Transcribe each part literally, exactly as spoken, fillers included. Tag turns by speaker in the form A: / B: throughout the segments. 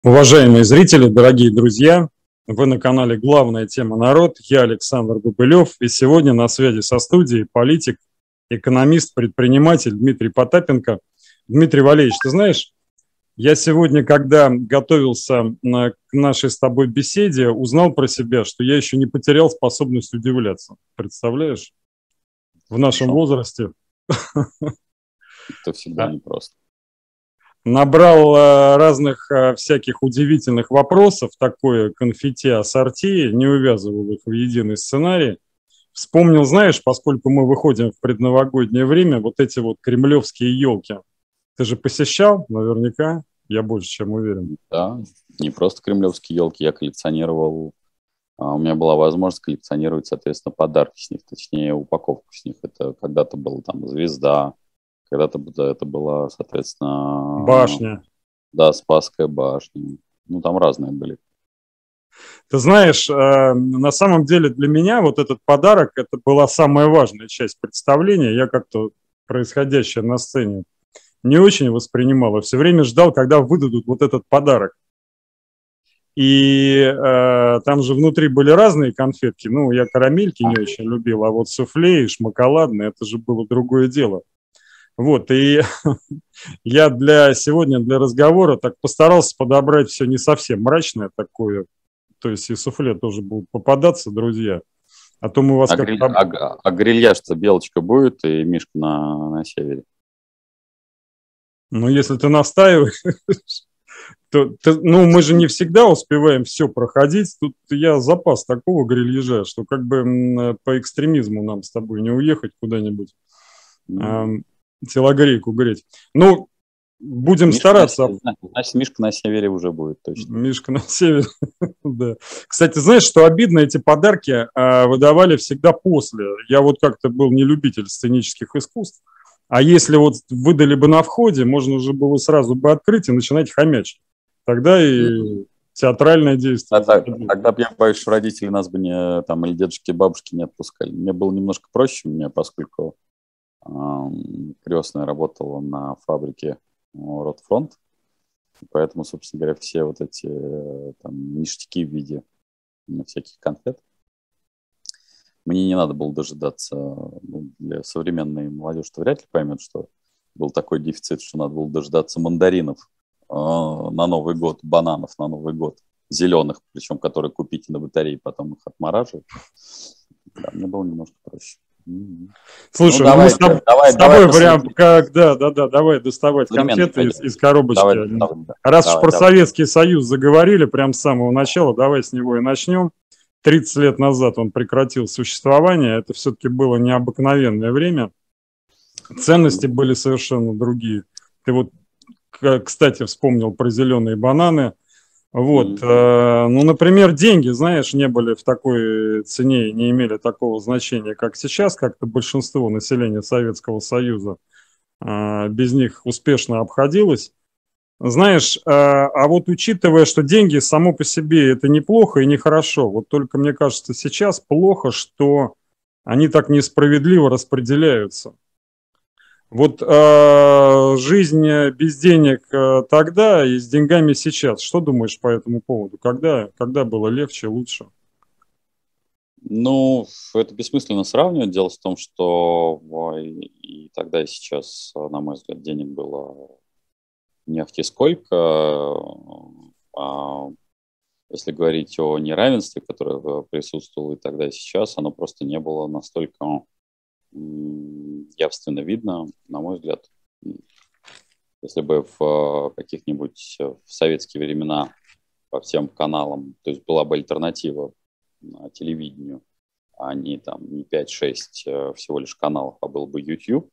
A: Уважаемые зрители, дорогие друзья, вы на канале «Главная тема народ». Я Александр Бобылев, и сегодня на связи со студией политик, экономист, предприниматель Дмитрий Потапенко. Дмитрий Валерьевич, ты знаешь, я сегодня, когда готовился к нашей с тобой беседе, узнал про себя, что я еще не потерял способность удивляться. Представляешь? В нашем
B: Хорошо.
A: возрасте.
B: Это всегда непросто.
A: Набрал э, разных э, всяких удивительных вопросов, такое конфетти-ассорти, не увязывал их в единый сценарий. Вспомнил, знаешь, поскольку мы выходим в предновогоднее время, вот эти вот кремлевские елки. Ты же посещал наверняка, я больше чем уверен.
B: Да, не просто кремлевские елки, я коллекционировал, а, у меня была возможность коллекционировать, соответственно, подарки с них, точнее, упаковку с них. Это когда-то была там звезда, когда-то это была, соответственно...
A: Башня.
B: Да, Спасская башня. Ну, там разные были.
A: Ты знаешь, э, на самом деле для меня вот этот подарок, это была самая важная часть представления. Я как-то происходящее на сцене не очень воспринимал, а все время ждал, когда выдадут вот этот подарок. И э, там же внутри были разные конфетки. Ну, я карамельки не очень любил, а вот суфле и шоколадные, это же было другое дело. Вот, и я для сегодня, для разговора так постарался подобрать все не совсем мрачное такое. То есть и суфле тоже будут попадаться, друзья. А то мы вас
B: а,
A: как-то...
B: гриль, а, а грильяж-то белочка будет и Мишка на, на севере?
A: Ну, если ты настаиваешь, то, ты, ну, мы же не всегда успеваем все проходить. Тут я запас такого грильяжа, что как бы по экстремизму нам с тобой не уехать куда-нибудь. Mm. Телогрейку греть. Ну, будем
B: Мишка
A: стараться.
B: На, значит, Мишка на севере уже будет, точно.
A: Мишка на севере, да. Кстати, знаешь, что обидно, эти подарки а, выдавали всегда после. Я вот как-то был не любитель сценических искусств. А если вот выдали бы на входе, можно уже было сразу бы открыть и начинать хомячить. Тогда и mm-hmm. театральное действие.
B: Тогда, тогда бы я боюсь, что родители нас бы не, там, или дедушки, бабушки не отпускали. Мне было немножко проще, у меня, поскольку крестная работала на фабрике Ротфронт, поэтому, собственно говоря, все вот эти там ништяки в виде всяких конфет мне не надо было дожидаться. Ну, для современной молодежи-то вряд ли поймет, что был такой дефицит, что надо было дожидаться мандаринов э, на Новый год, бананов на Новый год, зеленых, причем которые купить на батарее, потом их отмораживать. Да, мне было немножко проще.
A: Слушай, ну, давай, мы с, тобой, давай, с тобой давай, прям как, да, да, да, давай доставать конфеты из, из коробочки. Давай, давай, Раз давай, уж про давай. Советский Союз заговорили прям с самого начала, давай с него и начнем. тридцать лет назад он прекратил существование, это все-таки было необыкновенное время. Ценности были совершенно другие. Ты вот, кстати, вспомнил про зеленые бананы. Вот, mm-hmm. ну, например, деньги, знаешь, не были в такой цене, не имели такого значения, как сейчас, как-то большинство населения Советского Союза без них успешно обходилось. Знаешь, а вот учитывая, что деньги само по себе это неплохо и нехорошо, вот только мне кажется сейчас плохо, что они так несправедливо распределяются. Вот э, жизнь без денег э, тогда и с деньгами сейчас. Что думаешь по этому поводу? Когда, когда было легче, лучше?
B: Ну, это бессмысленно сравнивать. Дело в том, что и тогда, и сейчас, на мой взгляд, денег было не ахти сколько. А если говорить о неравенстве, которое присутствовало и тогда, и сейчас, оно просто не было настолько явственно видно, на мой взгляд. Если бы в каких-нибудь в советские времена по всем каналам, то есть была бы альтернатива телевидению, а не там не пять-шесть всего лишь каналов, а был бы YouTube,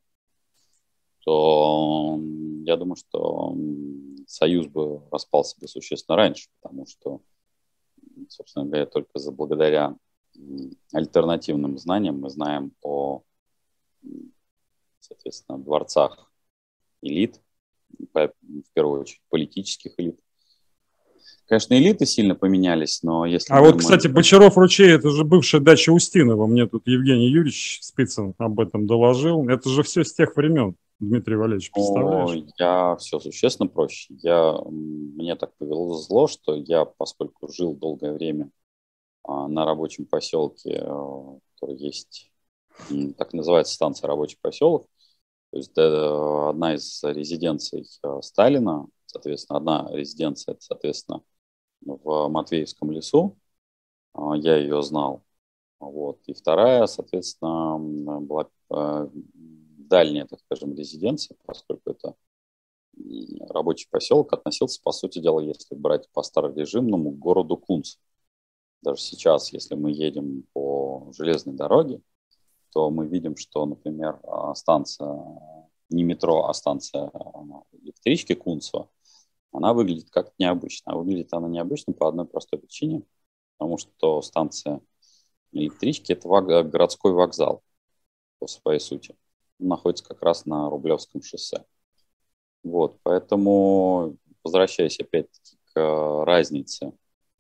B: то я думаю, что Союз бы распался бы существенно раньше, потому что, собственно говоря, только за благодаря альтернативным знаниям мы знаем о, соответственно, дворцах элит, в первую очередь политических элит. Конечно, элиты сильно поменялись, но если...
A: А вот, думаем, кстати, Бочаров-Ручей, это же бывшая дача Устинова. Мне тут Евгений Юрьевич Спицын об этом доложил. Это же все с тех времен. Дмитрий Валерьевич, представляешь?
B: Ну, я все существенно проще. Я, мне так повезло, что я, поскольку жил долгое время а, на рабочем поселке, а, который есть, м, так называется станция рабочий поселок, то есть да, одна из резиденций а, Сталина, соответственно, одна резиденция, это, соответственно, в Матвеевском лесу, а, я ее знал. Вот. И вторая, соответственно, м, была а, дальняя, так скажем, резиденция, поскольку это м, рабочий поселок, относился, по сути дела, если брать по старорежимному, к городу Кунц. Даже сейчас, если мы едем по железной дороге, то мы видим, что, например, а, станция, не метро, а станция а, электрички Кунцево, она выглядит как-то необычно. А выглядит она необычно по одной простой причине, потому что станция электрички – это ваг- городской вокзал по своей сути. Он находится как раз на Рублевском шоссе. Вот, поэтому, возвращаясь опять-таки к разнице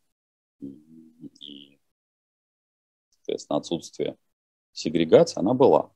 B: и, соответственно, отсутствию сегрегации, она была.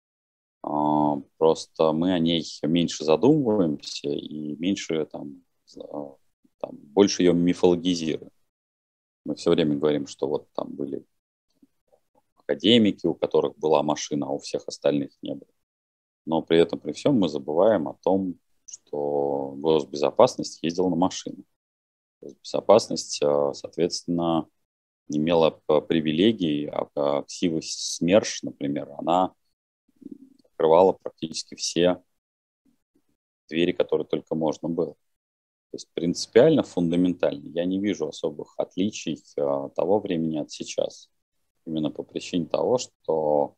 B: А, просто мы о ней меньше задумываемся и меньше там, там больше ее мифологизируем. Мы все время говорим, что вот там были академики, у которых была машина, а у всех остальных не было. Но при этом, при всем, мы забываем о том, что госбезопасность ездила на машине. Госбезопасность, соответственно, имела привилегии, а ксива СМЕРШ, например, она открывала практически все двери, которые только можно было. То есть принципиально, фундаментально я не вижу особых отличий того времени от сейчас. Именно по причине того, что,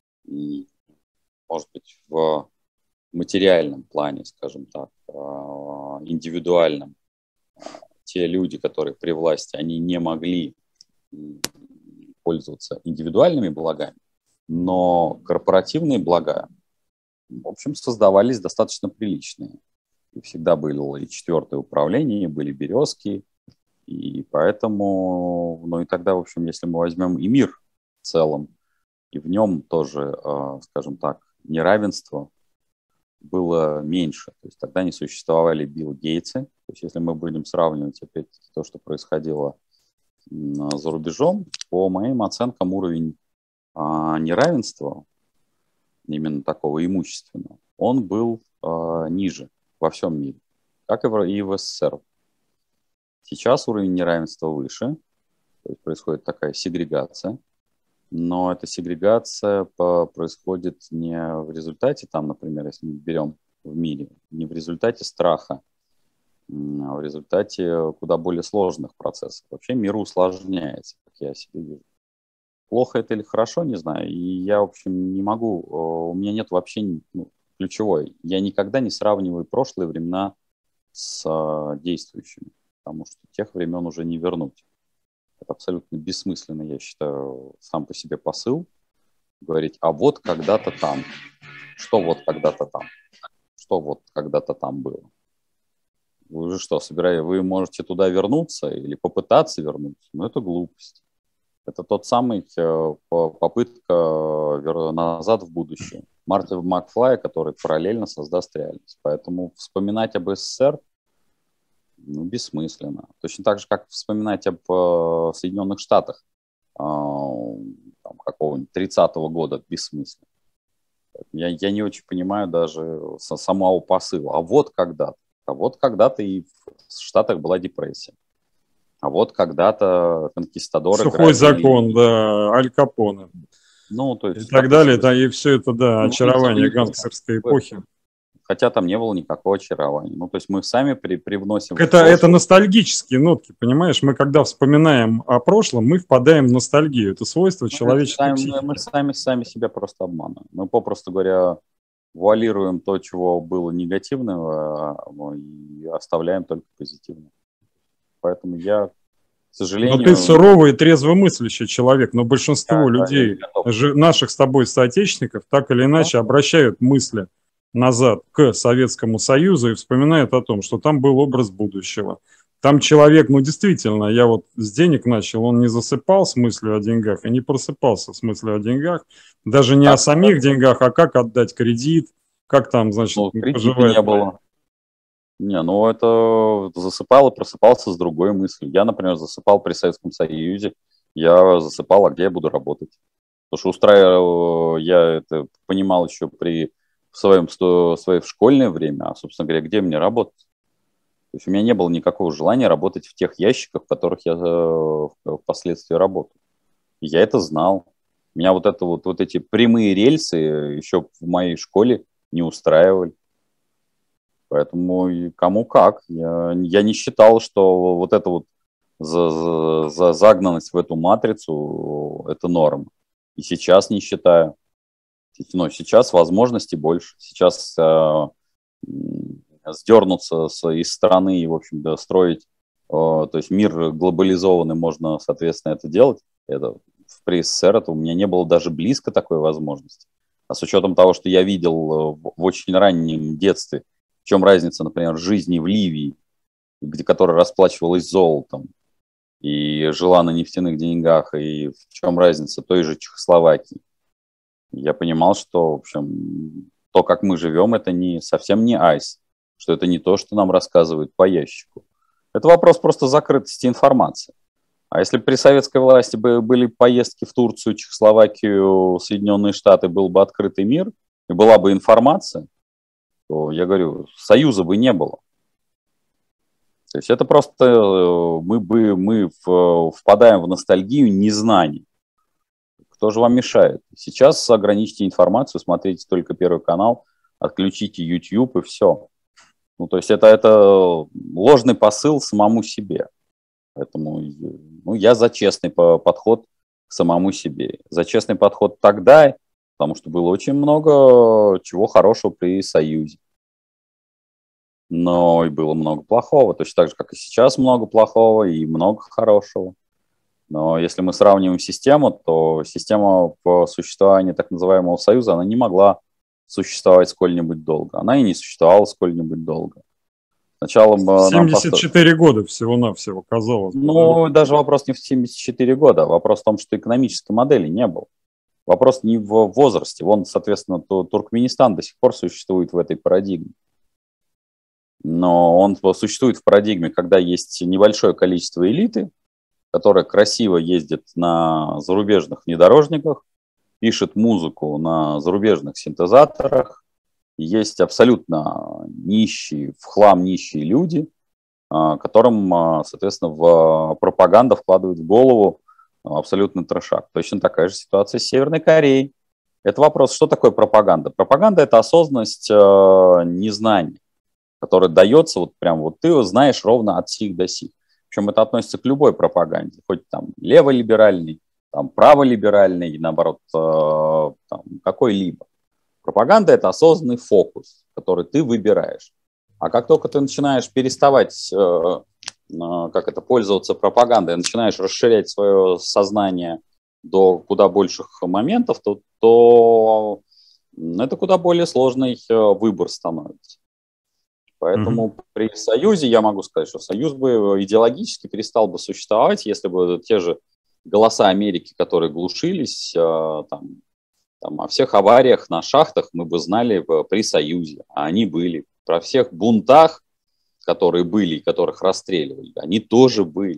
B: может быть, в материальном плане, скажем так, индивидуальном, те люди, которые при власти, они не могли пользоваться индивидуальными благами, но корпоративные блага, в общем, создавались достаточно приличные. И всегда было и четвертое управление, были березки, и поэтому, ну и тогда, в общем, если мы возьмем и мир в целом, и в нем тоже, скажем так, неравенство было меньше. То есть тогда не существовали Билл Гейтсы. То есть если мы будем сравнивать опять-таки то, что происходило за рубежом, по моим оценкам уровень а, неравенства, именно такого имущественного, он был а, ниже во всем мире, как и в, и в СССР. Сейчас уровень неравенства выше, то есть происходит такая сегрегация. Но эта сегрегация по, происходит не в результате, там, например, если мы берем в мире, не в результате страха, а в результате куда более сложных процессов. Вообще мир усложняется, как я себе вижу. Плохо это или хорошо, не знаю. И я, в общем, не могу, у меня нет вообще ну, ключевой. Я никогда не сравниваю прошлые времена с действующими, потому что тех времен уже не вернуть. Это абсолютно бессмысленно, я считаю, сам по себе посыл. Говорить, а вот когда-то там. Что вот когда-то там? Что вот когда-то там было? Вы же что, собираете, вы можете туда вернуться или попытаться вернуться? Но это глупость. Это тот самый попытка назад в будущее. Марти Макфлай, который параллельно создаст реальность. Поэтому вспоминать об СССР ну, бессмысленно. Точно так же, как вспоминать об э, Соединенных Штатах э, какого-нибудь тридцатого года бессмысленно. Я, я не очень понимаю даже самого посыла. А вот когда-то. А вот когда-то и в Штатах была депрессия. А вот когда-то конкистадоры...
A: Сухой грабили... закон, да, Аль Капоне.
B: Ну, то есть,
A: и так далее, да, и все это, да, ну, очарование гангстерской эпохи.
B: Хотя там не было никакого очарования. Ну, то есть мы сами при, привносим...
A: Это, это ностальгические нотки, понимаешь? Мы, когда вспоминаем о прошлом, мы впадаем в ностальгию. Это свойство человеческой
B: мы
A: психики.
B: Сами, мы сами, сами себя просто обманываем. Мы, попросту говоря, вуалируем то, чего было негативного, и оставляем только позитивное. Поэтому я, к сожалению...
A: Но ты суровый и трезвомыслящий человек, но большинство да, людей, да, наших с тобой соотечественников, так или иначе да. обращают мысли назад к Советскому Союзу и вспоминают о том, что там был образ будущего. Там человек, ну действительно, я вот с денег начал, он не засыпал с мыслью о деньгах и не просыпался с мыслью о деньгах, даже не так, о самих так. деньгах, а как отдать кредит, Как там, значит,
B: ну, поживает? Не было. Не, ну это засыпал и просыпался с другой мыслью. Я, например, засыпал при Советском Союзе, я засыпал, а где я буду работать? Потому что устраивал, я это понимал еще при в своем, в своем школьное время, а, собственно говоря, где мне работать? То есть у меня не было никакого желания работать в тех ящиках, в которых я э, впоследствии работал. И я это знал. Меня вот, это вот, вот эти прямые рельсы еще в моей школе не устраивали. Поэтому кому как. Я, я не считал, что вот эта вот за, за, за загнанность в эту матрицу – это норма. И сейчас не считаю. Но сейчас возможностей больше. Сейчас э, сдернуться с, из страны и, в общем, да, строить, э, то есть мир глобализованный, можно, соответственно, это делать. Это, при СССР это у меня не было даже близко такой возможности. А с учетом того, что я видел в, в очень раннем детстве, в чем разница, например, жизни в Ливии, где, которая расплачивалась золотом и жила на нефтяных деньгах, и в чем разница той же Чехословакии. Я понимал, что, в общем, то, как мы живем, это не, совсем не айс, что это не то, что нам рассказывают по ящику. Это вопрос просто закрытости информации. А если бы при советской власти были поездки в Турцию, Чехословакию, Соединенные Штаты, был бы открытый мир, и была бы информация, то, я говорю, союза бы не было. То есть это просто мы, бы, мы впадаем в ностальгию незнаний. Кто же вам мешает? Сейчас ограничьте информацию, смотрите только Первый канал, отключите YouTube и все. Ну, то есть это, это ложный посыл самому себе. Поэтому ну, я за честный подход к самому себе. За честный подход тогда, потому что было очень много чего хорошего при Союзе. Но и было много плохого. Точно так же, как и сейчас много плохого и много хорошего. Но если мы сравниваем систему, то система по существованию так называемого Союза, она не могла существовать сколь-нибудь долго. Она и не существовала сколь-нибудь долго. Сначала
A: семьдесят четыре нам... года всего-навсего, казалось бы.
B: Ну, да? Даже вопрос не в семьдесят четыре года, вопрос в том, что экономической модели не было. Вопрос не в возрасте. Вон, соответственно, Туркменистан до сих пор существует в этой парадигме. Но он существует в парадигме, когда есть небольшое количество элиты, которая красиво ездит на зарубежных внедорожниках, пишет музыку на зарубежных синтезаторах. Есть абсолютно нищие, в хлам нищие люди, которым, соответственно, в пропаганду вкладывают в голову абсолютно трешак. Точно такая же ситуация с Северной Кореей. Это вопрос, что такое пропаганда? Пропаганда – это осознанность незнания, которая дается, вот прям вот ты знаешь ровно от сих до сих. Причем это относится к любой пропаганде, хоть там леволиберальный, там праволиберальный, наоборот, э, там, какой-либо. Пропаганда – это осознанный фокус, который ты выбираешь. А как только ты начинаешь переставать, э, э, как это, пользоваться пропагандой, начинаешь расширять свое сознание до куда больших моментов, то, то это куда более сложный выбор становится. Поэтому mm-hmm. при Союзе я могу сказать, что Союз бы идеологически перестал бы существовать, если бы те же голоса Америки, которые глушились, там, там, о всех авариях на шахтах мы бы знали при Союзе, а они были. Про всех бунтах, которые были и которых расстреливали, они тоже были.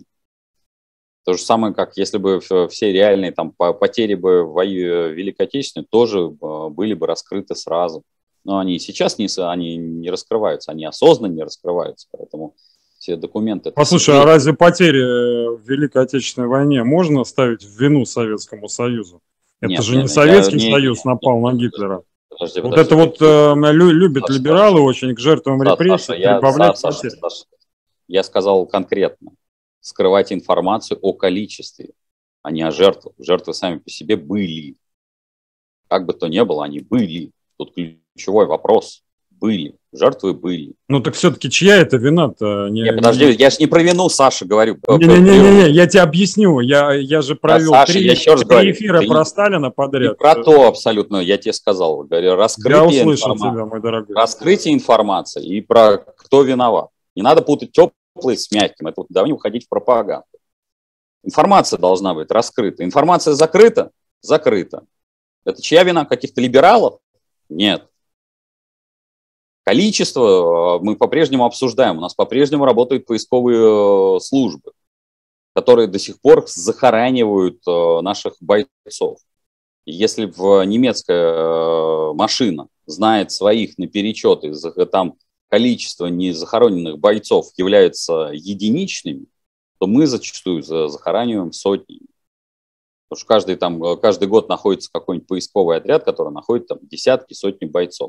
B: То же самое, как если бы все реальные там, потери бы в Великой Отечественной тоже были бы раскрыты сразу. Но они сейчас не, они не раскрываются, они осознанно не раскрываются, поэтому все документы...
A: Послушай, а разве потери в Великой Отечественной войне можно ставить в вину Советскому Союзу? Это нет, же не нет, Советский я, Союз не, напал не, на Гитлера. Подожди, вот подожди, это подожди, вот э, любят Саша, либералы Саша, очень к жертвам Саша, репрессий Саша, прибавлять
B: я, Саша, Саша, я сказал конкретно, скрывать информацию о количестве, а не о жертвах. Жертвы сами по себе были. Как бы то ни было, они были. Тут ключевой вопрос. Были. Жертвы были.
A: Ну так все-таки чья это вина-то?
B: Не, не, подожди, я же не про вину, Саша, говорю.
A: Не-не-не, я тебе объясню. Я, я же провел да, Саша, три, три эфира про не, Сталина подряд.
B: Не про то абсолютно, я тебе сказал. Говорю, раскрытие,
A: я услышал информа... тебя, мой дорогой.
B: Раскрытие информации и про кто виноват. Не надо путать теплое с мягким. Это вот давно уходить в пропаганду. Информация должна быть раскрыта. Информация закрыта? Закрыта. Это чья вина? Каких-то либералов? Нет. Количество мы по-прежнему обсуждаем. У нас по-прежнему работают поисковые службы, которые до сих пор захоранивают наших бойцов. Если в немецкая машина знает своих наперечет, и там количество незахороненных бойцов является единичными, то мы зачастую захораниваем сотни. Потому что каждый, там, каждый год находится какой-нибудь поисковый отряд, который находит там десятки, сотни бойцов.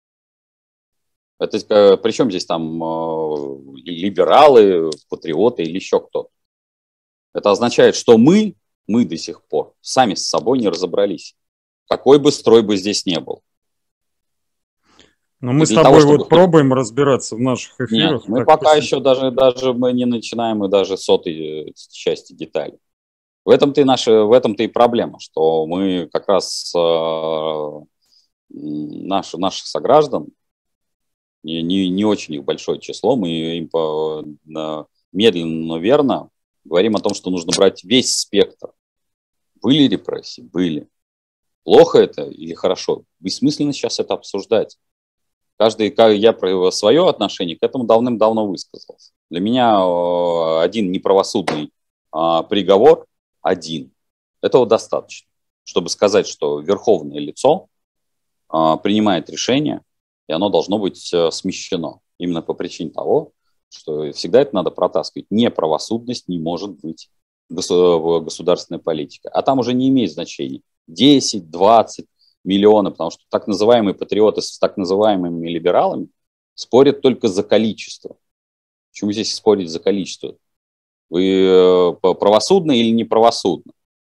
B: Это, причем здесь там либералы, патриоты или еще кто-то. Это означает, что мы, мы до сих пор сами с собой не разобрались. Какой бы строй бы здесь не был.
A: Но мы с тобой того, чтобы... вот пробуем разбираться в наших эфирах.
B: Нет, мы пока пусть... еще даже, даже мы не начинаем и даже сотой части деталей. В этом-то и наша, в этом-то и проблема, что мы как раз э, наши, наших сограждан, не, не, не очень их большое число, мы им по, на, медленно, но верно говорим о том, что нужно брать весь спектр. Были репрессии? Были. Плохо это или хорошо? Бессмысленно сейчас это обсуждать. Каждый, я про свое отношение к этому давным-давно высказался. Для меня один неправосудный а, приговор, один, этого достаточно, чтобы сказать, что верховное лицо а, принимает решение, и оно должно быть а, смещено. Именно по причине того, что всегда это надо протаскивать. Неправосудность не может быть в государственной политике. А там уже не имеет значения десять, двадцать миллионов, потому что так называемые патриоты с так называемыми либералами спорят только за количество. Почему здесь спорить за количество? Вы правосудны или неправосудны?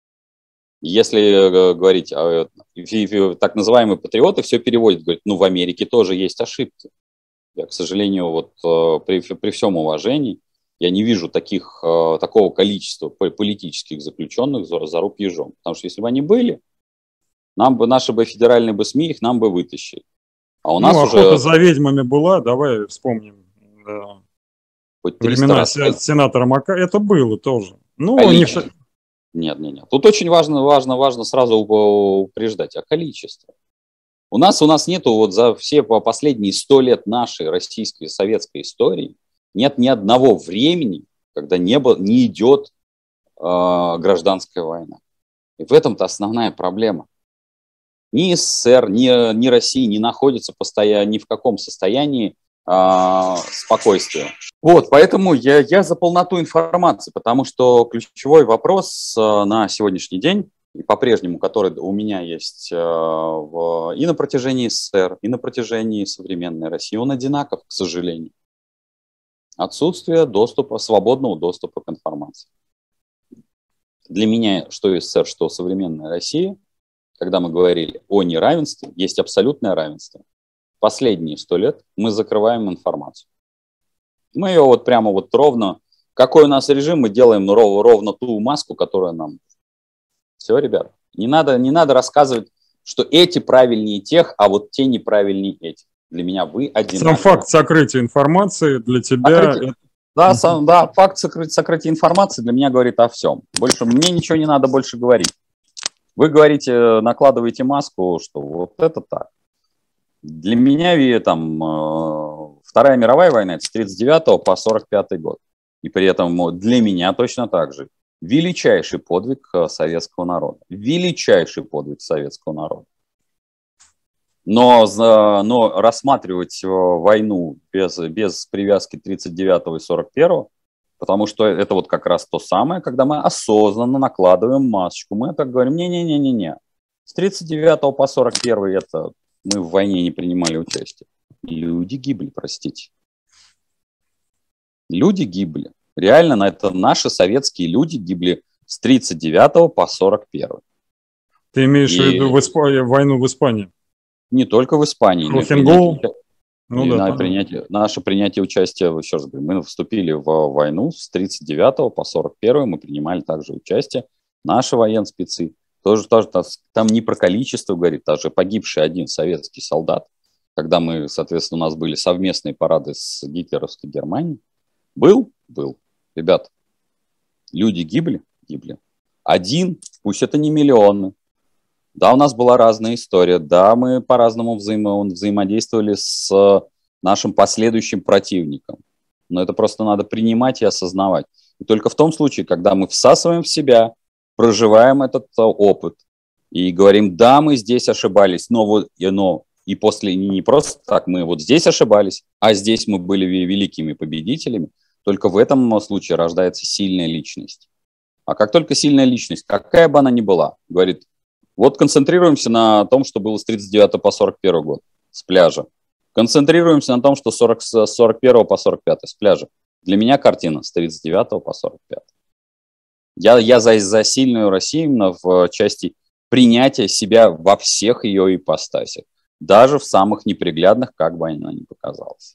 B: Если говорить, так называемые патриоты все переводят, говорят, ну в Америке тоже есть ошибки. Я, к сожалению, вот при, при всем уважении, я не вижу таких, такого количества политических заключенных за, за рук ежом. Потому что если бы они были, нам бы, наши бы федеральные бы СМИ их нам бы вытащили. А у нас
A: ну,
B: уже...
A: охота за ведьмами была, давай вспомним. Да. Времена сенатора Мака, это было тоже. Ну, не...
B: Нет, нет, нет. Тут очень важно, важно, важно сразу упреждать о количестве. У нас, у нас нету вот за все последние сто лет нашей российской советской истории нет ни одного времени, когда не, было, не идет э, гражданская война. И в этом-то основная проблема. Ни СССР, ни, ни Россия не находятся постоянно, ни в каком состоянии э, спокойствия. Вот, поэтому я, я за полноту информации, потому что ключевой вопрос э, на сегодняшний день, и по-прежнему, который у меня есть э, в, и на протяжении СССР, и на протяжении современной России, он одинаков, к сожалению. Отсутствие доступа, свободного доступа к информации. Для меня, что СССР, что современная Россия, когда мы говорили о неравенстве, есть абсолютное равенство. Последние сто лет мы закрываем информацию. Мы ее вот прямо вот ровно, какой у нас режим, мы делаем ну, ровно, ровно ту маску, которая нам... Все, ребят, не надо, не надо рассказывать, что эти правильнее тех, а вот те неправильнее этих. Для меня вы одинаковые.
A: Сам факт сокрытия информации для тебя...
B: Сокрытие, да, сам, да, факт сокрытия, сокрытия информации для меня говорит о всем. Больше мне ничего не надо больше говорить. Вы говорите, накладываете маску, что вот это так. Для меня там Вторая мировая война это с тридцать девятого по сорок пятый год. И при этом для меня точно так же. Величайший подвиг советского народа. Величайший подвиг советского народа. Но, но рассматривать войну без, без привязки тридцать девятого и сорок первого, потому что это вот как раз то самое, когда мы осознанно накладываем масочку. Мы так говорим, не-не-не-не-не. С тридцать девятого по сорок первый это мы в войне не принимали участие. Люди гибли, простите. Люди гибли. Реально, на это наши советские люди гибли с тридцать девятого по сорок первый.
A: Ты имеешь и... в виду в Испании, войну в Испании?
B: Не только в Испании. Но принятие, ну, да, на принятие, наше принятие участия, еще раз говорю, мы вступили в войну с тридцать девятого по сорок первый, мы принимали также участие. Наши военспецы, тоже, тоже там не про количество говорит, даже погибший один советский солдат, когда мы, соответственно, у нас были совместные парады с гитлеровской Германией. Был? Был. Ребят, люди гибли? Гибли. Один, пусть это не миллионы. Да, у нас была разная история. Да, мы по-разному взаимо- взаимодействовали с нашим последующим противникам. Но это просто надо принимать и осознавать. И только в том случае, когда мы всасываем в себя, проживаем этот опыт и говорим, да, мы здесь ошибались, но, вот, но и после не просто так, мы вот здесь ошибались, а здесь мы были великими победителями, только в этом случае рождается сильная личность. А как только сильная личность, какая бы она ни была, говорит, вот концентрируемся на том, что было с тридцать девятого по сорок первый год с пляжа. Концентрируемся на том, что сорок, с сорок первого по сорок пятый с пляжа. Для меня картина с тридцать девятого по сорок пятый. Я, я за, за сильную Россию именно в части принятия себя во всех ее ипостасях. Даже в самых неприглядных, как бы она ни показалась.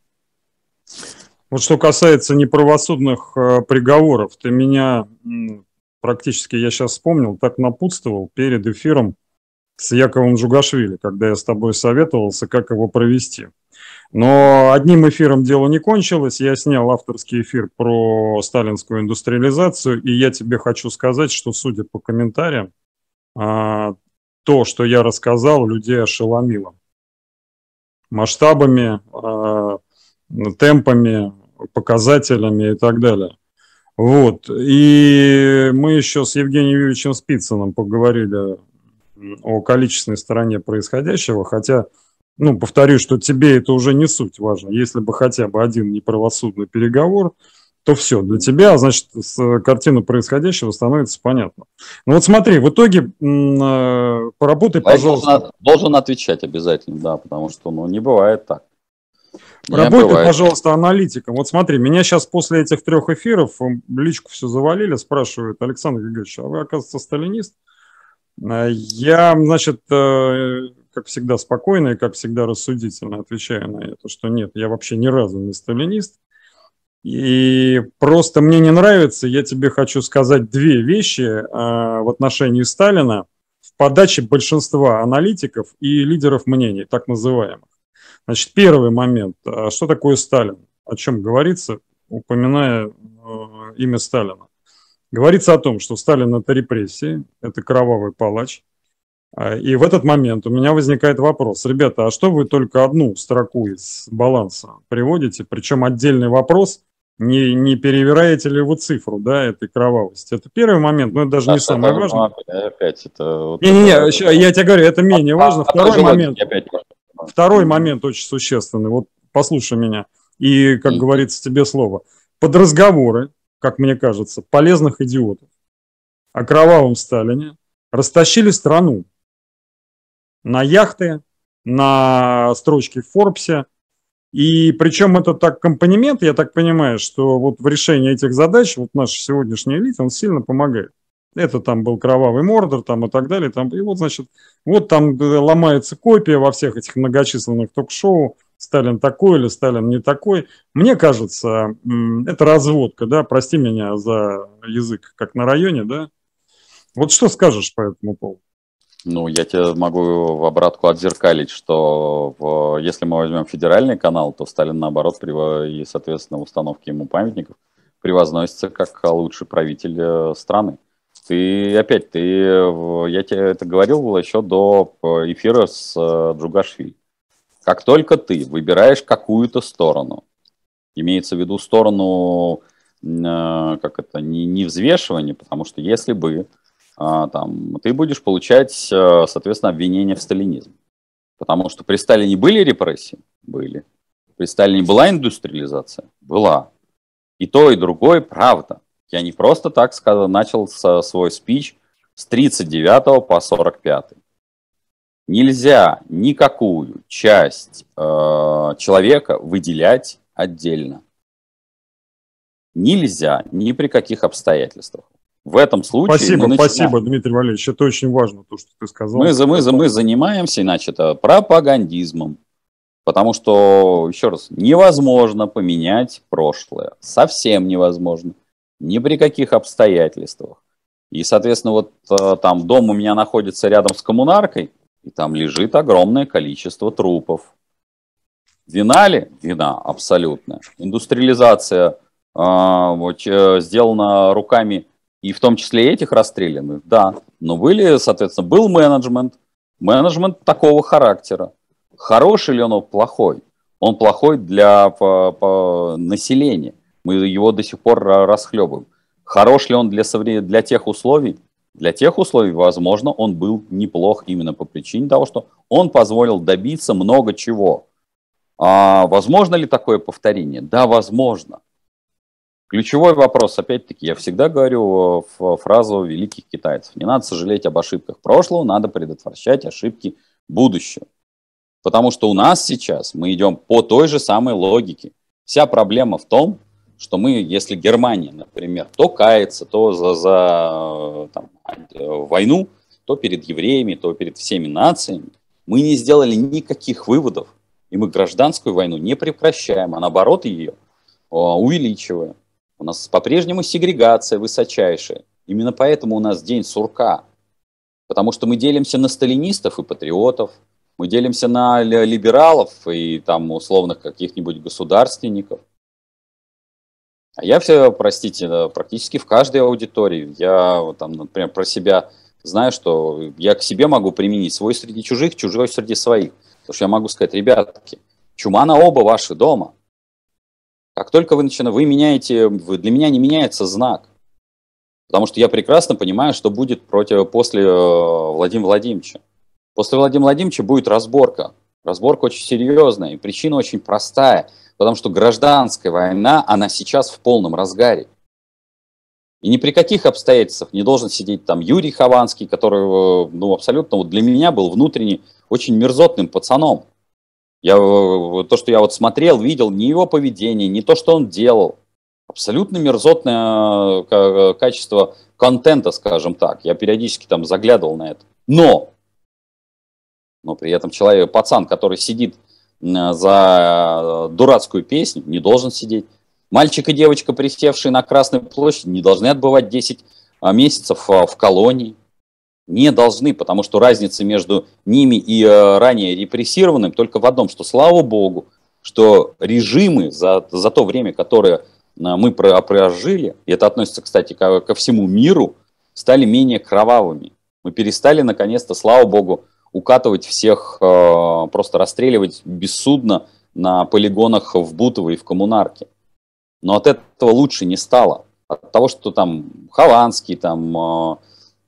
A: Вот что касается неправосудных э, приговоров, ты меня м, практически, я сейчас вспомнил, так напутствовал перед эфиром с Яковом Джугашвили, когда я с тобой советовался, как его провести. Но одним эфиром дело не кончилось. Я снял авторский эфир про сталинскую индустриализацию, и я тебе хочу сказать, что, судя по комментариям, то, что я рассказал, людей ошеломило. Масштабами, темпами, показателями и так далее. Вот. И мы еще с Евгением Юрьевичем Спицыным поговорили о количественной стороне происходящего, хотя, ну, повторю, что тебе это уже не суть важно. Если бы хотя бы один неправосудный переговор, то все, для тебя, значит, картина происходящего становится понятна. Ну вот смотри, в итоге поработай,
B: я
A: пожалуйста.
B: Должен, должен отвечать обязательно, да, потому что, ну, не бывает так.
A: Работай, бывает. Пожалуйста, аналитиком. Вот смотри, меня сейчас после этих трех эфиров личку все завалили, спрашивают, Александр Григорьевич, а вы, оказывается, сталинист? Я, значит, как всегда спокойно и, как всегда, рассудительно отвечаю на это, что нет, я вообще ни разу не сталинист. И просто мне не нравится, я тебе хочу сказать две вещи в отношении Сталина в подаче большинства аналитиков и лидеров мнений, так называемых. Значит, первый момент. Что такое Сталин? О чем говорится, упоминая имя Сталина? Говорится о том, что Сталин – это репрессии, это кровавый палач. И в этот момент у меня возникает вопрос. Ребята, а что вы только одну строку из баланса приводите? Причем отдельный вопрос, не, не перевираете ли вы цифру, да, этой кровавости? Это первый момент, но это даже не самое важное.
B: Опять это...
A: Не-не-не, я тебе говорю, это менее важно. Второй момент, второй момент очень существенный. Вот послушай меня. И, как говорится, тебе слово. Под разговоры, как мне кажется, полезных идиотов о кровавом Сталине растащили страну на яхты, на строчки в Форбсе. И причем это так аккомпанемент, я так понимаю, что вот в решении этих задач вот наш сегодняшний элит, он сильно помогает. Это там был кровавый Мордор там и так далее. Там, и вот, значит, вот там ломается копия во всех этих многочисленных ток-шоу. Сталин такой или Сталин не такой. Мне кажется, это разводка, да, прости меня за язык, как на районе, да. Вот что скажешь по этому поводу?
B: Ну, я тебе могу в обратку отзеркалить, что в, если мы возьмем федеральный канал, то Сталин, наоборот, и, соответственно, установки ему памятников превозносится как лучший правитель страны. Ты, опять, ты, я тебе это говорил еще до эфира с Джугашвили. Как только ты выбираешь какую-то сторону, имеется в виду сторону, как это, не, не взвешивания, потому что если бы там, ты будешь получать, соответственно, обвинения в сталинизме. Потому что при Сталине были репрессии? Были. При Сталине была индустриализация? Была. И то, и другое правда. Я не просто так сказал, начал со, свой спич с тридцать девятого по сорок пятый. Нельзя никакую часть э, человека выделять отдельно. Нельзя ни при каких обстоятельствах. В этом случае...
A: Спасибо, мы спасибо, начинаем... Дмитрий Валерьевич, это очень важно, то, что ты сказал.
B: Мы, мы, мы занимаемся, значит, пропагандизмом, потому что, еще раз, невозможно поменять прошлое, совсем невозможно, ни при каких обстоятельствах. И, соответственно, вот там дом у меня находится рядом с коммунаркой, и там лежит огромное количество трупов. Вина ли? Вина, абсолютно. Индустриализация э, вот, э, сделана руками, и в том числе этих расстрелянных, да. Но были, соответственно, был менеджмент, менеджмент такого характера. Хороший ли он, плохой? Он плохой для по, по населения. Мы его до сих пор расхлебываем. Хорош ли он для, для тех условий? Для тех условий, возможно, он был неплох именно по причине того, что он позволил добиться много чего. А возможно ли такое повторение? Да, возможно. Ключевой вопрос, опять-таки, я всегда говорю фразу великих китайцев. Не надо сожалеть об ошибках прошлого, надо предотвращать ошибки будущего. Потому что у нас сейчас мы идем по той же самой логике. Вся проблема в том, что мы, если Германия, например, то кается, то за, за там, войну, то перед евреями, то перед всеми нациями, мы не сделали никаких выводов, и мы гражданскую войну не прекращаем, а наоборот ее увеличиваем. У нас по-прежнему сегрегация высочайшая. Именно поэтому у нас день сурка. Потому что мы делимся на сталинистов и патриотов, мы делимся на либералов и там условных каких-нибудь государственников. А я все, простите, практически в каждой аудитории, я там, например, про себя знаю, что я к себе могу применить свой среди чужих, чужой среди своих. Потому что я могу сказать, ребятки, чума на оба ваши дома. Как только вы начинаете, вы меняете, вы, для меня не меняется знак. Потому что я прекрасно понимаю, что будет против, после э, Владимира Владимировича. После Владимира Владимировича будет разборка. Разборка очень серьезная, и причина очень простая. Потому что гражданская война, она сейчас в полном разгаре. И ни при каких обстоятельствах не должен сидеть там Юрий Хованский, который ну, абсолютно вот для меня был внутренне очень мерзотным пацаном. Я, то, что я вот смотрел, видел, не его поведение, не то, что он делал. Абсолютно мерзотное качество контента, скажем так. Я периодически там заглядывал на это. Но, но при этом человек, пацан, который сидит за дурацкую песню, не должен сидеть. Мальчик и девочка, присевшие на Красной площади, не должны отбывать десять месяцев в колонии. Не должны, потому что разница между ними и э, ранее репрессированным только в одном, что слава богу, что режимы за, за то время, которое э, мы про, прожили, и это относится, кстати, ко, ко всему миру, стали менее кровавыми. Мы перестали, наконец-то, слава богу, укатывать всех, э, просто расстреливать бессудно на полигонах в Бутово и в Коммунарке. Но от этого лучше не стало. От того, что там Хованский, там... Э,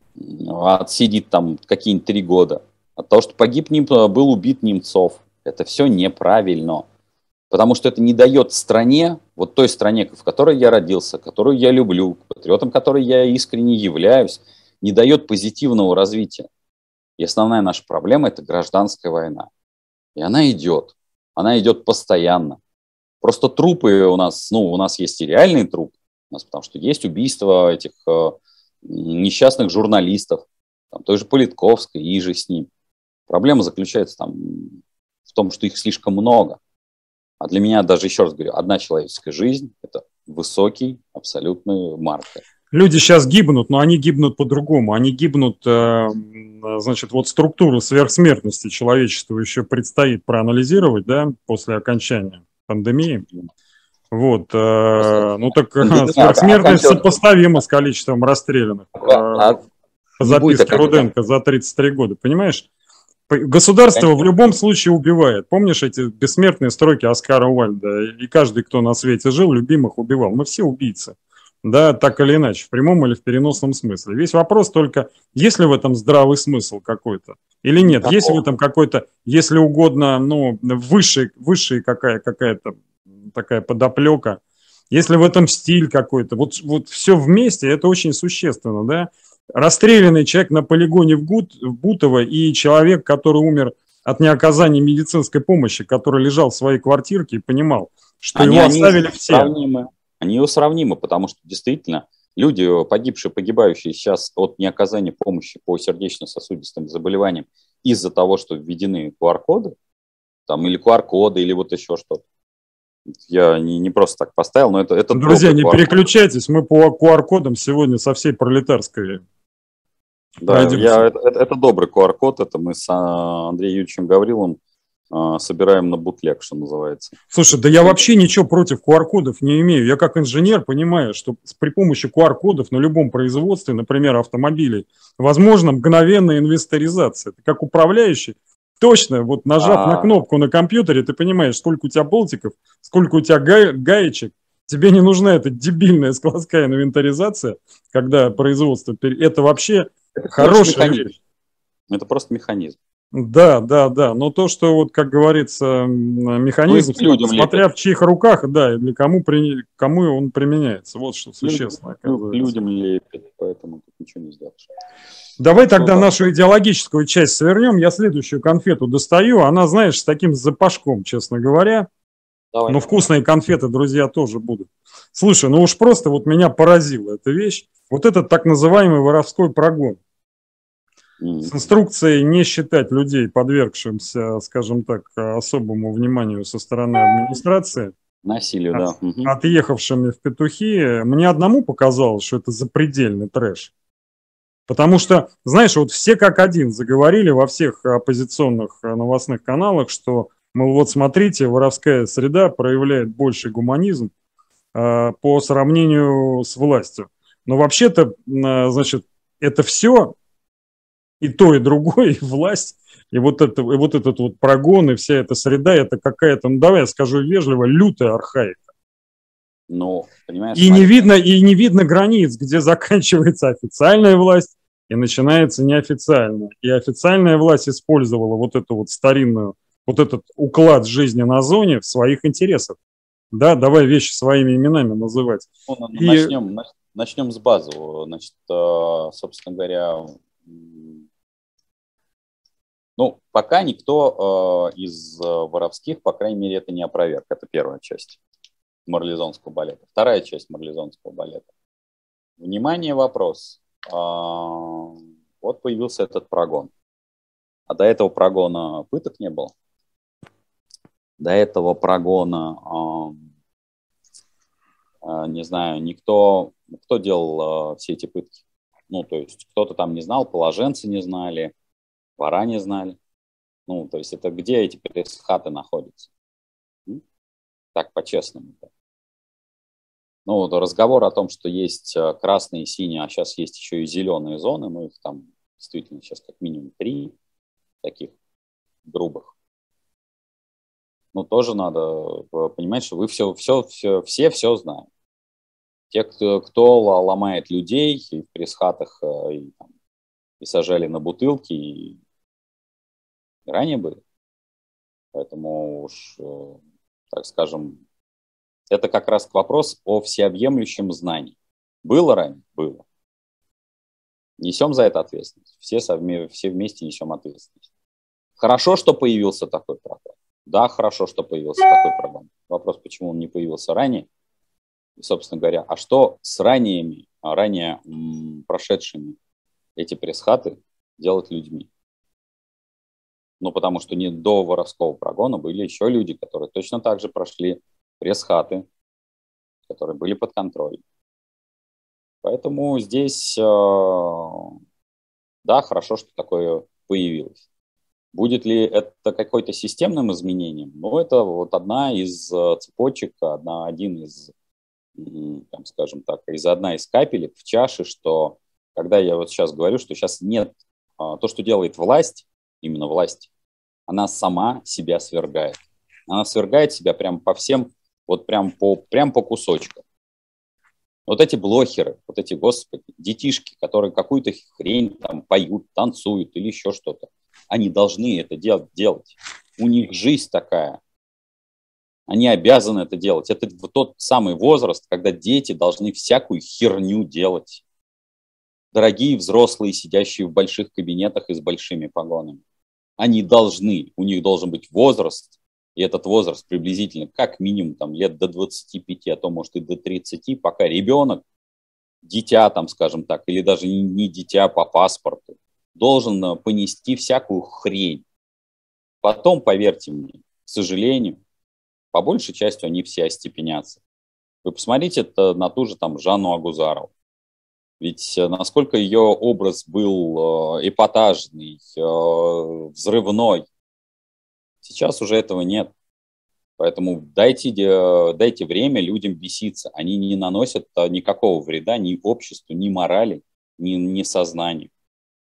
B: отсидит там какие-нибудь три года. От того, что погиб, был убит Немцов. Это все неправильно. Потому что это не дает стране, вот той стране, в которой я родился, которую я люблю, патриотом которой я искренне являюсь, не дает позитивного развития. И основная наша проблема – это гражданская война. И она идет. Она идет постоянно. Просто трупы у нас, ну, у нас есть и реальные трупы, у нас, потому что есть убийства этих э, несчастных журналистов, там, той же Политковской и же с ним. Проблема заключается там, в том, что их слишком много. А для меня, даже еще раз говорю, одна человеческая жизнь – это высокий абсолютный маркер.
A: Люди сейчас гибнут, но они гибнут по-другому. Они гибнут, э, значит, вот структуру сверхсмертности человечеству еще предстоит проанализировать, да, после окончания пандемии. Вот, э, ну так сверхсмертность сопоставима с количеством расстрелянных. По записке Руденко за тридцать три года, понимаешь? Государство в любом случае убивает. Помнишь эти бессмертные строки Оскара Уайльда? И каждый, кто на свете жил, любимых убивал. Мы все убийцы. Да, так или иначе, в прямом или в переносном смысле. Весь вопрос только, есть ли в этом здравый смысл какой-то или нет. Какого? Есть в этом какой-то, если угодно, ну, высший, высший какая, какая-то такая подоплека. Если в этом стиль какой-то. Вот, вот все вместе, это очень существенно, да. Расстрелянный человек на полигоне в, Гут, в Бутово и человек, который умер от неоказания медицинской помощи, который лежал в своей квартирке и понимал, что они, его оставили все.
B: Сравнимы. Они его сравнимы, потому что действительно люди, погибшие, погибающие сейчас от неоказания помощи по сердечно-сосудистым заболеваниям из-за того, что введены ку ар-коды, там, или ку ар-коды, или вот еще что-то. Я не, не просто так поставил, но это... это
A: Друзья, не переключайтесь, мы по ку ар-кодам сегодня со всей пролетарской...
B: Да, я, это, это, это добрый ку ар-код, это мы с Андреем Юрьевичем Гавриловым собираем на бутлег, что называется.
A: Слушай, да я вообще ничего против ку ар-кодов не имею. Я как инженер понимаю, что при помощи ку ар-кодов на любом производстве, например, автомобилей, возможно мгновенная инвентаризация. Ты как управляющий Точно, вот нажав а... на кнопку на компьютере, ты понимаешь, сколько у тебя болтиков, сколько у тебя га гаечек. Тебе не нужна эта дебильная складская инвентаризация, когда производство... Это вообще это хорошая вещь.
B: Это просто механизм.
A: Да, да, да. Но то, что, вот, как говорится, механизм, ну, смотря лепят. В чьих руках, да, и для кому, при... кому он применяется. Вот что существенно.
B: Ну, людям лепят, поэтому тут ничего не сделаешь.
A: Давай так тогда что, нашу идеологическую часть свернем. Я следующую конфету достаю. Она, знаешь, с таким запашком, честно говоря. Давай. Но вкусные конфеты, друзья, тоже будут. Слушай, ну уж просто вот меня поразила эта вещь. Вот этот так называемый воровской прогон. Mm. С инструкцией не считать людей, подвергшимся, скажем так, особому вниманию со стороны администрации.
B: Насилию, да.
A: От, отъехавшими в петухи. Мне одному показалось, что это запредельный трэш. Потому что, знаешь, вот все как один заговорили во всех оппозиционных новостных каналах, что, мол, вот смотрите, воровская среда проявляет больший гуманизм э, по сравнению с властью. Но вообще-то, э, значит, это все, и то, и другое, и власть, и вот, это, и вот этот вот прогон, и вся эта среда, это какая-то, ну давай я скажу вежливо, лютая архаика.
B: Ну, понимаешь,
A: и, не видно, и не видно границ, где заканчивается официальная власть и начинается неофициальная. И официальная власть использовала вот эту вот старинную, вот этот уклад жизни на зоне в своих интересах. Да, давай вещи своими именами называть.
B: Ну, и... начнем, начнем с базового. Значит, собственно говоря, ну, пока никто из воровских, по крайней мере, это не опроверг. Это первая часть марлезонского балета. Вторая часть марлезонского балета. Внимание, вопрос. Вот появился этот прогон. А до этого прогона пыток не было. До этого прогона, не знаю, никто, кто делал все эти пытки. Ну, то есть кто-то там не знал, положенцы не знали, вора не знали. Ну, то есть это где эти пресс-хаты находятся? Так, по-честному. Ну, разговор о том, что есть красные, синие, а сейчас есть еще и зеленые зоны, ну, их там действительно сейчас как минимум три таких грубых. Ну, тоже надо понимать, что вы все, все, все, все, все знают. Те, кто, кто ломает людей и в пресс-хатах и, там, и сажали на бутылки, и ранее были. Поэтому уж, так скажем, это как раз вопрос о всеобъемлющем знании. Было ранее? Было. Несем за это ответственность. Все, совме, все вместе несем ответственность. Хорошо, что появился такой программ. Да, хорошо, что появился такой программ. Вопрос, почему он не появился ранее. И, собственно говоря, а что с ранними, ранее м, прошедшими эти пресс-хаты делать людьми? Ну, потому что не до воровского прогона были еще люди, которые точно так же прошли пресс-хаты, которые были под контролем. Поэтому здесь, э, да, хорошо, что такое появилось. Будет ли это какой-то системным изменением? Ну, это вот одна из цепочек, одна, один из, там, скажем так, из одна из капелек в чаше, что когда я вот сейчас говорю, что сейчас нет, то, что делает власть, именно власть, она сама себя свергает. Она свергает себя прям по всем, вот прям по, прям по кусочкам. Вот эти блогеры, вот эти, господи, детишки, которые какую-то хрень там поют, танцуют или еще что-то, они должны это делать, делать. У них жизнь такая. Они обязаны это делать. Это вот тот самый возраст, когда дети должны всякую херню делать. Дорогие взрослые, сидящие в больших кабинетах и с большими погонами. Они должны, у них должен быть возраст, и этот возраст приблизительно как минимум там, лет до двадцати пяти, а то может и до тридцати, пока ребенок, дитя там, скажем так, или даже не дитя по паспорту, должен понести всякую хрень. Потом, поверьте мне, к сожалению, по большей части они все остепенятся. Вы посмотрите это на ту же там Жанну Агузарову. Ведь насколько ее образ был э, эпатажный, э, взрывной, сейчас уже этого нет. Поэтому дайте, э, дайте время людям беситься. Они не наносят никакого вреда ни обществу, ни морали, ни, ни сознанию.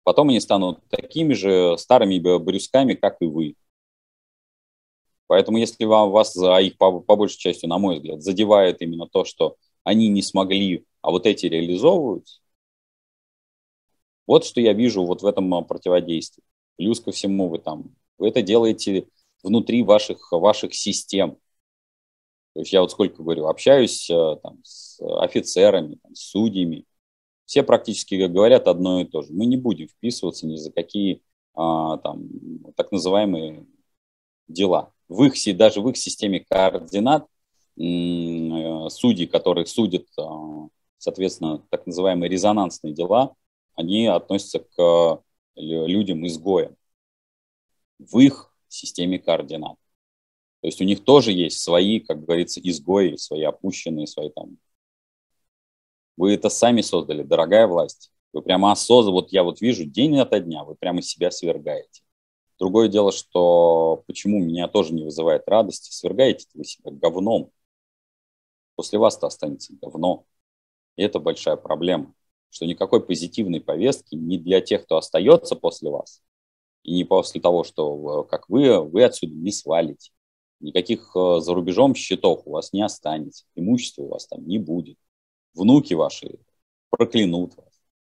B: потом они станут такими же старыми брюсками, как и вы. Поэтому если вам, вас, а их по, по большей части, на мой взгляд, задевает именно то, что они не смогли, а вот эти реализовываются, вот что я вижу вот в этом противодействии. Плюс ко всему вы там, вы это делаете внутри ваших, ваших систем. То есть я вот сколько говорю, общаюсь там, с офицерами, там, с судьями, все практически говорят одно и то же. Мы не будем вписываться ни за какие а, там, так называемые дела. В их, даже в их системе координат судьи, которые судят, соответственно, так называемые резонансные дела, они относятся к людям-изгоям в их системе координат. То есть у них тоже есть свои, как говорится, изгои, свои опущенные, свои там. Вы это сами создали, дорогая власть. Вы прямо осознанно, вот я вот вижу день ото дня, вы прямо себя свергаете. Другое дело, что почему меня тоже не вызывает радости, свергаете вы себя говном. После вас-то останется говно. И это большая проблема, что никакой позитивной повестки ни для тех, кто остается после вас, и не после того, что как вы, вы отсюда не свалите. Никаких за рубежом счетов у вас не останется, имущества у вас там не будет. Внуки ваши проклянут вас.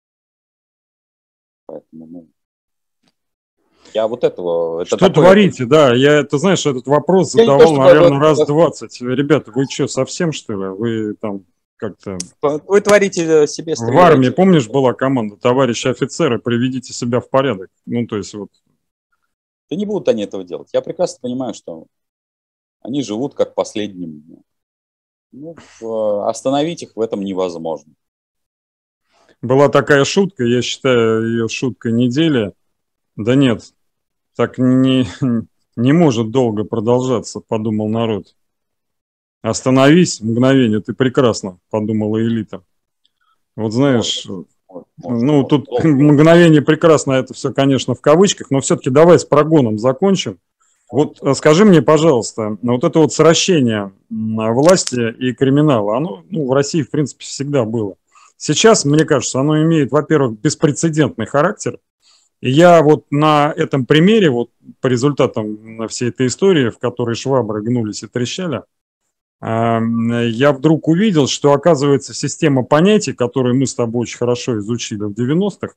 B: Поэтому, ну, я вот этого... Это
A: что
B: такое...
A: творите, да, я, это, знаешь, этот вопрос задавал, то, наверное, раз двадцать. Ребята, вы что, совсем, что ли? Вы там как-то...
B: Вы творите себе...
A: В армии, помнишь, была команда, товарищи офицеры, приведите себя в порядок. Ну, то есть вот...
B: Да не будут они этого делать. Я прекрасно понимаю, что они живут как последним. Ну, остановить их в этом невозможно.
A: Была такая шутка, я считаю ее шуткой недели. Да нет, так не, не может долго продолжаться, подумал народ. Остановись, мгновение, ты прекрасно, подумала элита. Вот знаешь, может, может, ну может, тут долго. Мгновение прекрасно, это все, конечно, в кавычках, но все-таки давай с прогоном закончим. Вот скажи мне, пожалуйста, вот это вот сращение власти и криминала, оно ну, в России, в принципе, всегда было. Сейчас, мне кажется, оно имеет, во-первых, беспрецедентный характер. И я вот на этом примере, вот по результатам всей этой истории, в которой швабры гнулись и трещали, я вдруг увидел, что, оказывается, система понятий, которую мы с тобой очень хорошо изучили в девяностых,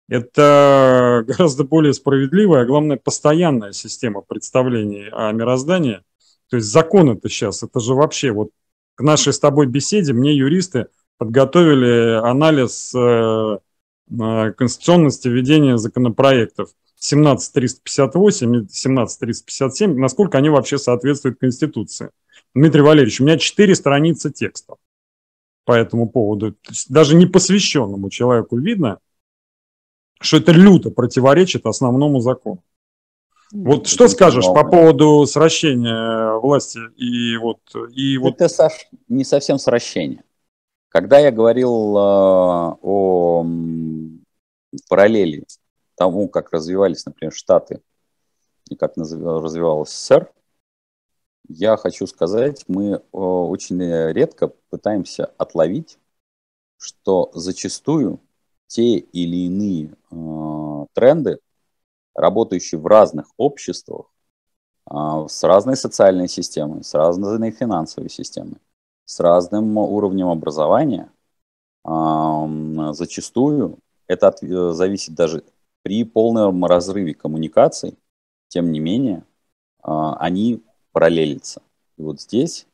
A: это гораздо более справедливая, а главное, постоянная система представлений о мироздании. То есть законы-то сейчас, это же вообще вот к нашей с тобой беседе мне юристы подготовили анализ конституционности ведения законопроектов семнадцать триста пятьдесят восемь и семнадцать триста пятьдесят семь, насколько они вообще соответствуют Конституции. Дмитрий Валерьевич, у меня четыре страницы текста по этому поводу. Даже непосвященному человеку видно, что это люто противоречит основному закону. Вот что скажешь по поводу сращения власти и вот... И вот...
B: Это, Саш, не совсем сращение. Когда я говорил э, о параллели тому, как развивались, например, Штаты и как развивалась СССР, я хочу сказать, мы э, очень редко пытаемся отловить, что зачастую те или иные э, тренды, работающие в разных обществах, э, с разной социальной системой, с разной финансовой системой, с разным уровнем образования, зачастую это от, зависит даже при полном разрыве коммуникаций, тем не менее, они параллелятся. И вот здесь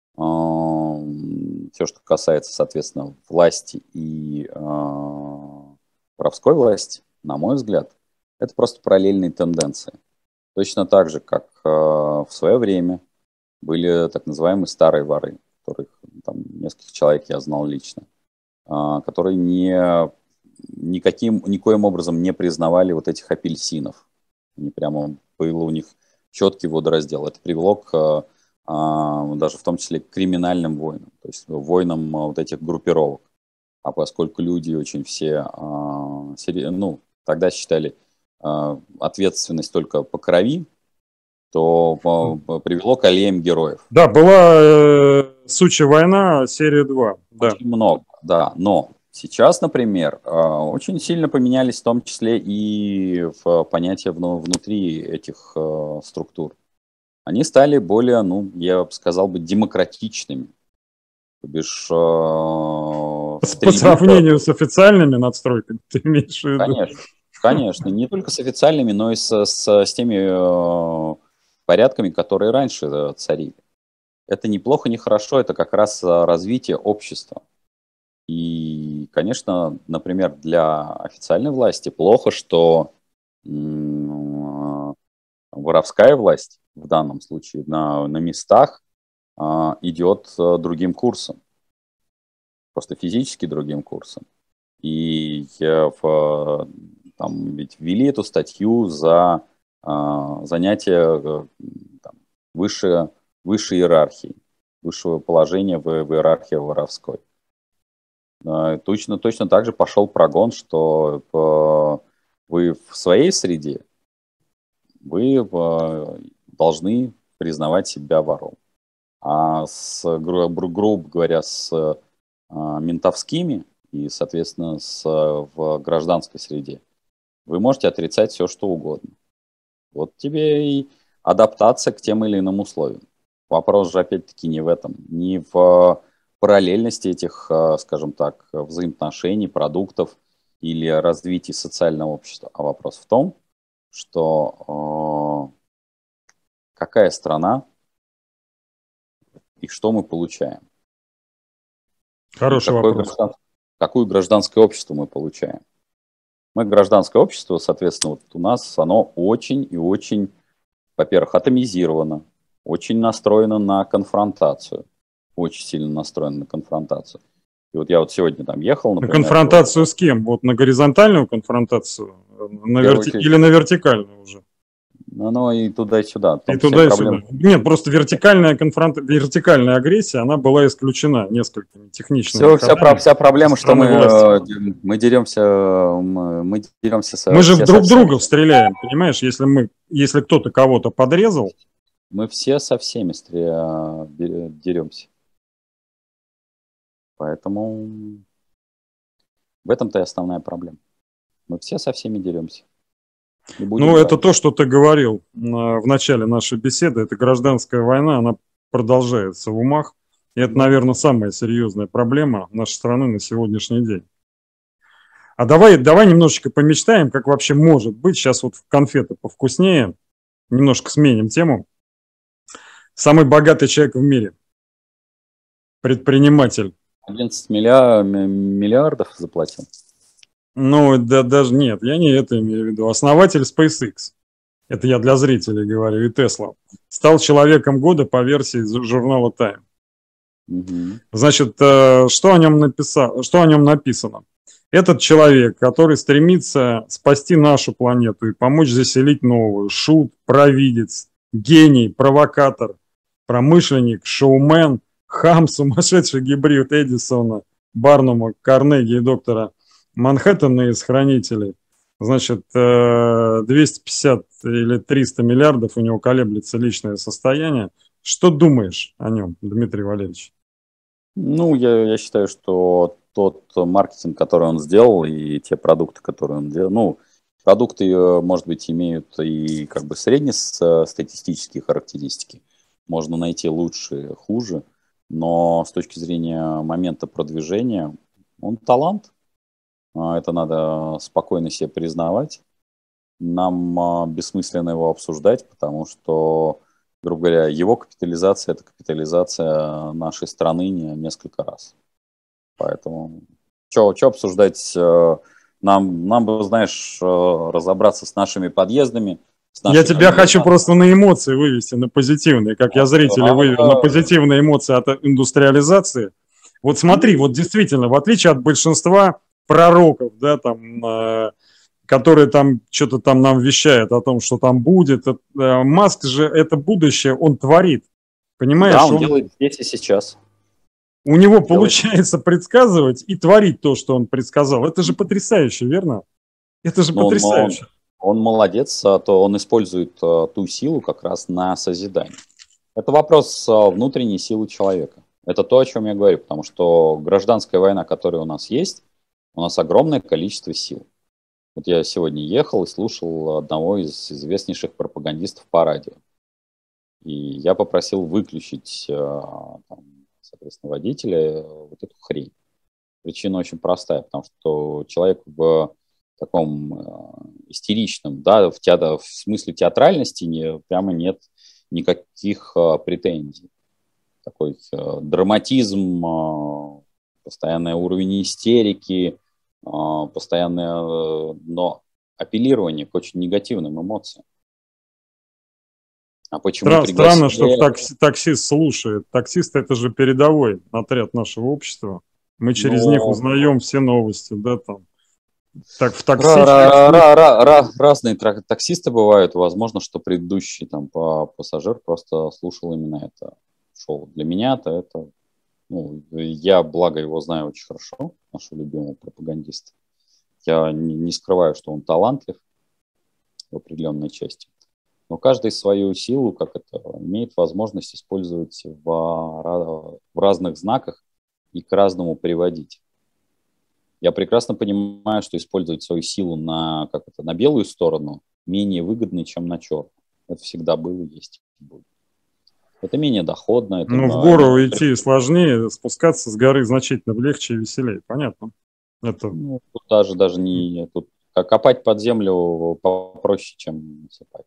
B: все, что касается, соответственно, власти и воровской власти, на мой взгляд, это просто параллельные тенденции. Точно так же, как в свое время были так называемые старые воры, которых там нескольких человек я знал лично, которые не, никаким, никоим образом не признавали вот этих апельсинов. Они прямо, был у них четкий водораздел. Это привело к, даже в том числе к криминальным войнам, то есть войнам вот этих группировок. А поскольку люди очень все, ну, тогда считали ответственность только по крови, то привело к аллеям героев.
A: Да, была э, «Сучья война», серия два.
B: Да. Очень много, да. Но Сейчас, например, очень сильно поменялись в том числе и в понятия внутри этих структур. Они стали более, ну, я бы сказал бы, демократичными. То бишь,
A: по, по сравнению с официальными надстройками, ты имеешь в виду?
B: Конечно, конечно. Не только с официальными, но и с, с, с теми порядками, которые раньше царили. Это неплохо, не хорошо, это как раз развитие общества. И, конечно, например, для официальной власти плохо, что воровская власть в данном случае на, на местах а, идет другим курсом, просто физически другим курсом. И в, там, ведь ввели эту статью за а, занятие там, выше, выше иерархии, высшего положения в, в иерархии воровской. Точно, точно так же пошел прогон, что вы в своей среде вы должны признавать себя вором. А с, гру, грубо говоря, с ментовскими и, соответственно, с, в гражданской среде вы можете отрицать все, что угодно. Вот тебе и адаптация к тем или иным условиям. Вопрос же, опять-таки, не в этом, не в параллельности этих, скажем так, взаимоотношений, продуктов или развития социального общества. А вопрос в том, что э, какая страна и что мы получаем.
A: Хороший
B: какое
A: вопрос.
B: Граждан... Какое гражданское общество мы получаем. Мы гражданское общество, соответственно, вот у нас оно очень и очень, во-первых, атомизировано, очень настроено на конфронтацию. Очень сильно настроен на конфронтацию. И вот я вот сегодня там ехал, например...
A: На конфронтацию вот, с кем? Вот на горизонтальную конфронтацию? На верти... очередь... Или на вертикальную уже?
B: Ну, ну и туда и сюда.
A: И туда и проблемы... сюда. Нет, просто вертикальная, конфронт... вертикальная агрессия, она была исключена несколькими техничными.
B: Все, вся, про... вся проблема, что мы, мы деремся, мы, мы деремся... Со...
A: Мы же друг друга стреляем, понимаешь? Если, мы... Если кто-то кого-то подрезал...
B: Мы все со всеми стреля... деремся. Поэтому в этом-то и основная проблема. Мы все со всеми деремся.
A: Ну, это брать. То, что ты говорил в начале нашей беседы. Это гражданская война, она продолжается в умах. И это, наверное, самая серьезная проблема нашей страны на сегодняшний день. А давай, давай немножечко помечтаем, как вообще может быть. Сейчас вот конфеты повкуснее. Немножко сменим тему. Самый богатый человек в мире. Предприниматель.
B: одиннадцать миллиардов заплатил?
A: Ну, да, даже нет, я не это имею в виду. Основатель SpaceX, это я для зрителей говорю, и Tesla, стал человеком года по версии журнала Time.
B: Угу.
A: Значит, что о нем написано, что о нем написано? Этот человек, который стремится спасти нашу планету и помочь заселить новую, шут, провидец, гений, провокатор, промышленник, шоумен, хам, сумасшедший гибрид Эдисона, Барнума, Карнеги и доктора Манхэттена из хранителей. Значит, двести пятьдесят или триста миллиардов у него колеблется личное состояние. Что думаешь о нем, Дмитрий Валерьевич?
B: Ну, я, я считаю, что тот маркетинг, который он сделал, и те продукты, которые он делал, ну, продукты, может быть, имеют и как бы среднестатистические характеристики. Можно найти лучше, хуже. Но с точки зрения момента продвижения, он талант. Это надо спокойно себе признавать. Нам бессмысленно его обсуждать, потому что, грубо говоря, его капитализация – это капитализация нашей страны не несколько раз. Поэтому, что обсуждать? Нам, нам бы, знаешь, разобраться с нашими подъездами.
A: Я тебя хочу просто на эмоции вывести, на позитивные, как я зрителей вывел, на позитивные эмоции от индустриализации. Вот смотри, вот действительно, в отличие от большинства пророков, да, там, э, которые там что-то там нам вещают о том, что там будет, э, Маск же это будущее, он творит, понимаешь?
B: Да, он, он делает здесь и сейчас.
A: У него делает. Получается предсказывать и творить то, что он предсказал. Это же потрясающе, верно? Это же но, потрясающе.
B: Но... Он молодец, то он использует ту силу как раз на созидание. Это вопрос внутренней силы человека. Это то, о чем я говорю, потому что гражданская война, которая у нас есть, У нас огромное количество сил. Вот я сегодня ехал и слушал одного из известнейших пропагандистов по радио. И я попросил выключить, там, соответственно, водителя вот эту хрень. Причина очень простая, потому что человек в таком истеричном, да, в, театр, в смысле театральности не, прямо нет никаких претензий. Такой драматизм, постоянный уровень истерики, постоянное, но апеллирование к очень негативным эмоциям. А почему
A: Стра- пригласили... Странно, что такси, таксист слушает. Таксист – это же передовой отряд нашего общества. Мы через Но... них узнаем все новости, да, там. Так, в такси...
B: Разные таксисты бывают. Возможно, что предыдущий там пассажир просто слушал именно это шоу. Для меня-то это... Ну, я, благо, его знаю очень хорошо, нашего любимого пропагандиста. Я не, не скрываю, что он талантлив в определенной части. Но каждый свою силу, как это, имеет возможность использовать в, в разных знаках и к разному приводить. Я прекрасно понимаю, что использовать свою силу на, как это, на белую сторону менее выгодно, чем на черную. Это всегда было, есть и будет. Это менее доходно. Это
A: ну, в гору менее... идти сложнее, спускаться с горы значительно легче и веселее, понятно. Это...
B: Ну, тут даже, даже не... Тут копать под землю попроще, чем насыпать.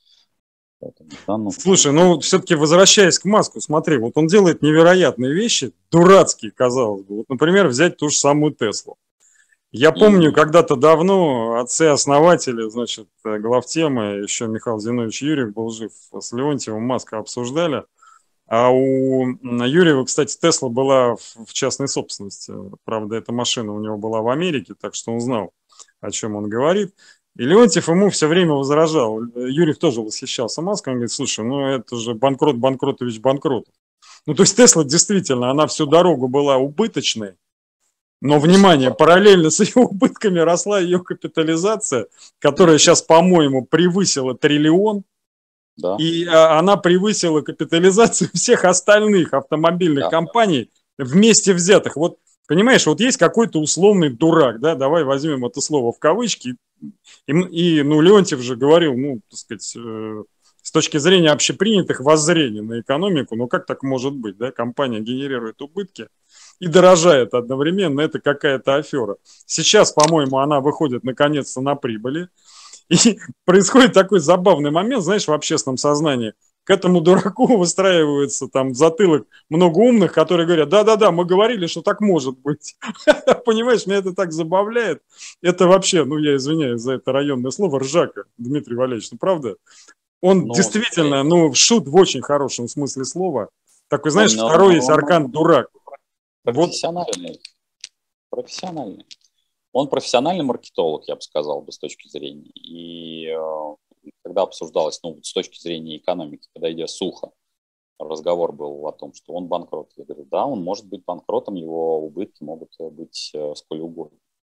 A: Да, ну... Слушай, ну, все-таки возвращаясь к Маску, смотри, вот он делает невероятные вещи, дурацкие, казалось бы. Вот, например, взять ту же самую Теслу. Я помню, mm-hmm. когда-то давно отцы-основатели, значит, главтемы, еще Михаил Зинович Юрьев был жив, с Леонтьевым Маска обсуждали. А у Юрьева, кстати, Тесла была в частной собственности. Правда, эта машина у него была в Америке, так что он знал, о чем он говорит. И Леонтьев ему все время возражал. Юрьев тоже восхищался Маском. Он говорит, слушай, ну это же банкрот Банкротович Банкротов. Ну, то есть Тесла действительно, она всю дорогу была убыточной. Но, внимание, параллельно с ее убытками росла ее капитализация, которая сейчас, по-моему, превысила триллион. Да. И а, она превысила капитализацию всех остальных автомобильных да. компаний вместе взятых. Вот, понимаешь, вот есть какой-то условный дурак, да, давай возьмем это слово в кавычки. И, и ну, Леонтьев же говорил, ну, так сказать, э, с точки зрения общепринятых воззрений на экономику, ну, как так может быть, да, компания генерирует убытки и дорожает одновременно, это какая-то афера. Сейчас, по-моему, она выходит наконец-то на прибыли. И происходит такой забавный момент, знаешь, в общественном сознании. К этому дураку выстраивается там в затылок много умных, которые говорят, да-да-да, мы говорили, что так может быть. Понимаешь, меня это так забавляет. Это вообще, ну я извиняюсь за это районное слово, ржака, Дмитрий Валерьевич, ну правда? Он ну, действительно, ну шут в очень хорошем смысле слова. Такой, знаешь, он, второй он, есть аркан он, дурак.
B: Профессиональный. Вот. Профессиональный. Он профессиональный маркетолог, я бы сказал, бы, с точки зрения. И э, когда обсуждалось, ну, с точки зрения экономики, подойдя сухо, разговор был о том, что он банкрот. Я говорю, да, он может быть банкротом, его убытки могут быть э, сколь угодно.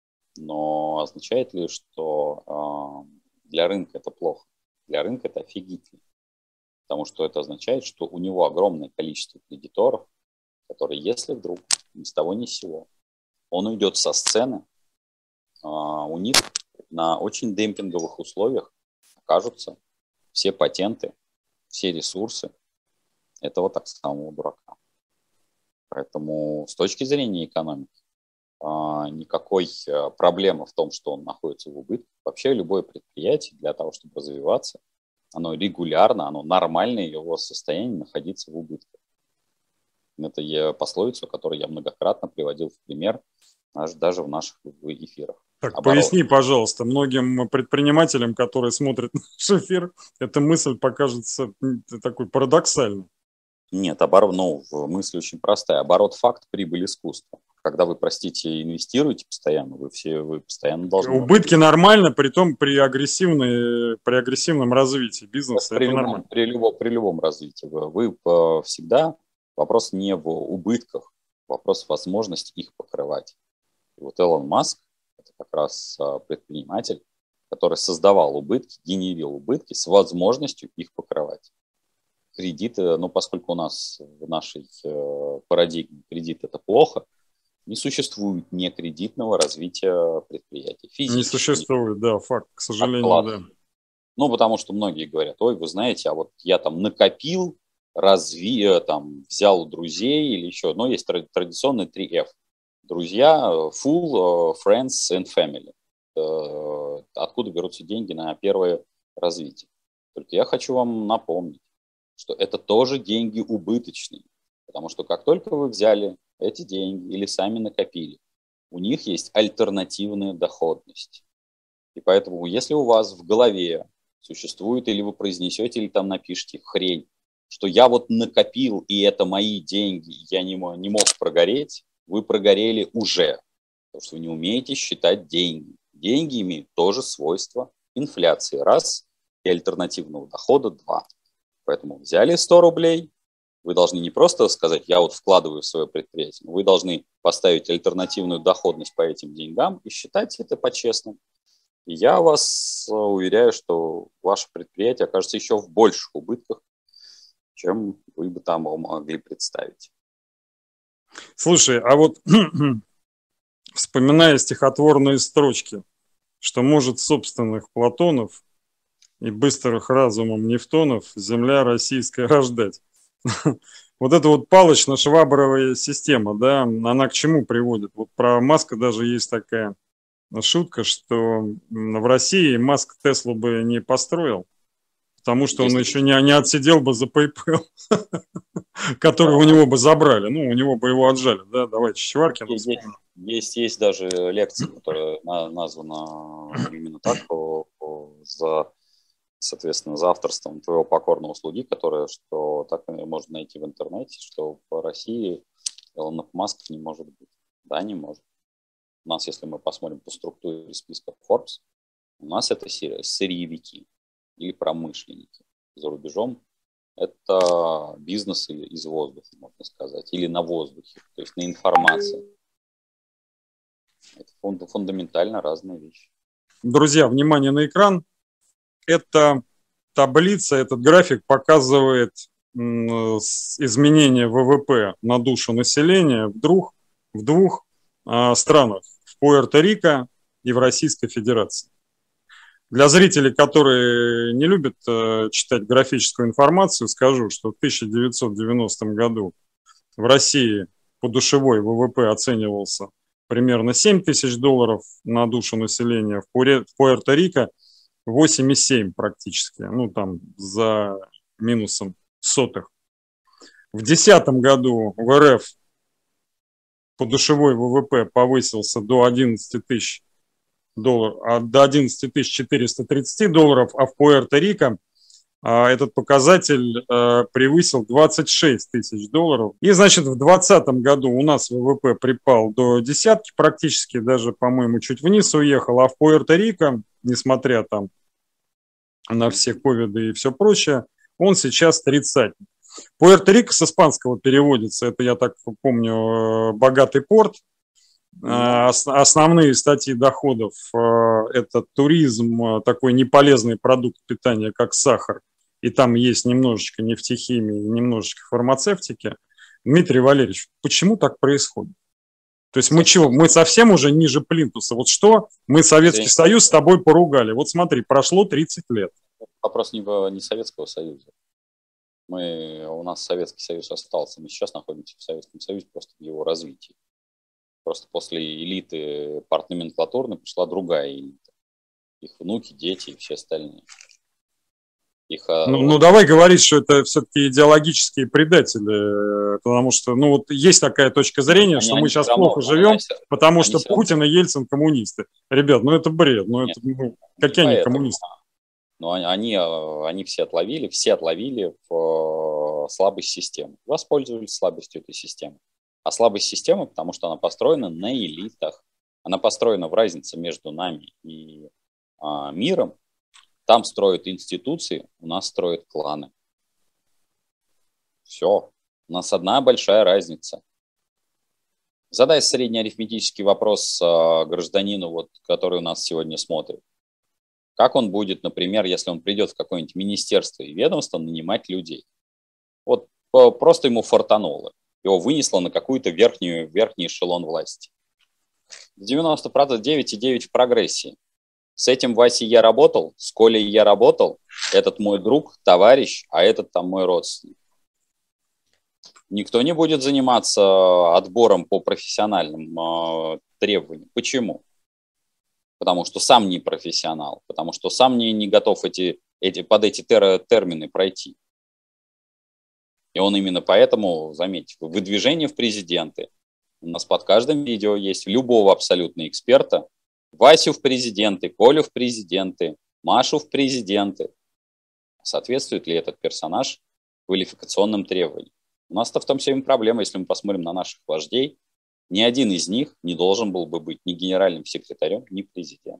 B: Но означает ли, что э, для рынка это плохо? Для рынка это офигительно. Потому что это означает, что у него огромное количество кредиторов, которые, если вдруг ни с того ни с сего, он уйдет со сцены, у них на очень демпинговых условиях окажутся все патенты, все ресурсы этого так самого дурака. Поэтому с точки зрения экономики никакой проблемы в том, что он находится в убытке. Вообще любое предприятие для того, чтобы развиваться, оно регулярно, оно нормальное его состояние находиться в убытке. Это пословицу, которую я многократно приводил в пример даже в наших эфирах.
A: Так, оборот. Поясни, пожалуйста, многим предпринимателям, которые смотрят наш эфир, эта мысль покажется такой парадоксальной.
B: Нет, оборот, ну, мысль очень простая. Оборот факт, прибыль искусство. Когда вы, простите, инвестируете постоянно, вы все вы постоянно должны...
A: Убытки нормально, при том при, агрессивной, при агрессивном развитии бизнеса.
B: При,
A: это
B: любом,
A: нормально.
B: При, любом, при любом развитии. Вы, вы всегда... Вопрос не в убытках, вопрос в возможности их покрывать. И вот Илон Маск, это как раз предприниматель, который создавал убытки, генерил убытки с возможностью их покрывать. Кредиты, ну, поскольку у нас в нашей парадигме кредит – это плохо, Не существует некредитного развития предприятий.
A: Не существует, да, факт, к сожалению, да.
B: Ну, потому что многие говорят, ой, вы знаете, а вот я там накопил, разви, там, взял у друзей или еще, но есть традиционные три эф. Друзья, full, friends and family. Откуда берутся деньги на первое развитие. Только я хочу вам напомнить, что это тоже деньги убыточные. Потому что как только вы взяли эти деньги или сами накопили, у них есть альтернативная доходность. И поэтому, если у вас в голове существует, или вы произнесете, или там напишите хрень, что я вот накопил, и это мои деньги, я не мог, не мог прогореть, вы прогорели уже. Потому что вы не умеете считать деньги. Деньги имеют тоже свойство инфляции. Раз. И альтернативного дохода. Два. Поэтому взяли сто рублей. Вы должны не просто сказать, я вот вкладываю в свое предприятие. Вы должны поставить альтернативную доходность по этим деньгам и считать это по-честному. И я вас уверяю, что ваше предприятие окажется еще в больших убытках, чем вы бы там могли представить.
A: Слушай, а вот вспоминая стихотворные строчки, что может собственных Платонов и быстрых разумом Нефтонов земля российская рождать. Вот эта вот палочно-швабровая система, да, она к чему приводит? Вот про Маска даже есть такая шутка, что в России Маск Теслу бы не построил, потому что он еще не, не отсидел бы за PayPal, который у него бы забрали, ну, у него бы его отжали, да, давайте Чичваркина вспомним.
B: Есть, есть даже лекция, которая названа именно так, по, по, за, соответственно, за авторством твоего покорного слуги, которая, что так можно найти в интернете, что по России Илон Маск не может быть. Да, не может. У нас, если мы посмотрим по структуре списка Forbes, у нас это сырьевики или промышленники. За рубежом это бизнес или из воздуха, можно сказать, или на воздухе, то есть на информации. Это фундаментально разные вещи.
A: Друзья, внимание на экран. Эта таблица, этот график показывает изменение ВВП на душу населения в двух, в двух а, странах. В Пуэрто-Рико и в Российской Федерации. Для зрителей, которые не любят э, читать графическую информацию, скажу, что в тысяча девятьсот девяностом году в России подушевой ВВП оценивался примерно семь тысяч долларов на душу населения, в Пуэрто-Рико восемь и семь практически, ну там за минусом сотых. В две тысячи десятом году в РФ подушевой ВВП повысился до одиннадцати тысяч долларов, а до одиннадцати тысяч четырёхсот тридцати долларов, а в Пуэрто-Рико а, этот показатель а, превысил двадцать шесть тысяч долларов. И, значит, в двадцатом году у нас ВВП припал до десятки практически, даже, по-моему, чуть вниз уехал, а в Пуэрто-Рико, несмотря там на все ковиды и все прочее, он сейчас тридцатник. Пуэрто-Рико с испанского переводится, это, я так помню, богатый порт. Основные статьи доходов – это туризм, такой неполезный продукт питания, как сахар, и там есть немножечко нефтехимии, немножечко фармацевтики. Дмитрий Валерьевич, почему так происходит? То есть мы чего? Мы совсем уже ниже плинтуса. Вот что мы Советский Союз с тобой поругали? Вот смотри, прошло тридцать лет.
B: Вопрос не, не Советского Союза. Мы, у нас Советский Союз остался. Мы сейчас находимся в Советском Союзе просто в его развитии. Просто после элиты партноменклатурной пришла другая элита. Их внуки, дети и все остальные. Их,
A: ну, ну, давай говорить, что это все-таки идеологические предатели, потому что, ну, вот есть такая точка зрения, они, что они мы сейчас равно, плохо живем, они, потому они что Путин равно. И Ельцин коммунисты. Ребят, ну это бред, ну Нет, это, ну, какие они коммунисты?
B: Но они, они все отловили, все отловили в слабость системы, воспользовались слабостью этой системы. А слабость системы, потому что она построена на элитах, она построена в разнице между нами и а, миром. Там строят институции, у нас строят кланы. Все. У нас одна большая разница. Задай среднеарифметический вопрос а, гражданину, вот, который у нас сегодня смотрит. Как он будет, например, если он придет в какое-нибудь министерство и ведомство, нанимать людей? Вот просто ему фартануло. его вынесло на какую-то верхнюю, верхний эшелон власти. девяносто девять и девять в прогрессии. С этим Васей я работал, с Колей я работал, этот мой друг, товарищ, а этот там мой родственник. Никто не будет заниматься отбором по профессиональным э, требованиям. Почему? Потому что сам не профессионал, потому что сам не, не готов эти, эти, под эти тер, термины пройти. И он именно поэтому, заметьте, выдвижение в президенты. У нас под каждым видео есть любого абсолютно эксперта. Васю в президенты, Колю в президенты, Машу в президенты. Соответствует ли этот персонаж квалификационным требованиям? У нас-то в том всем проблема, если мы посмотрим на наших вождей, ни один из них не должен был бы быть ни генеральным секретарем, ни президентом.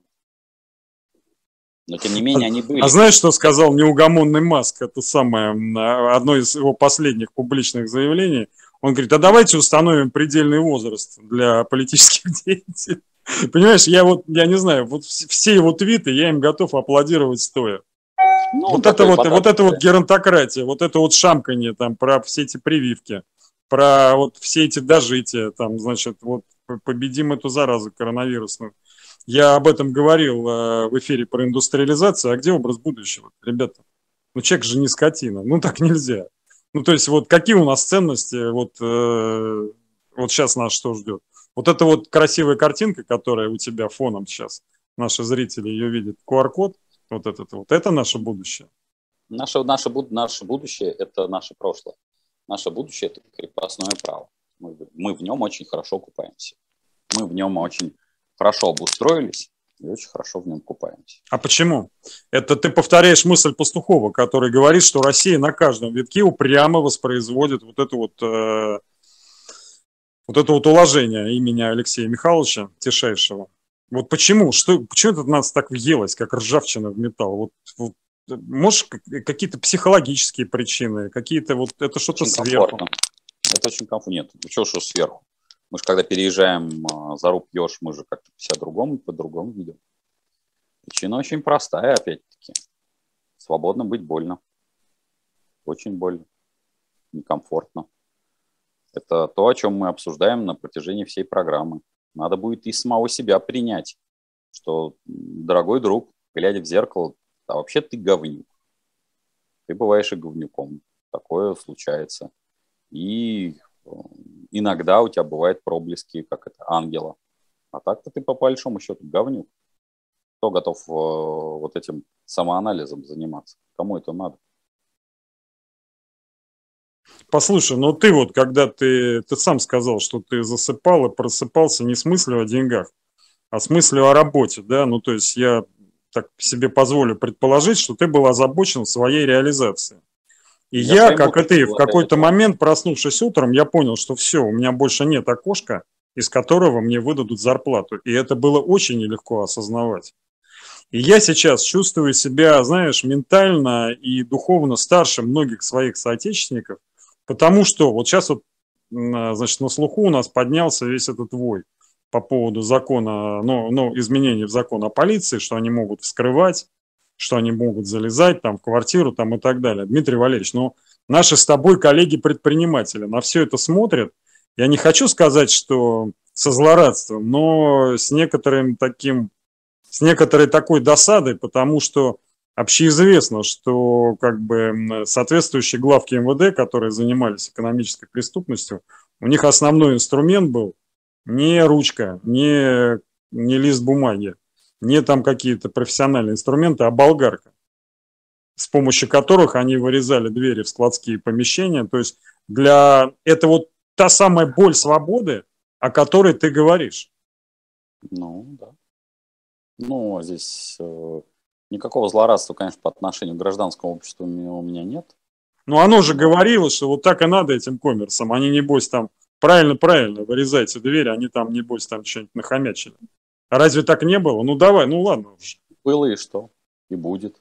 B: Но тем не менее они были.
A: А знаешь, что сказал неугомонный Маск? Это самое, одно из его последних публичных заявлений. Он говорит, а давайте установим предельный возраст для политических деятелей. Понимаешь, я вот, я не знаю, вот все его твиты, я им готов аплодировать стоя. Ну, вот, это вот, вот это вот геронтократия, вот это вот шамканье там про все эти прививки, про вот все эти дожития, там, значит, вот победим эту заразу коронавирусную. Я об этом говорил э, в эфире про индустриализацию, а где образ будущего, ребята? Ну, человек же не скотина, ну так нельзя. Ну, то есть вот какие у нас ценности, вот, э, вот сейчас нас что ждет? Вот эта вот красивая картинка, которая у тебя фоном сейчас, наши зрители ее видят, ку ар код, вот этот вот, это наше будущее.
B: Наше, наше, наше будущее – это наше прошлое. Наше будущее – это крепостное право. Мы, мы в нем очень хорошо купаемся. Мы в нем очень хорошо обустроились и очень хорошо в нем купаемся.
A: А почему? Это ты повторяешь мысль Пастухова, который говорит, что Россия на каждом витке упрямо воспроизводит вот это вот, э, вот это вот уложение имени Алексея Михайловича Тишайшего. Вот почему? Что, почему это нас так въелось, как ржавчина в металл? Вот, вот, может, какие-то психологические причины, какие-то вот, это что-то сверху?
B: Это очень комфортно. Нет, чего что сверху? Мы же когда переезжаем а, за руб Ёж, мы же как-то себя другому, по-другому видим. Причина очень простая, опять-таки. Свободно быть больно. Очень больно. Некомфортно. Это то, о чем мы обсуждаем на протяжении всей программы. Надо будет и самого себя принять, что, дорогой друг, глядя в зеркало, а вообще ты говнюк. Ты бываешь и говнюком. Такое случается. И иногда у тебя бывают проблески, как это, ангела. А так-то ты по большому счету говнюк. Кто готов э, вот этим самоанализом заниматься? Кому это надо?
A: Послушай, ну ты вот, когда ты, ты сам сказал, что ты засыпал и просыпался не с мыслью о деньгах, а с мыслью о работе, да, ну то есть я так себе позволю предположить, что ты был озабочен своей реализацией. И я, я как и ты, в какой-то момент, проснувшись утром, я понял, что все, у меня больше нет окошка, из которого мне выдадут зарплату. И это было очень нелегко осознавать. И я сейчас чувствую себя, знаешь, ментально и духовно старше многих своих соотечественников, потому что вот сейчас вот, значит, на слуху у нас поднялся весь этот вой по поводу закона, ну, ну, изменений в закон о полиции, что они могут вскрывать, что они могут залезать там в квартиру там и так далее. Дмитрий Валерьевич, ну, наши с тобой коллеги-предприниматели на все это смотрят. Я не хочу сказать, что со злорадством, но с некоторым таким, с некоторой такой досадой, потому что общеизвестно, что как бы соответствующие главки эм вэ дэ, которые занимались экономической преступностью, у них основной инструмент был не ручка, не, не лист бумаги, не там какие-то профессиональные инструменты, а болгарка, с помощью которых они вырезали двери в складские помещения. То есть для это вот та самая боль свободы, о которой ты говоришь.
B: Ну, да. Ну, здесь э, никакого злорадства, конечно, по отношению к гражданскому обществу у меня нет.
A: Ну, оно же говорило, что вот так и надо этим коммерсам. Они, небось, там правильно-правильно вырезайте двери, они там, небось, там что-нибудь нахомячили. А разве так не было? Ну, давай, ну ладно уже.
B: Было и что? И будет.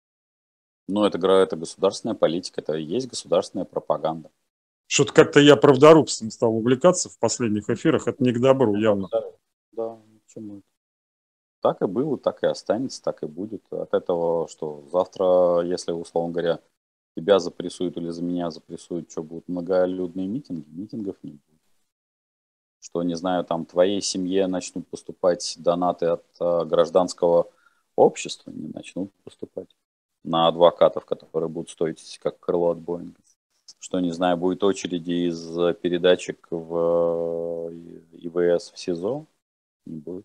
B: Но это, это государственная политика, это и есть государственная пропаганда.
A: Что-то как-то я правдорубством стал увлекаться в последних эфирах, это не к добру явно.
B: Да, да, почему это? Так и было, так и останется, так и будет. От этого, что завтра, если, условно говоря, тебя запрессуют или за меня запрессуют, что будут многолюдные митинги? Митингов не будет. Что, не знаю, там твоей семье начнут поступать донаты от э, гражданского общества, не начнут поступать на адвокатов, которые будут стоить как крыло от Боинга. Что, не знаю, будет очереди из передатчик в ИВС в СИЗО? Не будет.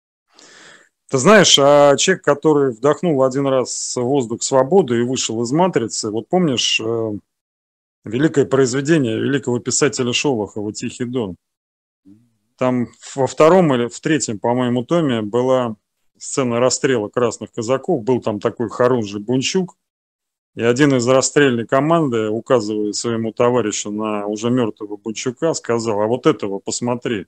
A: Ты знаешь, а человек, который вдохнул один раз воздух свободы и вышел из матрицы, вот помнишь э, великое произведение великого писателя Шолохова «Тихий Дон»? Там во втором или в третьем, по-моему, томе была сцена расстрела красных казаков. Был там такой Харунжий Бунчук. И один из расстрельной команды, указывая своему товарищу на уже мертвого Бунчука, сказал: а вот этого посмотри.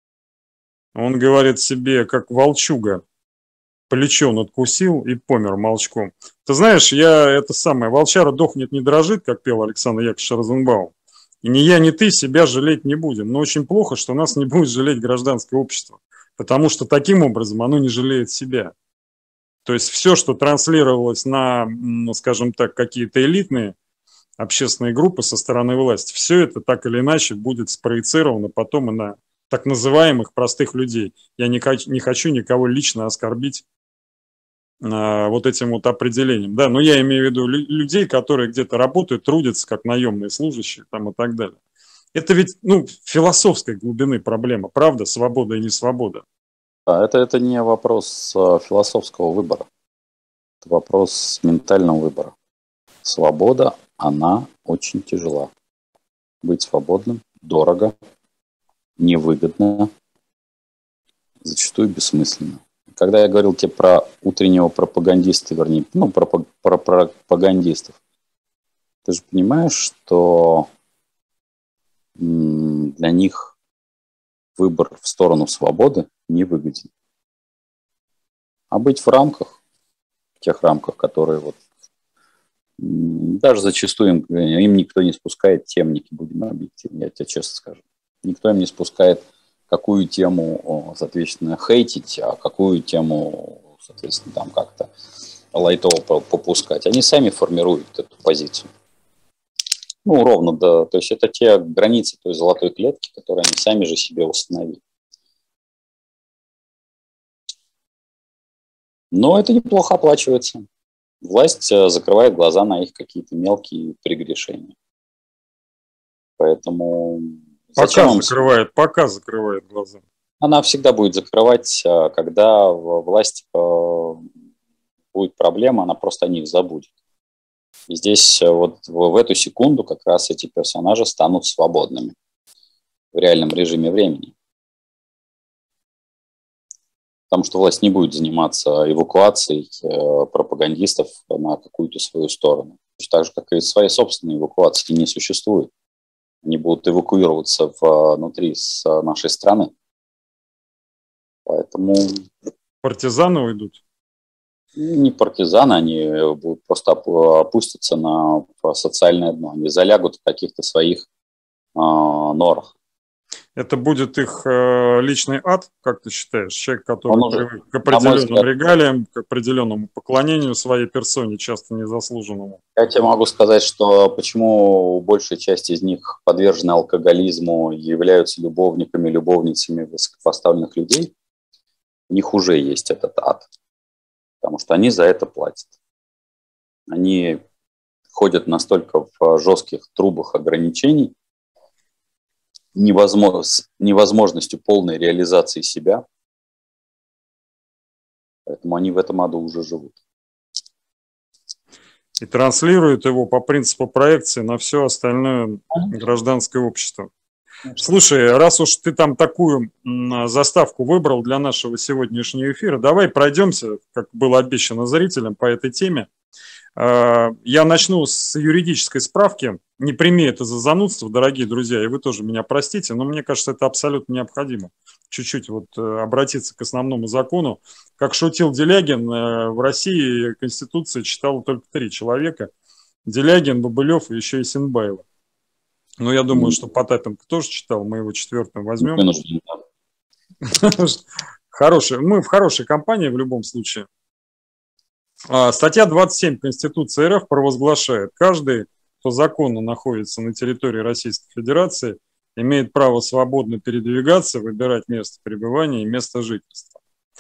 A: Он говорит себе, как волчуга, плечо надкусил и помер молчком. Ты знаешь, я это самое, волчара дохнет не дрожит, как пел Александр Яковлевич Розенбаум. И ни я, ни ты себя жалеть не будем. Но очень плохо, что нас не будет жалеть гражданское общество. Потому что таким образом оно не жалеет себя. То есть все, что транслировалось на, скажем так, какие-то элитные общественные группы со стороны власти, все это так или иначе будет спроецировано потом и на так называемых простых людей. Я не хочу, не хочу никого лично оскорбить а, вот этим вот определением. Да, но я имею в виду людей, которые где-то работают, трудятся как наемные служащие там, и так далее. Это ведь ну, философской глубины проблема, правда, свобода и не свобода.
B: Это, это не вопрос философского выбора, это вопрос ментального выбора. Свобода, она очень тяжела. Быть свободным дорого, невыгодно, зачастую бессмысленно. Когда я говорил тебе про утреннего пропагандиста, вернее, ну, про, про пропагандистов, ты же понимаешь, что для них выбор в сторону свободы не выгоден. А быть в рамках, в тех рамках, которые вот даже зачастую им, им никто не спускает темники, будем объективны, я тебе честно скажу. Никто им не спускает, какую тему, соответственно, хейтить, а какую тему, соответственно, там как-то лайтово попускать. Они сами формируют эту позицию. Ну, ровно, да. То есть это те границы той золотой клетки, которые они сами же себе установили. Но это неплохо оплачивается. Власть закрывает глаза на их какие-то мелкие прегрешения. Поэтому...
A: Пока закрывает, пока закрывает глаза.
B: Она всегда будет закрывать, когда власть будет проблема, она просто о них забудет. И здесь вот в эту секунду как раз эти персонажи станут свободными в реальном режиме времени. Потому что власть не будет заниматься эвакуацией пропагандистов на какую-то свою сторону. Так же, как и своей собственной эвакуации не существует. Они будут эвакуироваться внутри с нашей страны. Поэтому...
A: Партизаны уйдут?
B: Не партизаны, они будут просто опуститься на социальное дно. Они залягут в каких-то своих э, норах.
A: Это будет их э, личный ад, как ты считаешь? Человек, который Он привык уже, к определенным регалиям, к определенному поклонению своей персоне, часто незаслуженному.
B: Я тебе могу сказать, что почему большая часть из них подвержены алкоголизму, являются любовниками, любовницами высокопоставленных людей. У них уже есть этот ад. Потому что они за это платят. Они ходят настолько в жестких трубах ограничений, невозможно, с невозможностью полной реализации себя. Поэтому они в этом аду уже живут.
A: И транслируют его по принципу проекции на все остальное гражданское общество. Слушай, раз уж ты там такую заставку выбрал для нашего сегодняшнего эфира, давай пройдемся, как было обещано зрителям, по этой теме. Я начну с юридической справки. Не прими это за занудство, дорогие друзья, и вы тоже меня простите, но мне кажется, это абсолютно необходимо. Чуть-чуть вот обратиться к основному закону. Как шутил Делягин, в России Конституция читала только три человека. Делягин, Бобылев и еще и Синбаева. Ну, я думаю, что Потапенко тоже читал, мы его четвертым возьмем. Хороший, мы в хорошей компании в любом случае. Статья двадцать семь Конституции РФ провозглашает: каждый, кто законно находится на территории Российской Федерации, имеет право свободно передвигаться, выбирать место пребывания и место жительства.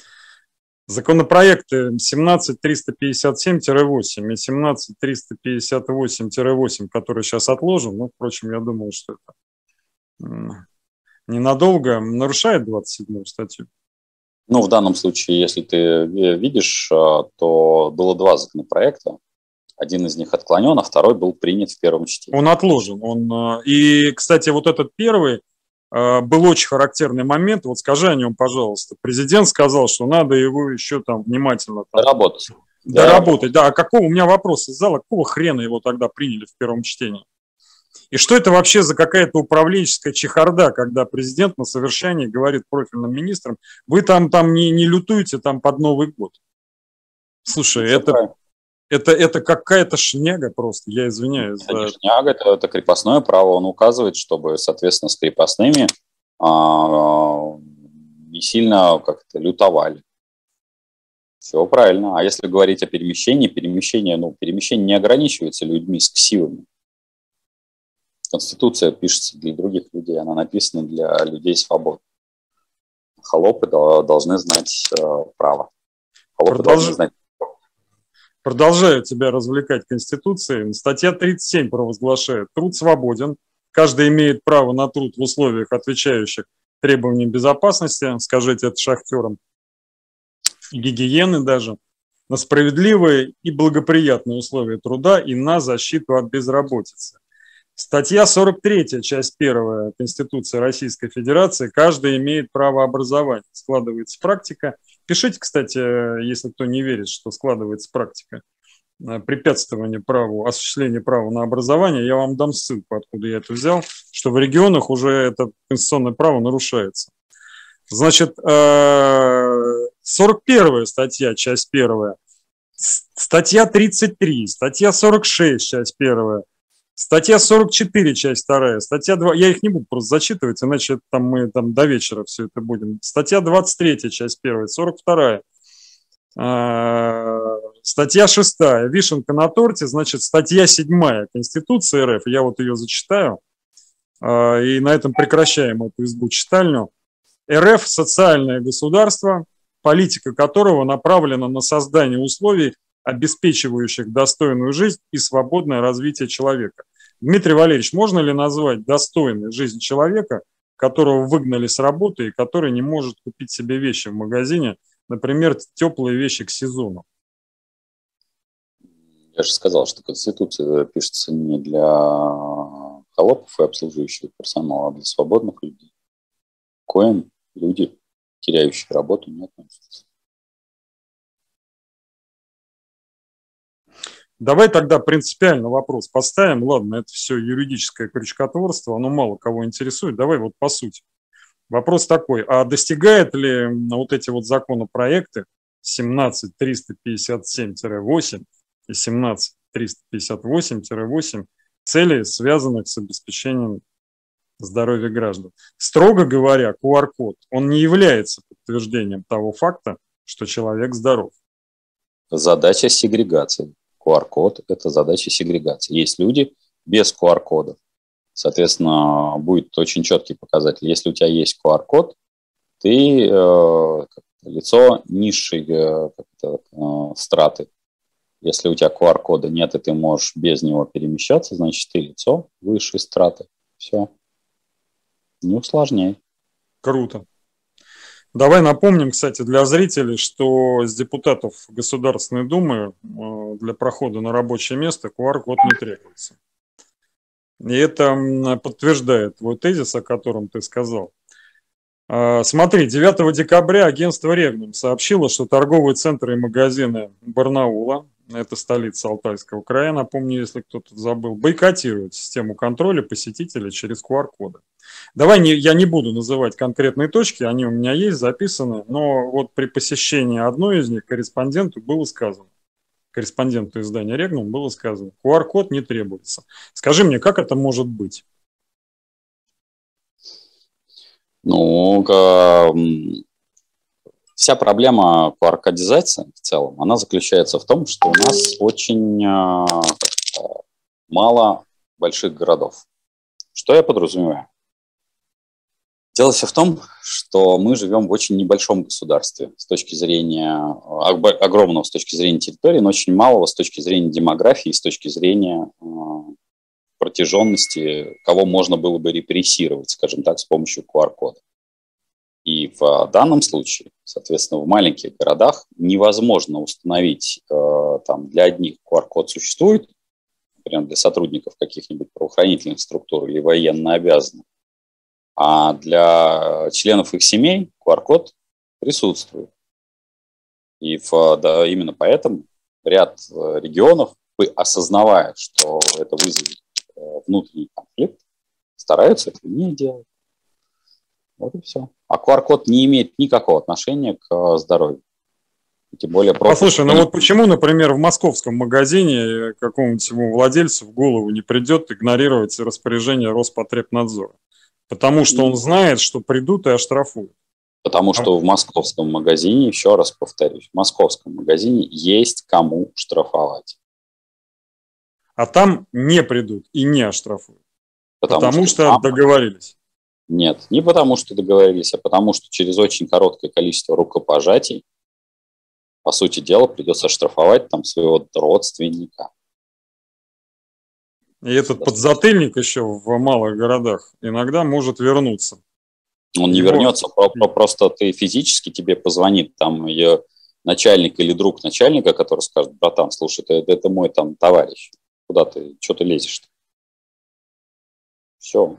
A: Законопроекты семнадцать триста пятьдесят семь восемь и семнадцать триста пятьдесят восемь восемь, которые сейчас отложен, ну, впрочем, я думаю, что это ненадолго, нарушает двадцать седьмую статью.
B: Ну, в данном случае, если ты видишь, то было два законопроекта. Один из них отклонен, а второй был принят в первом чтении.
A: Он отложен. Он, и, кстати, вот этот первый был очень характерный момент. Вот скажи о нем, пожалуйста. Президент сказал, что надо его еще там внимательно... Там,
B: доработать.
A: Доработать, да. А какого, у меня вопрос из зала, какого хрена его тогда приняли в первом чтении? И что это вообще за какая-то управленческая чехарда, когда президент на совещании говорит профильным министрам: вы там, там не, не лютуете там под Новый год. Слушай, это... Правильно. Это, это какая-то шняга просто, я извиняюсь.
B: Это не шняга, это, это крепостное право. Он указывает, чтобы, соответственно, с крепостными а, не сильно как-то лютовали. Все правильно. А если говорить о перемещении, перемещение, ну, перемещение не ограничивается людьми с ксивами. Конституция пишется для других людей, она написана для людей свободных. Холопы должны знать э, право. Холопы
A: Продолж...
B: должны знать.
A: Продолжаю тебя развлекать Конституцией. Статья тридцать семь провозглашает: труд свободен, каждый имеет право на труд в условиях, отвечающих требованиям безопасности, скажите это шахтерам, и гигиены даже, на справедливые и благоприятные условия труда и на защиту от безработицы. Статья сорок третья, часть первая Конституции Российской Федерации: каждый имеет право образования. Складывается практика. Пишите, кстати, если кто не верит, что складывается практика препятствования праву, осуществления права на образование, я вам дам ссылку, откуда я это взял, что в регионах уже это конституционное право нарушается. Значит, сорок первая статья, часть первая, статья тридцать три, статья сорок шесть, часть первая, статья сорок четыре, часть вторая, статья два, я их не буду просто зачитывать, иначе там мы там до вечера все это будем. Статья двадцать третья, часть первая, сорок вторая, статья шестая, вишенка на торте, значит, статья седьмая Конституции РФ, я вот ее зачитаю, и на этом прекращаем эту избу-читальню. РФ – социальное государство, политика которого направлена на создание условий, обеспечивающих достойную жизнь и свободное развитие человека. Дмитрий Валерьевич, можно ли назвать достойной жизнь человека, которого выгнали с работы и который не может купить себе вещи в магазине, например, теплые вещи к сезону?
B: Я же сказал, что Конституция пишется не для холопов и обслуживающего персонала, а для свободных людей. К коим люди, теряющие работу, не относятся.
A: Давай тогда принципиально вопрос поставим. Ладно, это все юридическое крючкотворство, оно мало кого интересует. Давай вот по сути. Вопрос такой: а достигает ли вот эти вот законопроекты семнадцать триста пятьдесят семь восемь и семнадцать триста пятьдесят восемь восемь целей, связанных с обеспечением здоровья граждан? Строго говоря, ку ар код, он не является подтверждением того факта, что человек здоров.
B: Задача сегрегации. ку ар код – это задача сегрегации. Есть люди без ку ар кодов. Соответственно, будет очень четкий показатель. Если у тебя есть ку ар код, ты э, лицо низшей э, э, страты. Если у тебя ку ар кода нет, и ты можешь без него перемещаться, значит, ты лицо высшей страты. Все. Не усложняй.
A: Круто. Давай напомним, кстати, для зрителей, что с депутатов Государственной Думы для прохода на рабочее место ку ар код не требуется. И это подтверждает твой тезис, о котором ты сказал. Смотри, девятого декабря агентство Регнум сообщило, что торговые центры и магазины Барнаула, это столица Алтайского края, напомню, если кто-то забыл, бойкотируют систему контроля посетителей через ку ар коды. Давай не, я не буду называть конкретные точки, они у меня есть записаны, но вот при посещении одной из них корреспонденту было сказано, корреспонденту издания Регнум было сказано: ку ар код не требуется. Скажи мне, как это может быть?
B: Ну, Вся проблема ку ар-кодизации в целом, она заключается в том, что у нас очень мало больших городов. Что я подразумеваю? Дело все в том, что мы живем в очень небольшом государстве с точки зрения, огромного с точки зрения территории, но очень малого с точки зрения демографии, с точки зрения протяженности, кого можно было бы репрессировать, скажем так, с помощью ку ар-кода. И в данном случае, соответственно, в маленьких городах невозможно установить, там, для одних ку ар-код существует, например, для сотрудников каких-нибудь правоохранительных структур или военно обязанных, а для членов их семей ку ар-код присутствует. И в, да, именно поэтому ряд регионов, осознавая, что это вызовет внутренний конфликт, стараются этого не делать. Вот и все. А ку ар-код не имеет никакого отношения к здоровью. Тем более просто...
A: Послушай, ну вот почему, например, в московском магазине какому-нибудь ему владельцу в голову не придет игнорировать распоряжение Роспотребнадзора? Потому что он знает, что придут и оштрафуют.
B: Потому что в московском магазине, еще раз повторюсь, в московском магазине есть кому штрафовать.
A: А там не придут и не оштрафуют. Потому, потому что, что там... договорились.
B: Нет, не потому что договорились, а потому что через очень короткое количество рукопожатий, по сути дела, придется оштрафовать там своего родственника.
A: И этот подзатыльник еще в малых городах иногда может вернуться.
B: Он не Его... вернется, просто ты физически, тебе позвонит там ее начальник или друг начальника, который скажет: братан, слушай, это, это мой там товарищ, куда ты, что ты лезешь-то? Все.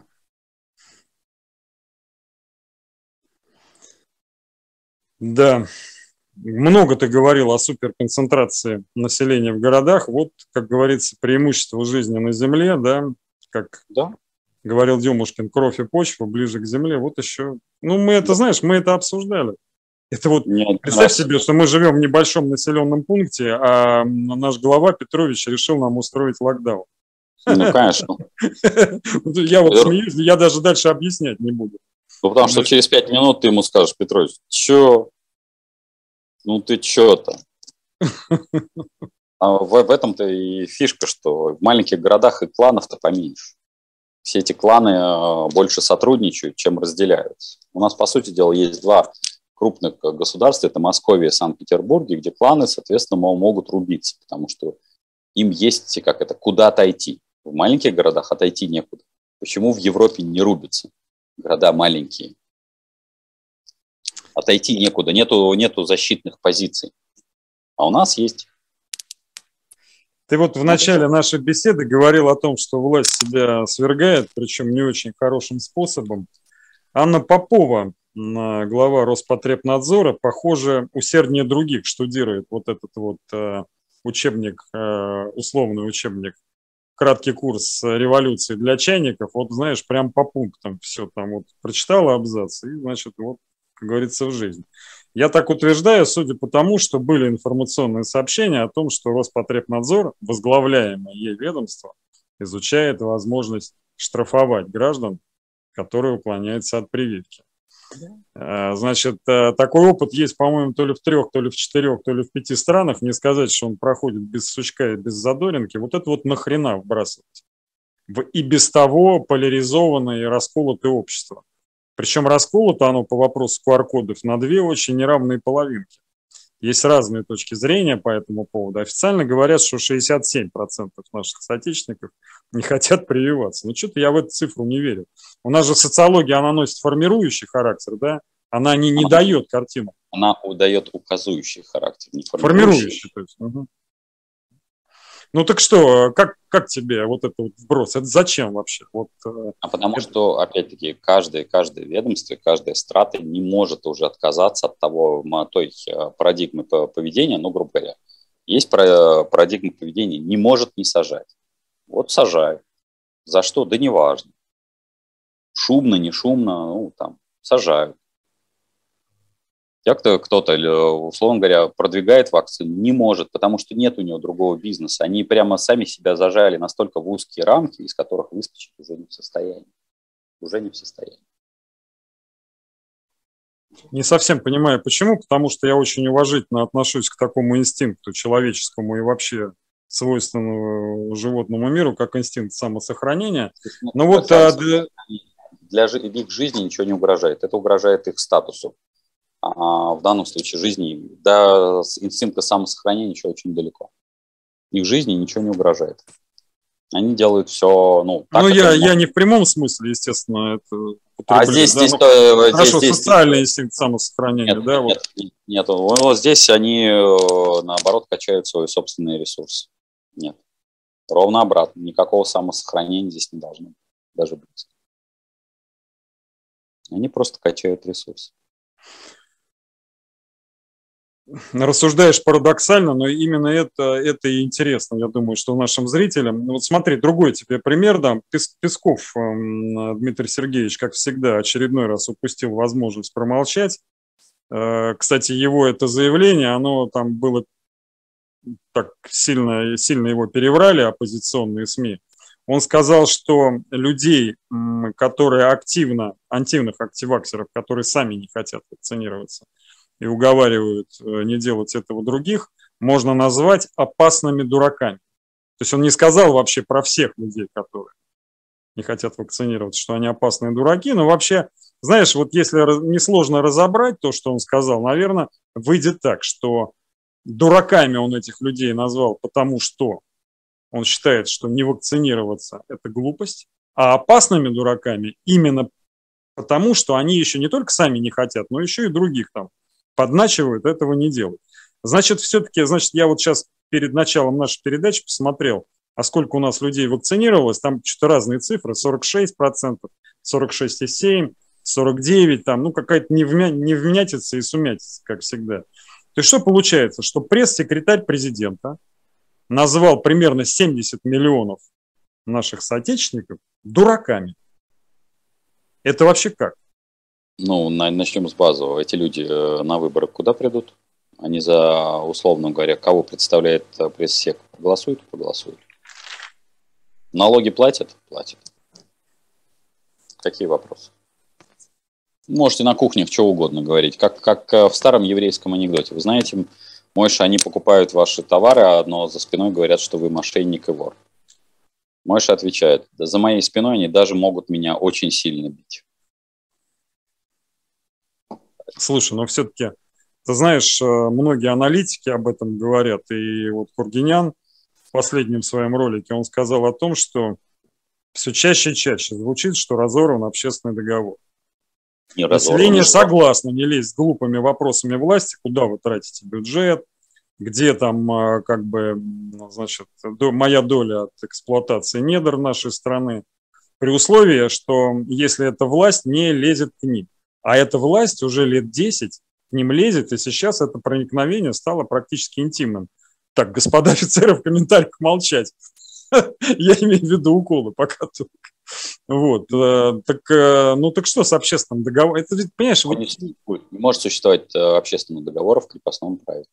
A: Да, много ты говорил о суперконцентрации населения в городах. Вот, как говорится, преимущество жизни на земле, да, как
B: да.
A: говорил Демушкин, кровь и почва ближе к земле. Вот еще, ну, мы это, да. знаешь, мы это обсуждали. Это вот, Нет, представь раз. себе, что мы живем в небольшом населенном пункте, а наш глава Петрович решил нам устроить локдаун.
B: Ну, конечно.
A: Я вот смеюсь, я даже дальше объяснять не буду.
B: Ну, потому что через пять минут ты ему скажешь: Петрович, чё? Ну, ты чё-то? А в, в этом-то и фишка, что в маленьких городах и кланов-то поменьше. Все эти кланы больше сотрудничают, чем разделяются. У нас, по сути дела, есть два крупных государства, это Московия и Санкт-Петербург, где кланы, соответственно, могут рубиться, потому что им есть, как это, куда отойти. В маленьких городах отойти некуда. Почему в Европе не рубятся? Города маленькие. Отойти некуда, нету, нету защитных позиций. А у нас есть.
A: Ты вот в начале нашей беседы говорил о том, что власть себя свергает, причем не очень хорошим способом. Анна Попова, глава Роспотребнадзора, похоже, усерднее других штудирует вот этот вот учебник, условный учебник, краткий курс революции для чайников. Вот, знаешь, прям по пунктам все там вот прочитала абзац и, значит, вот, как говорится, в жизнь. Я так утверждаю, судя по тому, что были информационные сообщения о том, что Роспотребнадзор, возглавляемое ей ведомство, изучает возможность штрафовать граждан, которые уклоняются от прививки. Значит, такой опыт есть, по-моему, то ли в трех, то ли в четырех, то ли в пяти странах. Не сказать, что он проходит без сучка и без задоринки. Вот это вот нахрена вбрасывать в и без того поляризованное и расколотое общество. Причем расколото оно по вопросу ку ар-кодов на две очень неравные половинки. Есть разные точки зрения по этому поводу. Официально говорят, что шестьдесят семь процентов наших соотечественников не хотят прививаться. Но что-то я в эту цифру не верю. У нас же социология, она носит формирующий характер, да? Она не, не она, дает картину.
B: Она дает указующий характер, не
A: формирующий. Формирующий, то есть. Угу. Ну так что, как, как тебе вот это вот вброс? Это зачем вообще? Вот,
B: а потому
A: это...
B: что, опять-таки, каждое, каждое ведомство, каждая страта не может уже отказаться от того, той парадигмы поведения, ну, грубо говоря. Есть парадигма поведения: не может не сажать. Вот сажают. За что? Да неважно. Шумно, не шумно, ну, там, сажают. Как-то кто-то, условно говоря, продвигает вакцину, не может, потому что нет у него другого бизнеса. Они прямо сами себя зажали настолько в узкие рамки, из которых выскочить уже не в состоянии. Уже не в состоянии.
A: Не совсем понимаю, почему, потому что я очень уважительно отношусь к такому инстинкту человеческому и вообще свойственному животному миру, как инстинкт самосохранения. Но вот а,
B: для, для их жизни ничего не угрожает. Это угрожает их статусу. А в данном случае жизни, до инстинкта самосохранения еще очень далеко. Их жизни ничего не угрожает. Они делают все, ну...
A: Так, ну, я, я не в прямом смысле, естественно, это...
B: А здесь, да? здесь,
A: ну,
B: то,
A: хорошо,
B: здесь,
A: социальный
B: здесь...
A: инстинкт самосохранения,
B: нет,
A: да?
B: Нет, вот. нет, вот здесь они, наоборот, качают свой собственный ресурс. Нет. Ровно обратно. Никакого самосохранения здесь не должно быть. Даже близко. Они просто качают ресурс.
A: Рассуждаешь парадоксально, но именно это, это и интересно, я думаю, что нашим зрителям. Вот смотри, другой тебе пример дам. Песков Дмитрий Сергеевич, как всегда, очередной раз упустил возможность промолчать. Кстати, его это заявление, оно там было так сильно, сильно его переврали оппозиционные СМИ. Он сказал, что людей, которые активно, антивных активаксеров, которые сами не хотят вакцинироваться, и уговаривают не делать этого других, можно назвать опасными дураками. То есть он не сказал вообще про всех людей, которые не хотят вакцинироваться, что они опасные дураки, но вообще, знаешь, вот если несложно разобрать то, что он сказал, наверное, выйдет так, что дураками он этих людей назвал, потому что он считает, что не вакцинироваться – это глупость, а опасными дураками именно потому, что они еще не только сами не хотят, но еще и других там подначивают, этого не делают. Значит, все-таки, значит, я вот сейчас перед началом нашей передачи посмотрел, а сколько у нас людей вакцинировалось, там что-то разные цифры, сорок шесть процентов, сорок шесть целых семь десятых, сорок девять, там, ну, какая-то невмя... невмятица и сумятица, как всегда. То есть что получается? Что пресс-секретарь президента назвал примерно семьдесят миллионов наших соотечественников дураками. Это вообще как?
B: Ну, начнем с базового. Эти люди на выборы куда придут? Они за, условно говоря, кого представляет пресс-сек? Голосуют? Проголосуют. Налоги платят? Платят. Какие вопросы? Можете на кухнях что угодно говорить. Как, как в старом еврейском анекдоте. Вы знаете, Мойша, они покупают ваши товары, но за спиной говорят, что вы мошенник и вор. Мойша отвечает: да за моей спиной они даже могут меня очень сильно бить.
A: Слушай, но все-таки, ты знаешь, многие аналитики об этом говорят, и вот Кургинян в последнем своем ролике, он сказал о том, что все чаще и чаще звучит, что разорван общественный договор. Не Население согласно не лезть с глупыми вопросами власти, куда вы тратите бюджет, где там, как бы, значит, моя доля от эксплуатации недр нашей страны, при условии, что если эта власть не лезет к ним. А эта власть уже лет десять к ним лезет, и сейчас это проникновение стало практически интимным. Так, господа офицеры, в комментариях молчать. Я имею в виду уколы пока только. Вот. Так, ну так что с общественным договором? Это ведь, понимаешь, вот...
B: не, не может существовать общественного договора в крепостном праве.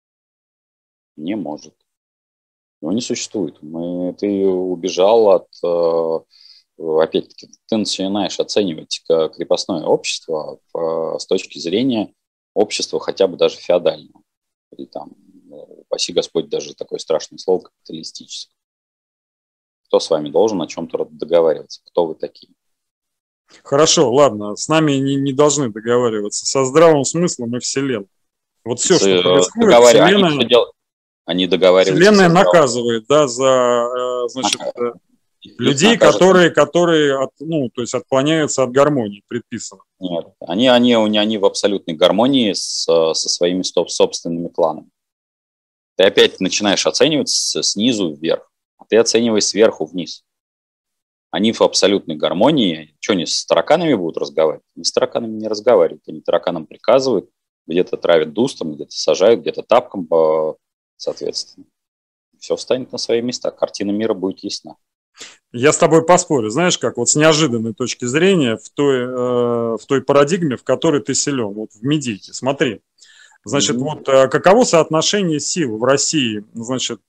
B: Не может. Его не существует. Мы, ты убежал от... Опять-таки, ты начинаешь оценивать крепостное общество с точки зрения общества хотя бы даже феодального. Или там, упаси Господь, даже такое страшное слово капиталистическое. Кто с вами должен о чем-то договариваться? Кто вы такие?
A: Хорошо, ладно, с нами не, не должны договариваться. Со здравым смыслом и Вселенной. Вот все, что происходит,
B: договар... Вселенная, они, дел... они договариваются.
A: Вселенная наказывает, да, за, значит, ага. людей, которые, которые от, ну, то есть отклоняются от гармонии предписанной.
B: Нет, они, они, они в абсолютной гармонии с, со своими собственными кланами. Ты опять начинаешь оценивать снизу вверх. Ты оцениваешь сверху вниз. Они в абсолютной гармонии. Что, они с тараканами будут разговаривать? Они с тараканами не разговаривают. Они тараканам приказывают, где-то травят дустом, где-то сажают, где-то тапком, соответственно. Все встанет на свои места. Картина мира будет ясна.
A: Я с тобой поспорю. Знаешь как, вот с неожиданной точки зрения в той, э, в той парадигме, в которой ты силен. Вот в медийке. Смотри. Значит, mm-hmm. вот каково соотношение сил в России, значит,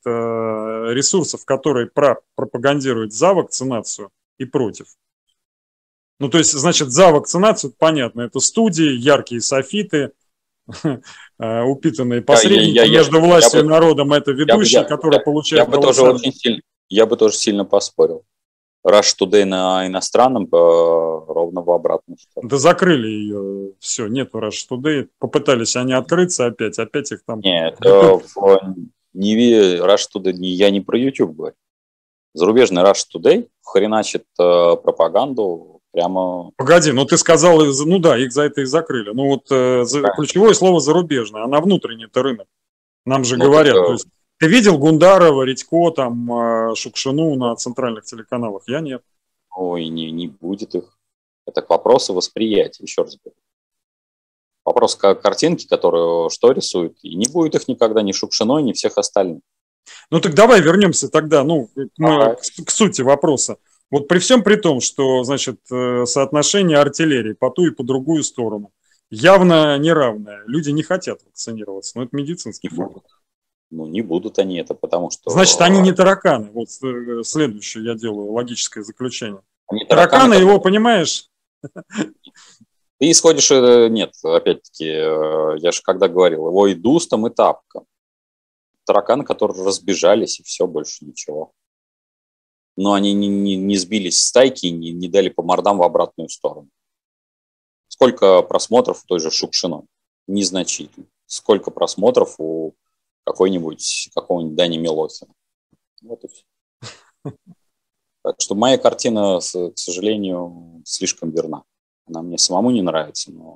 A: ресурсов, которые пропагандируют за вакцинацию и против? Ну, то есть, значит, за вакцинацию, понятно, это студии, яркие софиты, упитанные посредники я, я, между я, властью я, и народом, это ведущие, я, которые я, получают
B: я бы тоже очень сильно, Я бы тоже сильно поспорил. Rush Today на иностранном ровно в обратную сторону.
A: Да закрыли ее, все, нету Rush Today. Попытались они открыться опять, опять их там...
B: Нет, в Ниве Rush Today, я не про YouTube говорю. Зарубежный Rush Today хреначит пропаганду прямо...
A: Погоди, ну ты сказал, ну да, их за это и закрыли. Ну вот э, ключевое слово зарубежное, а на внутренний-то рынок. Нам же ну, говорят, так, то есть, ты видел Гундарова, Редько, там, Шукшину на центральных телеканалах? Я нет.
B: Ой, не, не будет их. Это к вопросу восприятия, еще раз говорю. Вопрос картинки, которую что рисуют, и не будет их никогда ни Шукшиной, ни всех остальных.
A: Ну так давай вернемся тогда, ну, к, к, к сути вопроса. Вот при всем при том, что, значит, соотношение артиллерии по ту и по другую сторону явно неравное. Люди не хотят вакцинироваться, но это медицинский факт.
B: Ну, не будут они это, потому что...
A: Значит, они не тараканы. Вот следующее я делаю логическое заключение. Они тараканы, тараканы его, понимаешь?
B: Ты исходишь... Нет, опять-таки, я же когда говорил, его и дустом, и тапком. Тараканы, которые разбежались, и все, больше ничего. Но они не, не, не сбились с стайки и не, не дали по мордам в обратную сторону. Сколько просмотров у той же Шукшиной? Незначительно. Сколько просмотров у какой-нибудь, какого-нибудь Дани Милохина? Вот и все. Так что моя картина, к сожалению, слишком верна. Она мне самому не нравится, но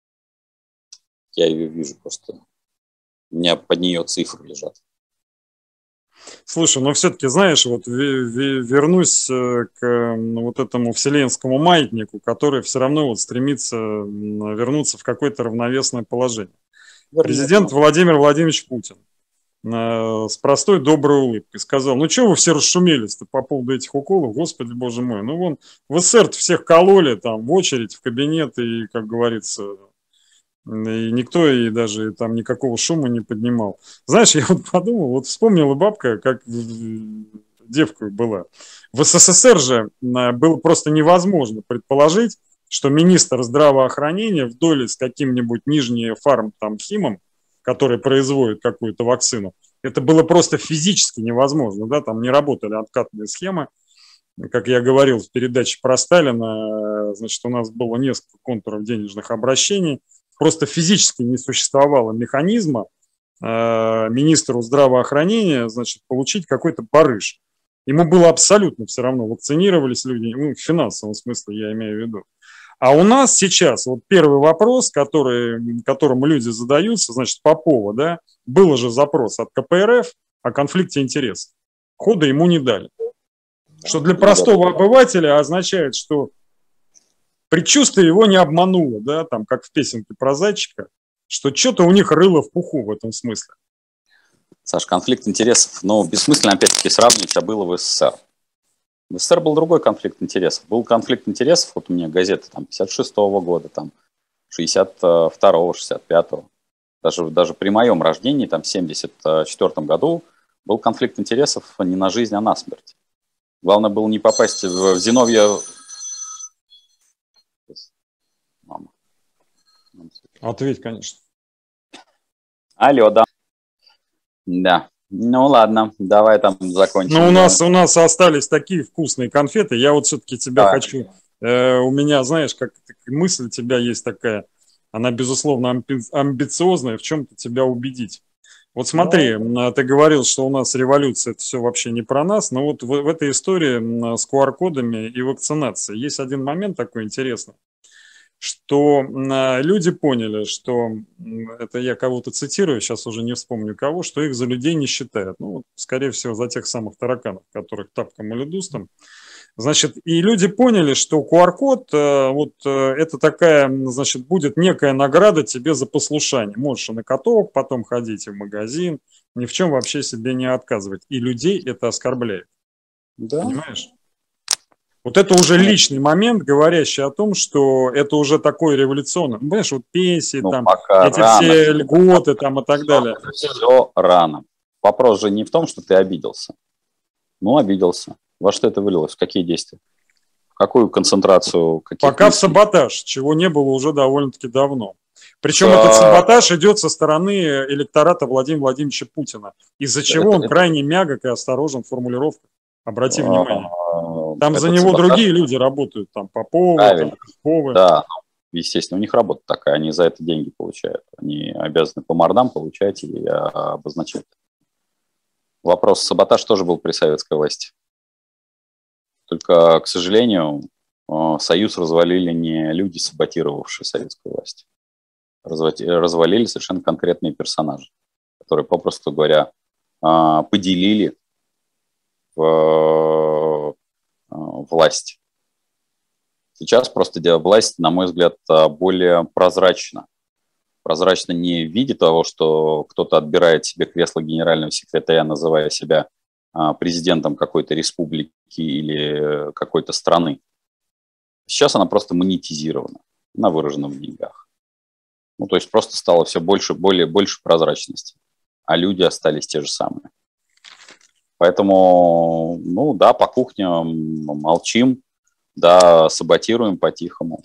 B: я ее вижу просто. У меня под нее цифры лежат.
A: Слушай, но все-таки, знаешь, вот вернусь к вот этому вселенскому маятнику, который все равно вот стремится вернуться в какое-то равновесное положение. Президент Владимир Владимирович Путин с простой доброй улыбкой сказал: ну что вы все расшумелись-то по поводу этих уколов, господи боже мой, ну вон в СССР всех кололи там в очередь, в кабинет и, как говорится... И никто и даже там никакого шума не поднимал. Знаешь, я вот подумал, вот вспомнила бабка, как девка была. В СССР же было просто невозможно предположить, что министр здравоохранения в доле с каким-нибудь Нижним фарм там химом, который производит какую-то вакцину, это было просто физически невозможно, да, там не работали откатные схемы. Как я говорил в передаче про Сталина, значит, у нас было несколько контуров денежных обращений. Просто физически не существовало механизма э, министру здравоохранения, значит, получить какой-то барыш. Ему было абсолютно все равно, вакцинировались люди, ну, в финансовом смысле я имею в виду. А у нас сейчас вот первый вопрос, который, которому люди задаются, значит, Попова, да, был же запрос от ка пэ эр эф о конфликте интересов. Хода ему не дали. Что для простого обывателя означает, что предчувствие его не обмануло, да, там, как в песенке про зайчика, что что-то у них рыло в пуху в этом смысле.
B: Саш, конфликт интересов, но бессмысленно, опять-таки, сравнивать, а было в СССР. В СССР был другой конфликт интересов. Был конфликт интересов, вот у меня газеты там пятьдесят шестого года, там шестьдесят второго, шестьдесят пятого. Даже, даже при моем рождении, там в семьдесят четвёртом году, был конфликт интересов не на жизнь, а на смерть. Главное было не попасть в Зиновья... Мама.
A: Ответь, конечно.
B: Алло, да. Да. Ну ладно, давай там закончим.
A: Ну, у нас, у нас остались такие вкусные конфеты. Я вот все-таки тебя да. хочу... Э, у меня, знаешь, как мысль у тебя есть такая, она, безусловно, амби амбициозная, в чем-то тебя убедить. Вот смотри, да. ты говорил, что у нас революция, это все вообще не про нас, но вот в, в этой истории с ку ар кодами и вакцинацией есть один момент такой интересный, что люди поняли, что, это я кого-то цитирую, сейчас уже не вспомню кого, что их за людей не считают. Ну, скорее всего, за тех самых тараканов, которых тапком или дустом. Значит, и люди поняли, что ку ар код, вот это такая, значит, будет некая награда тебе за послушание. Можешь и на каток потом ходить, и в магазин, ни в чем вообще себе не отказывать. И людей это оскорбляет. Да. Понимаешь? Вот это уже личный момент, говорящий о том, что это уже такой революционный. Ну, понимаешь, вот пенсии, ну, там, эти рано. Все льготы там, и так все, далее.
B: Все рано. Вопрос же не в том, что ты обиделся. Ну, обиделся. Во что это вылилось? В какие действия? какую концентрацию?
A: Пока в саботаж, чего не было уже довольно-таки давно. Причем а... этот саботаж идет со стороны электората Владимира Владимировича Путина, из-за чего это, он это... крайне мягок и осторожен в формулировках. Обрати а... внимание. Там за него саботаж... другие люди работают, там Поповы, там,
B: Песковы. Да, естественно, у них работа такая, они за это деньги получают. Они обязаны по мордам получать и обозначать. Вопрос, саботаж тоже был при советской власти. Только, к сожалению, Союз развалили не люди, саботировавшие советскую власть. Развалили совершенно конкретные персонажи, которые, попросту говоря, поделили власть. Сейчас просто власть, на мой взгляд, более прозрачна. Прозрачна не в виде того, что кто-то отбирает себе кресло генерального секретаря, называя себя президентом какой-то республики или какой-то страны. Сейчас она просто монетизирована, она выражена в деньгах. Ну, то есть просто стало все больше, более, больше прозрачности, а люди остались те же самые. Поэтому, ну да, по кухням молчим, да, саботируем по-тихому.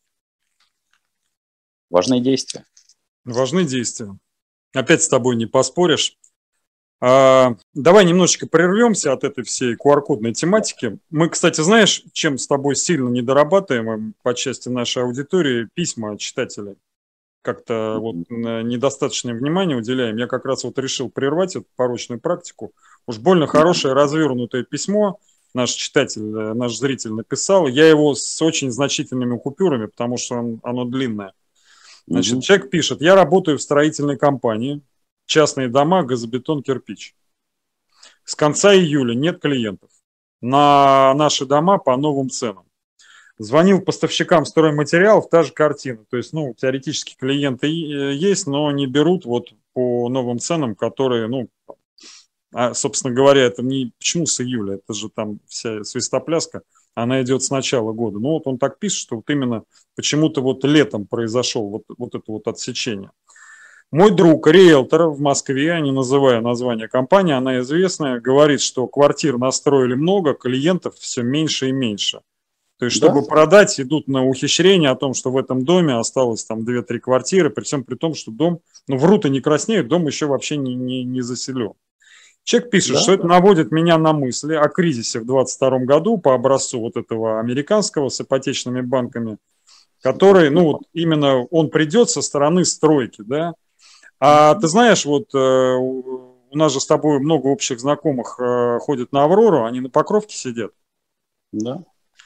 B: Важные действия.
A: Важны действия. Опять с тобой не поспоришь. А, давай немножечко прервемся от этой всей ку ар-кодной тематики. Мы, кстати, знаешь, чем с тобой сильно не дорабатываем по части нашей аудитории? Письма читателей. Как-то вот недостаточное внимание уделяем. Я как раз вот решил прервать эту порочную практику. Уж больно хорошее развернутое письмо наш читатель, наш зритель написал. Я его с очень значительными купюрами, потому что он, оно длинное. Значит, mm-hmm. человек пишет: я работаю в строительной компании, частные дома, газобетон, кирпич. С конца июля нет клиентов. На наши дома по новым ценам. Звонил поставщикам стройматериалов, та же картина. То есть, ну, теоретически клиенты есть, но не берут вот по новым ценам, которые, ну, а, собственно говоря, это не почему с июля, это же там вся свистопляска, она идет с начала года. Ну, вот он так пишет, что вот именно почему-то вот летом произошел вот, вот это вот отсечение. Мой друг, риэлтор в Москве, не называя название компании, она известная, говорит, что квартир настроили много, клиентов все меньше и меньше. То есть, чтобы да? продать, идут на ухищрение о том, что в этом доме осталось там две-три квартиры, при всем при том, что дом, ну, врут и не краснеют, дом еще вообще не, не, не заселен. Человек пишет, да, что да. это наводит меня на мысли о кризисе в двадцать втором году по образцу вот этого американского с ипотечными банками, который, ну, вот именно он придет со стороны стройки, да. А ты знаешь, вот у нас же с тобой много общих знакомых ходят на Аврору, они на Покровке сидят.
B: Да.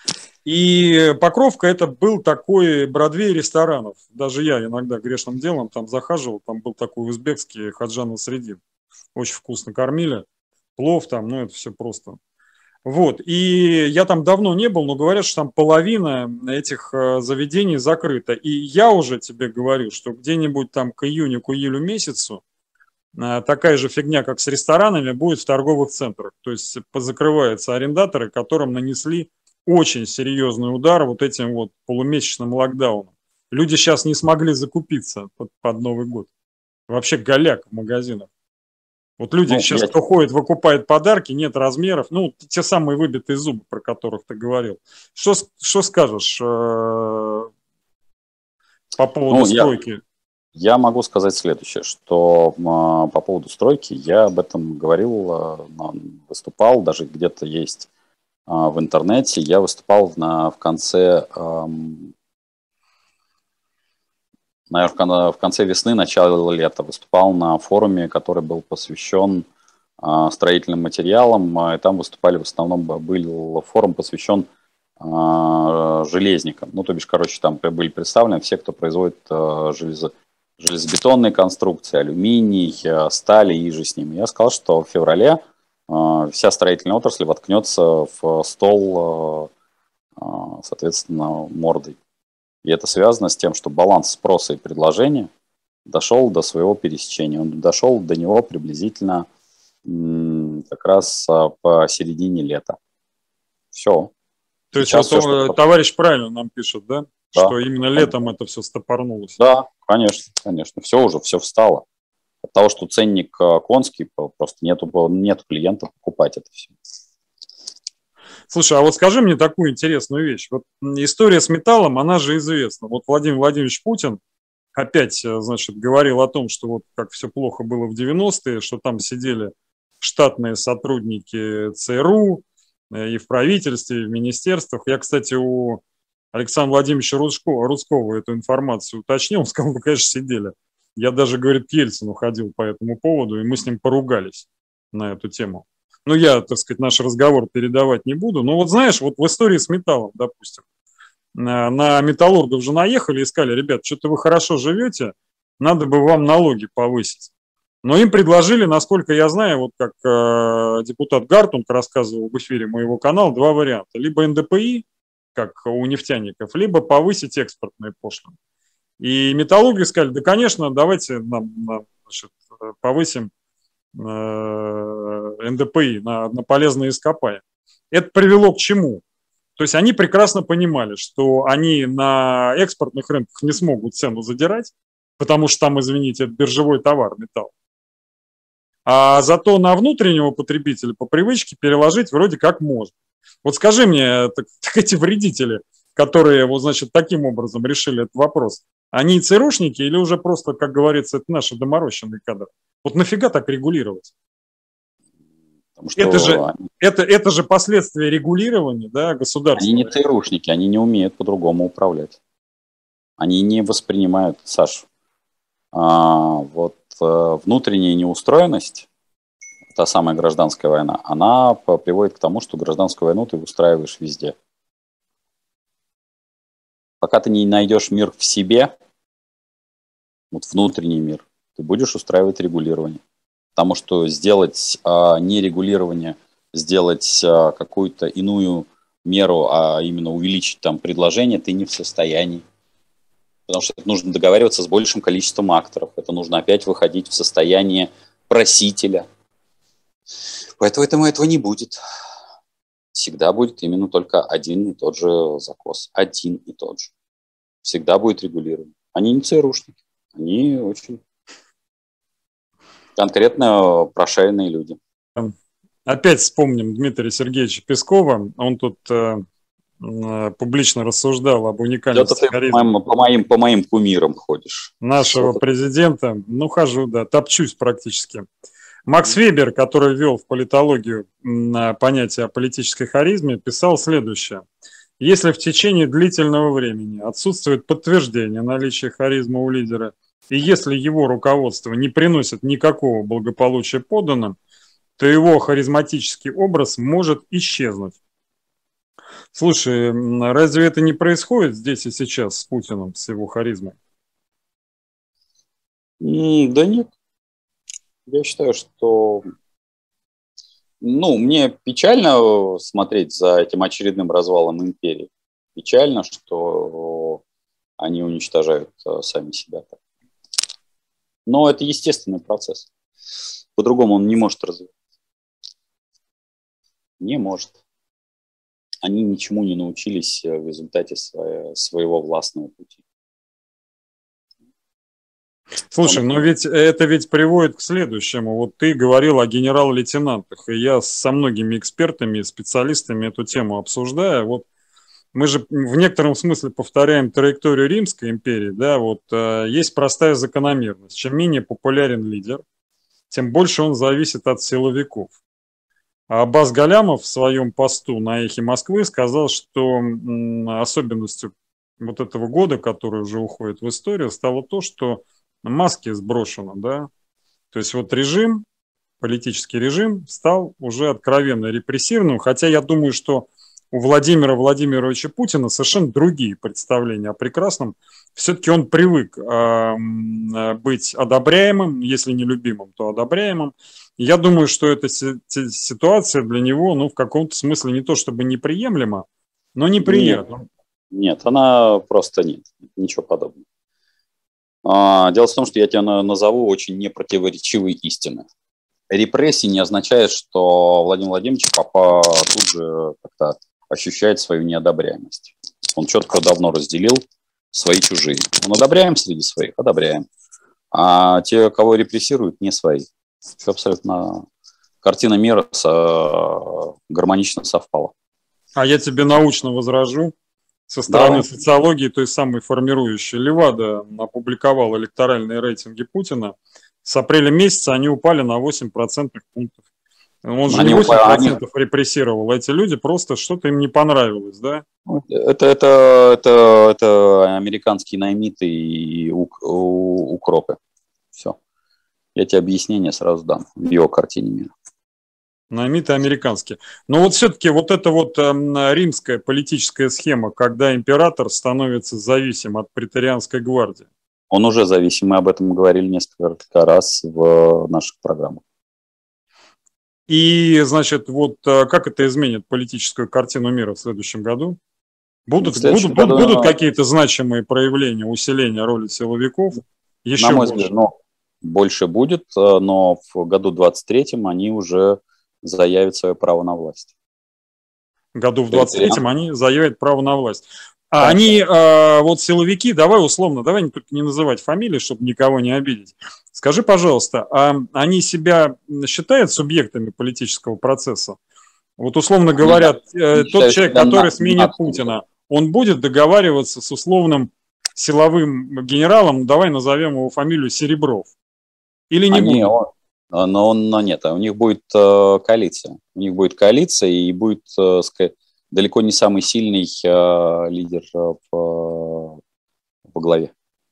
A: И Покровка — это был такой Бродвей ресторанов. Даже я иногда грешным делом там захаживал, там был такой узбекский Хаджан Насреддин. Очень вкусно кормили, плов там, ну это все просто. Вот, и я там давно не был, но говорят, что там половина этих заведений закрыта. И я уже тебе говорю, что где-нибудь там к июню, к июлю месяцу такая же фигня, как с ресторанами, будет в торговых центрах. То есть позакрываются арендаторы, которым нанесли очень серьезный удар вот этим вот полумесячным локдауном. Люди сейчас не смогли закупиться под, под Новый год. Вообще голяк в магазинах. Вот люди ну, сейчас, я... кто ходит, выкупает подарки, нет размеров, ну, те самые выбитые зубы, про которых ты говорил. Что, что скажешь э, по поводу ну, стройки?
B: Я, я могу сказать следующее, что э, по поводу стройки я об этом говорил, э, выступал, даже где-то есть э, в интернете, я выступал на, в конце... Э, Наверное, в конце весны, начало лета выступал на форуме, который был посвящен а, строительным материалам. И там выступали в основном, был форум посвящен а, железникам. Ну, то бишь, короче, там были представлены все, кто производит а, железо, железобетонные конструкции, алюминий, а, стали и же с ними. Я сказал, что в феврале а, вся строительная отрасль воткнется в стол, а, соответственно, мордой. И это связано с тем, что баланс спроса и предложения дошел до своего пересечения. Он дошел до него приблизительно как раз по середине лета. Все.
A: То есть вот, все, что... товарищ правильно нам пишет, да? Да. Что именно летом это все стопорнулось.
B: Да, конечно, конечно. Все уже, все встало. От того, что ценник конский, просто нету, нету клиентов покупать это все.
A: Слушай, а вот скажи мне такую интересную вещь. Вот история с металлом, она же известна. Вот Владимир Владимирович Путин опять, значит, говорил о том, что вот как все плохо было в девяностые, что там сидели штатные сотрудники ЦРУ и в правительстве, и в министерствах. Я, кстати, у Александра Владимировича Рудского, Рудского эту информацию уточнил, он сказал, вы, конечно, сидели. Я даже, говорит, к Ельцину ходил по этому поводу, и мы с ним поругались на эту тему. Ну, я, так сказать, наш разговор передавать не буду. Но вот знаешь, вот в истории с металлом, допустим, на металлургов же наехали и сказали, ребят, что-то вы хорошо живете, надо бы вам налоги повысить. Но им предложили, насколько я знаю, вот как э, депутат Гартунг рассказывал в эфире моего канала, два варианта. Либо эн дэ пэ и, как у нефтяников, либо повысить экспортные пошлины. И металлурги сказали, да, конечно, давайте нам, нам, значит, повысим э, эн дэ пэ и на, на полезные ископаемые. Это привело к чему? То есть они прекрасно понимали, что они на экспортных рынках не смогут цену задирать, потому что там, извините, это биржевой товар, металл. А зато на внутреннего потребителя по привычке переложить вроде как можно. Вот скажи мне, так, так эти вредители, которые вот, значит, таким образом решили этот вопрос, они ЦРУшники или уже просто, как говорится, это наши доморощенные кадры? Вот нафига так регулировать? Это же, они, это, это же последствия регулирования, да, государства.
B: Они не ЦРУшники, они не умеют по-другому управлять. Они не воспринимают, Саш, а, вот а, внутренняя неустроенность, та самая гражданская война, она приводит к тому, что гражданскую войну ты устраиваешь везде. Пока ты не найдешь мир в себе, вот внутренний мир, ты будешь устраивать регулирование. Потому что сделать а, не регулирование, сделать а, какую-то иную меру, а именно увеличить там предложение, ты не в состоянии. Потому что это нужно договариваться с большим количеством акторов. Это нужно опять выходить в состояние просителя. Поэтому этого не будет. Всегда будет именно только один и тот же закос. Один и тот же. Всегда будет регулирование. Они не ЦРУшники. Они очень конкретно прошаренные люди.
A: Опять вспомним Дмитрия Сергеевича Пескова. Он тут э, э, публично рассуждал об уникальности
B: харизмы. Ты по моим, по моим кумирам ходишь.
A: Нашего Что-то... президента. Ну, хожу, да, топчусь практически. Макс Вебер, который ввел в политологию понятие о политической харизме, писал следующее. Если в течение длительного времени отсутствует подтверждение наличия харизмы у лидера, и если его руководство не приносит никакого благополучия подданным, то его харизматический образ может исчезнуть. Слушай, разве это не происходит здесь и сейчас с Путиным, с его харизмой?
B: Да нет. Я считаю, что ну, мне печально смотреть за этим очередным развалом империи. Печально, что они уничтожают сами себя. Но это естественный процесс. По-другому он не может развиваться. Не может. Они ничему не научились в результате своего, своего властного пути.
A: Слушай, но ведь это ведь приводит к следующему. Вот ты говорил о генерал-лейтенантах, и я со многими экспертами и специалистами эту тему обсуждаю. Вот мы же в некотором смысле повторяем траекторию Римской империи, да, вот э, есть простая закономерность. Чем менее популярен лидер, тем больше он зависит от силовиков. А Аббас Галямов в своем посту на «Эхе Москвы» сказал, что м, особенностью вот этого года, который уже уходит в историю, стало то, что маски сброшены, да, то есть вот режим, политический режим стал уже откровенно репрессивным, хотя я думаю, что у Владимира Владимировича Путина совершенно другие представления о прекрасном. Все-таки он привык э, быть одобряемым, если не любимым, то одобряемым. Я думаю, что эта ситуация для него, ну, в каком-то смысле не то чтобы неприемлема, но неприятна.
B: Нет, нет, она просто нет, ничего подобного. Дело в том, что я тебя назову очень непротиворечивой истины. Репрессии не означает, что Владимир Владимирович папа тут же как-то ощущает свою неодобряемость. Он четко давно разделил свои чужие. Он одобряем среди своих, одобряем. А те, кого репрессируют, не свои. Все абсолютно. Картина мира со... гармонично совпала.
A: А я тебе научно возражу. Со стороны
B: Давай.
A: социологии, той самой формирующей, Левада опубликовал электоральные рейтинги Путина. С апреля месяца они упали на восемь процентных пунктов. Он же они не восемь процентов они... репрессировал, эти люди просто что-то им не понравилось, да?
B: Это, это, это, это американские наймиты и укропы. Все. Я тебе объяснение сразу дам в его картине мира.
A: Наймиты американские. Но вот все-таки вот эта вот э, римская политическая схема, когда император становится зависим от преторианской гвардии.
B: Он уже зависим, мы об этом говорили несколько раз в наших программах.
A: И, значит, вот как это изменит политическую картину мира в следующем году? Будут, будут, году, будут какие-то значимые проявления, усиления роли силовиков? Еще
B: на мой
A: больше?
B: взгляд, ну, больше будет, но в году двадцать третьем они уже заявят свое право на власть.
A: Году в двадцать третьем они заявят право на власть. А да, они, э, вот силовики, давай условно, давай не, только не называть фамилии, чтобы никого не обидеть. Скажи, пожалуйста, а они себя считают субъектами политического процесса? Вот условно говоря, э, тот человек, который сменит Путина, он будет договариваться с условным силовым генералом, давай назовем его фамилию Серебров, или не
B: они,
A: будет?
B: Он, но, но нет, у них будет э, коалиция. У них будет коалиция и будет, э, сказать, далеко не самый сильный э, лидер э, по, по главе.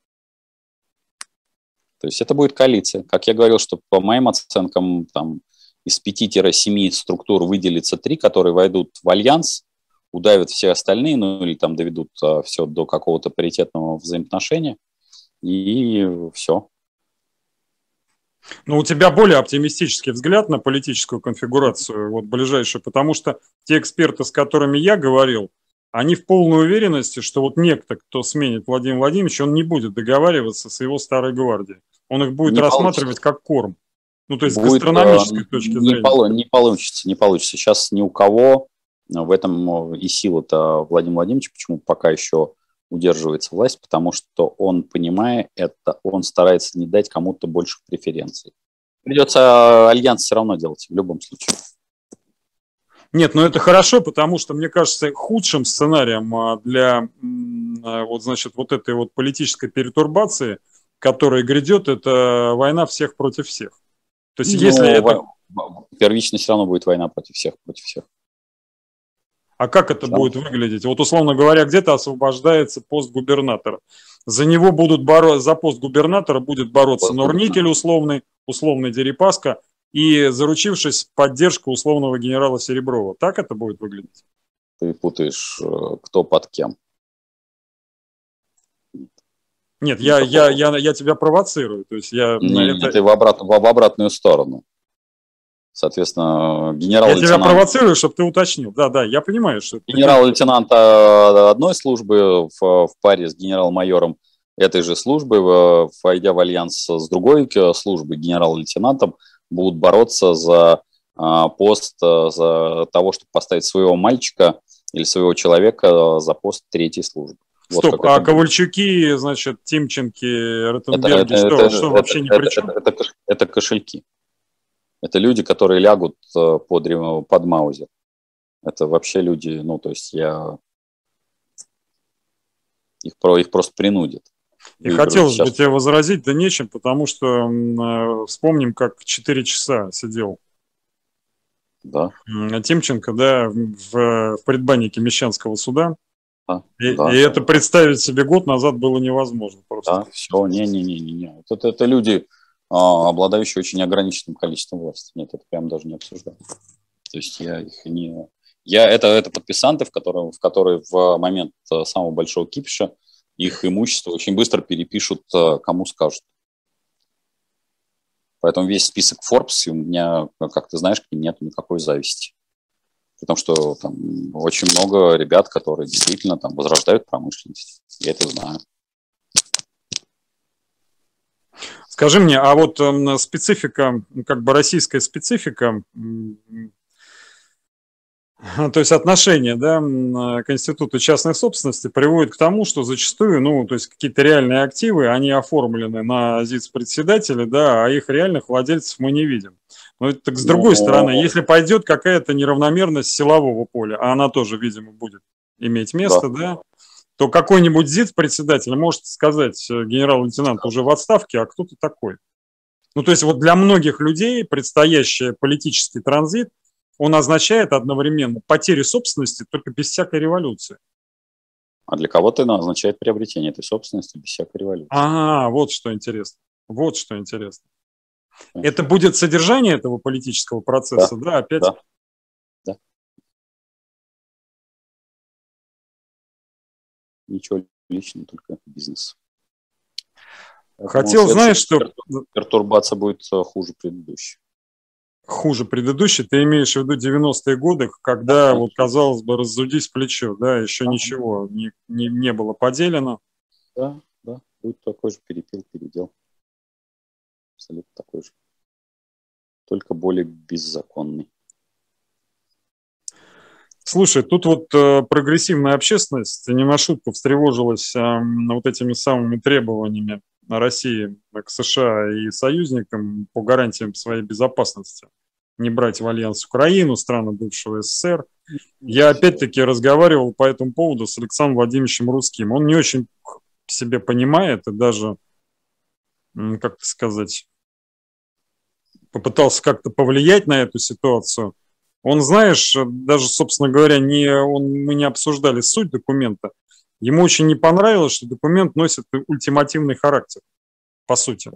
B: То есть это будет коалиция. Как я говорил, что по моим оценкам там, из пяти-семи структур выделится три, которые войдут в альянс, удавят все остальные, ну или там доведут э, все до какого-то паритетного взаимоотношения, и все.
A: Но у тебя более оптимистический взгляд на политическую конфигурацию, вот ближайшую, потому что те эксперты, с которыми я говорил, они в полной уверенности, что вот некто, кто сменит Владимира Владимировича, он не будет договариваться с его старой гвардией. Он их будет не рассматривать получится. Как корм. Ну, то есть будет, с гастрономической точки
B: не
A: зрения.
B: Полу, не получится, не получится. Сейчас ни у кого в этом и сила-то Владимир Владимирович, почему пока еще удерживается власть, потому что он, понимая это, он старается не дать кому-то больших преференций. Придется альянс все равно делать в любом случае.
A: Нет, ну это хорошо, потому что, мне кажется, худшим сценарием для вот, значит, вот этой вот политической перетурбации, которая грядет, это война всех против всех. То есть, если
B: ну,
A: это...
B: Первично все равно будет война против всех, против всех.
A: А как это Что? будет выглядеть? Вот, условно говоря, где-то освобождается пост губернатора. За него будут бороться, за пост губернатора будет бороться пост Норникель условный, условный Дерипаска, и заручившись поддержку условного генерала Сереброва. Так это будет выглядеть?
B: Ты путаешь, кто под кем.
A: Нет, я, я, я, я тебя провоцирую. То есть я,
B: не,
A: это...
B: ты в, обрат, в, в обратную сторону. Соответственно, генерал-лейтенант...
A: Я тебя провоцирую, чтобы ты уточнил. Да, да, я понимаю, что...
B: Генерал-лейтенанта одной службы в, в паре с генерал-майором этой же службы, войдя в альянс с другой службой, генерал-лейтенантом, будут бороться за а, пост, за того, чтобы поставить своего мальчика или своего человека за пост третьей службы. Вот
A: Стоп, а Ковальчуки, значит, Тимченки, Ротенберги, это, что,
B: это,
A: что
B: это,
A: вообще
B: это,
A: ни при
B: это,
A: чем?
B: Это, это, это кошельки. Это люди, которые лягут под, под Маузер. Это вообще люди, ну, то есть я... Их, их просто принудят.
A: И хотелось сейчас... бы тебе возразить, да нечем, потому что э, вспомним, как четыре часа сидел
B: да.
A: Тимченко, да, в, в предбаннике Мещанского суда.
B: Да,
A: и
B: да,
A: и
B: да.
A: это представить себе год назад было невозможно. Просто.
B: Да, все, не-не-не. Это, это люди, а, обладающие очень ограниченным количеством власти. Нет, это прям даже не обсуждаю. То есть я их не... Я, это, это подписанты, в которые, в которые в момент самого большого кипиша их имущество очень быстро перепишут, кому скажут. Поэтому весь список Forbes, у меня, как ты знаешь, к ним нет никакой зависти. Потому что там очень много ребят, которые действительно там возрождают промышленность. Я это знаю.
A: Скажи мне, а вот э, специфика, как бы российская специфика, То есть отношение, да, к институту частной собственности приводит к тому, что зачастую, ну, то есть какие-то реальные активы, они оформлены на зиц-председателя, да, а их реальных владельцев мы не видим. Но это с другой стороны, если пойдет какая-то неравномерность силового поля, а она тоже, видимо, будет иметь место, да, да то какой-нибудь зиц-председатель может сказать: генерал-лейтенант уже в отставке, а кто ты такой? Ну, то есть вот для многих людей предстоящий политический транзит, он означает одновременно потерю собственности, только без всякой революции.
B: А для кого-то это означает приобретение этой собственности без всякой революции.
A: А, вот что интересно. Вот что интересно. Конечно. Это будет содержание этого политического процесса, да, да опять?
B: Да. Да. Ничего личного, только бизнес.
A: Хотел, знаешь, что...
B: Пертурбация будет хуже предыдущей.
A: Хуже предыдущей, ты имеешь в виду девяностые годы, когда, да, вот, казалось бы, разудись плечо, да, еще ага. ничего не, не, не было поделено.
B: Да, да, будет такой же перепил, передел. Абсолютно такой же. Только более беззаконный.
A: Слушай, тут вот э, прогрессивная общественность не на шутку встревожилась э, вот этими самыми требованиями России к США и союзникам по гарантиям своей безопасности. Не брать в альянс Украину, страны бывшего СССР. Я опять-таки разговаривал по этому поводу с Александром Владимировичем Русским. Он не очень себе понимает и даже, как сказать, попытался как-то повлиять на эту ситуацию. Он, знаешь, даже, собственно говоря, не, он, мы не обсуждали суть документа. Ему очень не понравилось, что документ носит ультимативный характер, по сути.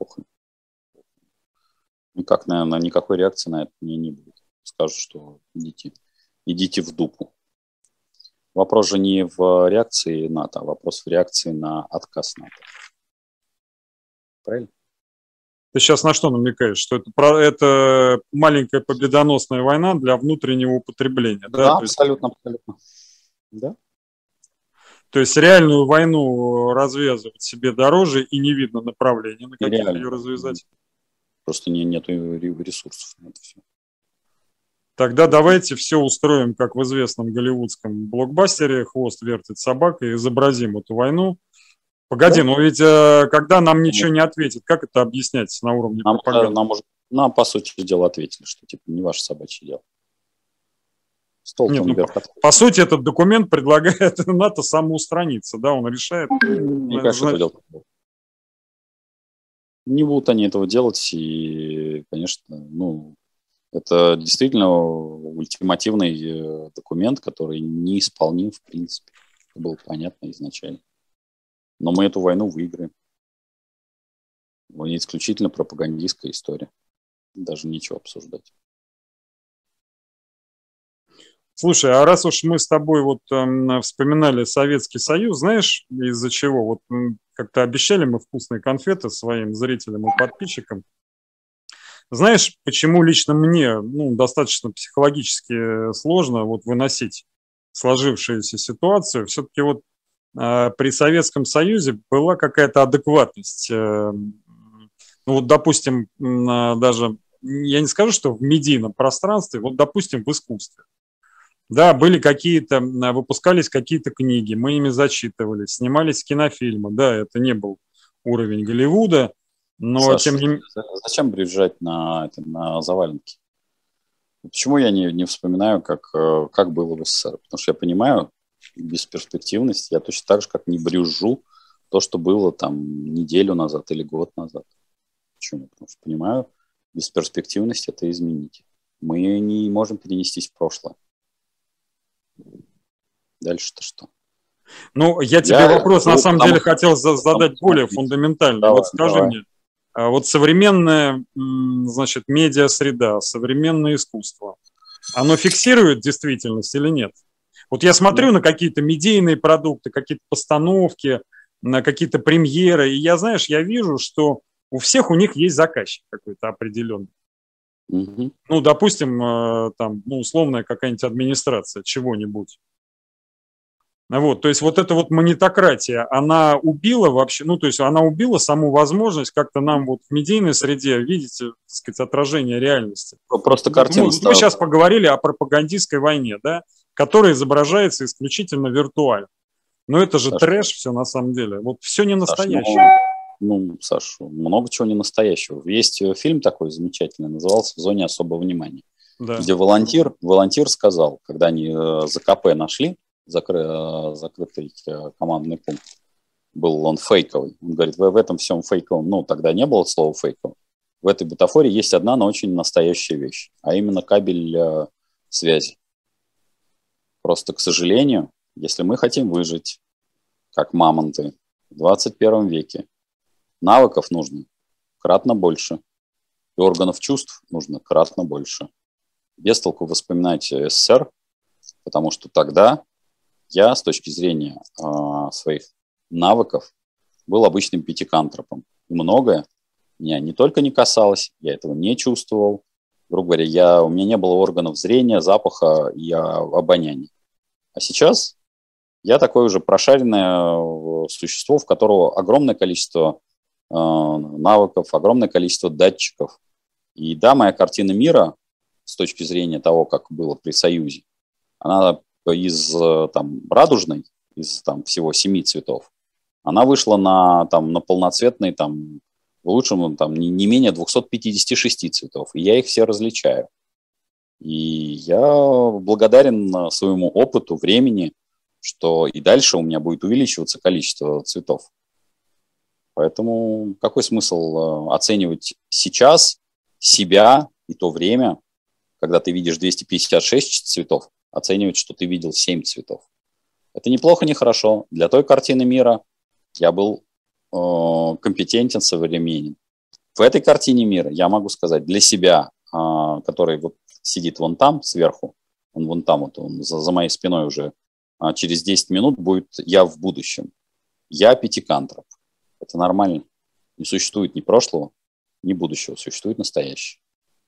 B: Никак, наверное, никакой реакции на это не, не будет. Скажут, что идите, идите в дупу. Вопрос же не в реакции НАТО, а вопрос в реакции на отказ НАТО. Правильно?
A: Ты сейчас на что намекаешь? Что это, это маленькая победоносная война для внутреннего употребления?
B: Да, да? абсолютно, есть, абсолютно. Да.
A: То есть реальную войну развязывать себе дороже и не видно направления, на каких
B: Реально.
A: Ее развязать.
B: Просто не, нету ресурсов на это все.
A: Тогда давайте все устроим, как в известном голливудском блокбастере «Хвост вертит собака», и изобразим эту войну. Погоди, да? но ведь когда нам ничего не ответит, как это объяснять на уровне
B: нам,
A: пропаганды?
B: Нам, может, нам, по сути дела, ответили, что типа не ваше собачье дело.
A: Нет, ну, по, по сути, этот документ предлагает НАТО самоустраниться, да, он решает.
B: Мне кажется, значит... Не будут они этого делать, и, конечно, ну, это действительно ультимативный документ, который неисполним в принципе. Это было понятно изначально. Но мы эту войну выиграем. Не исключительно пропагандистская история. Даже нечего обсуждать.
A: Слушай, а раз уж мы с тобой вот э, вспоминали Советский Союз, знаешь, из-за чего? Вот как-то обещали мы вкусные конфеты своим зрителям и подписчикам. Знаешь, почему лично мне ну, достаточно психологически сложно вот выносить сложившуюся ситуацию? Все-таки вот э, при Советском Союзе была какая-то адекватность. Э, ну вот, допустим, э, даже, я не скажу, что в медийном пространстве, вот, допустим, в искусстве. Да, были какие-то, выпускались какие-то книги, мы ими зачитывались, снимались кинофильмы, да, это не был уровень Голливуда, но
B: Саша,
A: тем не менее...
B: Зачем приезжать на, это, на заваленки? Почему я не, не вспоминаю, как, как было в СССР? Потому что я понимаю бесперспективность, я точно так же, как не брюзжу то, что было там неделю назад или год назад. Почему? Потому что понимаю, бесперспективность – это изменить. Мы не можем перенестись в прошлое. Дальше-то что?
A: Ну, я тебе я, вопрос ну, на самом деле хотел задать более фундаментальный. Давай, вот скажи давай. мне, вот современная, значит, медиа-среда, современное искусство, оно фиксирует действительность или нет? Вот я смотрю да. на какие-то медийные продукты, какие-то постановки, на какие-то премьеры, и я, знаешь, я вижу, что у всех у них есть заказчик какой-то определенный.
B: Угу.
A: Ну, допустим, там, ну, условная какая-нибудь администрация чего-нибудь. Вот, то есть вот эта вот монетократия, она убила вообще, ну, то есть она убила саму возможность как-то нам вот в медийной среде видеть, так сказать, отражение реальности.
B: Просто картина.
A: Мы, мы сейчас поговорили о пропагандистской войне, да, который изображается исключительно виртуально. Но это же Саш, трэш все на самом деле. Вот все не настоящее.
B: Саш, ну, ну, Саш, много чего не настоящего. Есть фильм такой замечательный, назывался «В зоне особого внимания», да. Где волонтер, волонтер сказал, когда они за ка пэ нашли, закры, закрытый командный пункт, был он фейковый. Он говорит, в, в этом всем фейковом, ну, тогда не было слова фейковый. В этой бутафории есть одна, но очень настоящая вещь, а именно кабель э, связи. Просто, к сожалению, если мы хотим выжить, как мамонты, в двадцать первом веке, навыков нужно кратно больше, и органов чувств нужно кратно больше. Без толку воспоминать эс эс эс эр, потому что тогда я, с точки зрения э, своих навыков, был обычным пятикантропом. И многое меня не только не касалось, я этого не чувствовал. Грубо говоря, я, у меня не было органов зрения, запаха и обоняния. А сейчас я такое уже прошаренное существо, в которого огромное количество э, навыков, огромное количество датчиков. И да, моя картина мира, с точки зрения того, как было при Союзе, она из там, радужной, из там, всего семи цветов, она вышла на, там, на полноцветный, там, в лучшем, там, не, не менее двухсот пятидесяти шести цветов. И я их все различаю. И я благодарен своему опыту, времени, что и дальше у меня будет увеличиваться количество цветов. Поэтому какой смысл оценивать сейчас себя и то время, когда ты видишь двести пятьдесят шесть цветов, оценивать, что ты видел семь цветов. Это неплохо, не хорошо. Для той картины мира я был э, компетентен, современен. В этой картине мира я могу сказать для себя, э, который вот сидит вон там сверху, он вон там, вот, он за, за моей спиной уже, э, через десять минут будет я в будущем. Я пятикантроп. Это нормально. Не существует ни прошлого, ни будущего. Существует настоящее.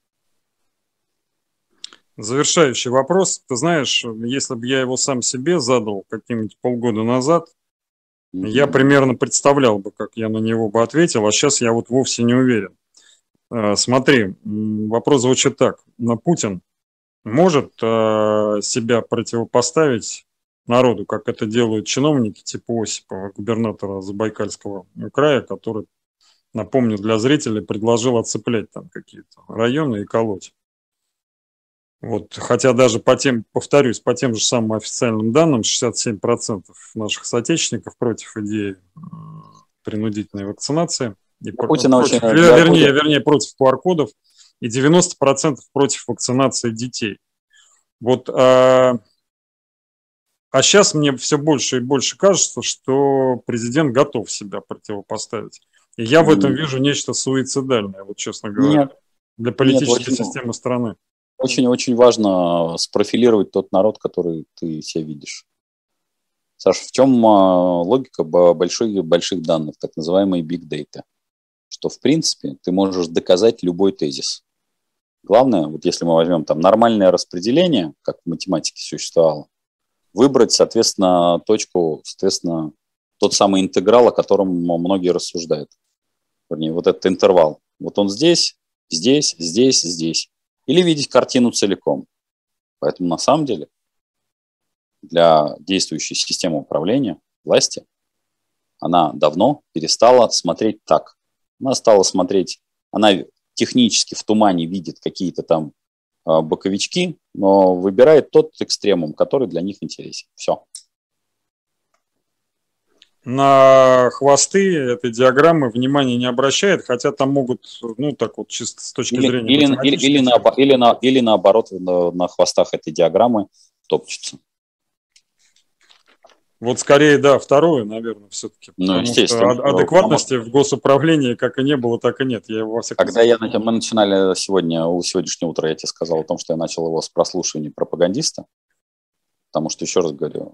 A: Завершающий вопрос. Ты знаешь, если бы я его сам себе задал каким-нибудь полгода назад, mm-hmm. я примерно представлял бы, как я на него бы ответил, а сейчас я вот вовсе не уверен. Смотри, вопрос звучит так. Путин может себя противопоставить народу, как это делают чиновники типа Осипова, губернатора Забайкальского края, который, напомню, для зрителей предложил отцеплять там какие-то районы и колоть. Вот, хотя даже по тем, повторюсь, по тем же самым официальным данным, шестьдесят семь процентов наших соотечественников против идеи принудительной вакцинации. И
B: Путин
A: против,
B: очень,
A: вернее, да, вернее, против ку ар кодов, и девяносто процентов против вакцинации детей. Вот, а, а сейчас мне все больше и больше кажется, что президент готов себя противопоставить. И я в этом вижу нечто суицидальное, вот честно говоря, нет, для политической нет, системы страны.
B: Очень-очень важно спрофилировать тот народ, который ты себя видишь. Саша, в чем логика больших, больших данных, так называемой big data? Что, в принципе, ты можешь доказать любой тезис. Главное, вот если мы возьмем там нормальное распределение, как в математике существовало, выбрать, соответственно, точку, соответственно, тот самый интеграл, о котором многие рассуждают. Вернее, вот этот интервал. Вот он здесь, здесь, здесь, здесь. Или видеть картину целиком. Поэтому на самом деле для действующей системы управления власти она давно перестала смотреть так. Она стала смотреть, она технически в тумане видит какие-то там э, боковички, но выбирает тот экстремум, который для них интересен. Все.
A: На хвосты этой диаграммы внимания не обращает, хотя там могут, ну так вот чисто с точки
B: или,
A: зрения
B: или, или, или, на, или, на, или наоборот на, на хвостах этой диаграммы топчется.
A: Вот скорее, да, второе, наверное, все-таки.
B: Ну, естественно.
A: Что адекватности в госуправлении как и не было, так и нет. Я во всяком
B: Когда я, мы начинали сегодня, у сегодняшнего утра я тебе сказал о том, что я начал его с прослушивания пропагандиста, потому что, еще раз говорю,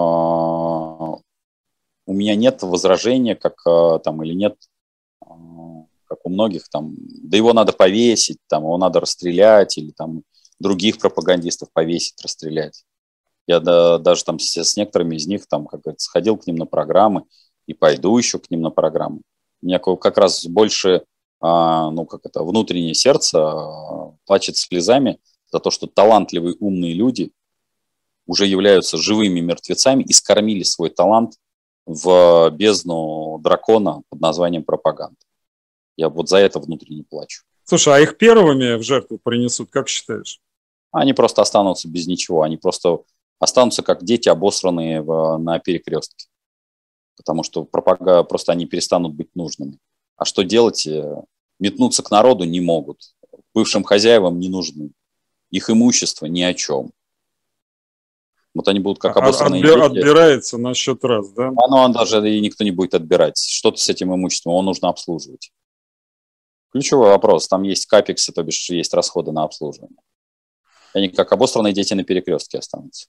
B: у меня нет возражения, как там, или нет, как у многих, там, да его надо повесить, там, его надо расстрелять, или там других пропагандистов повесить, расстрелять. Я да, даже там с, с некоторыми из них, там, как говорится, сходил к ним на программы и пойду еще к ним на программы. У меня как раз больше, а, ну, как это, внутреннее сердце а, плачет слезами за то, что талантливые, умные люди уже являются живыми мертвецами и скормили свой талант в бездну дракона под названием пропаганда. Я вот за это внутренне плачу.
A: Слушай, а их первыми в жертву принесут, как считаешь?
B: Они просто останутся без ничего. Они просто останутся как дети, обосранные в, на перекрестке. Потому что пропаганда, просто они перестанут быть нужными. А что делать? Метнуться к народу не могут. Бывшим хозяевам не нужны. Их имущество ни о чем. Вот они будут как обосранные
A: Отби- дети. Отбирается на счет раз, да?
B: Оно он даже и никто не будет отбирать. Что-то с этим имуществом, его нужно обслуживать. Ключевой вопрос. Там есть капексы, то бишь есть расходы на обслуживание. Они как обосранные дети на перекрестке останутся.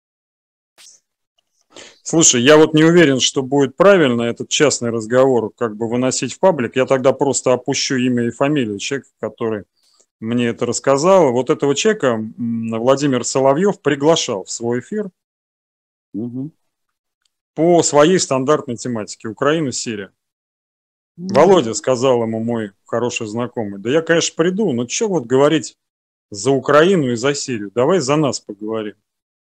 A: Слушай, я вот не уверен, что будет правильно этот частный разговор как бы выносить в паблик. Я тогда просто опущу имя и фамилию человека, который мне это рассказал. Вот этого человека Владимир Соловьев приглашал в свой эфир угу. по своей стандартной тематике Украина, Сирия. Угу. Володя сказал ему, мой хороший знакомый, да я, конечно, приду, но что вот говорить за Украину и за Сирию? Давай за нас поговорим.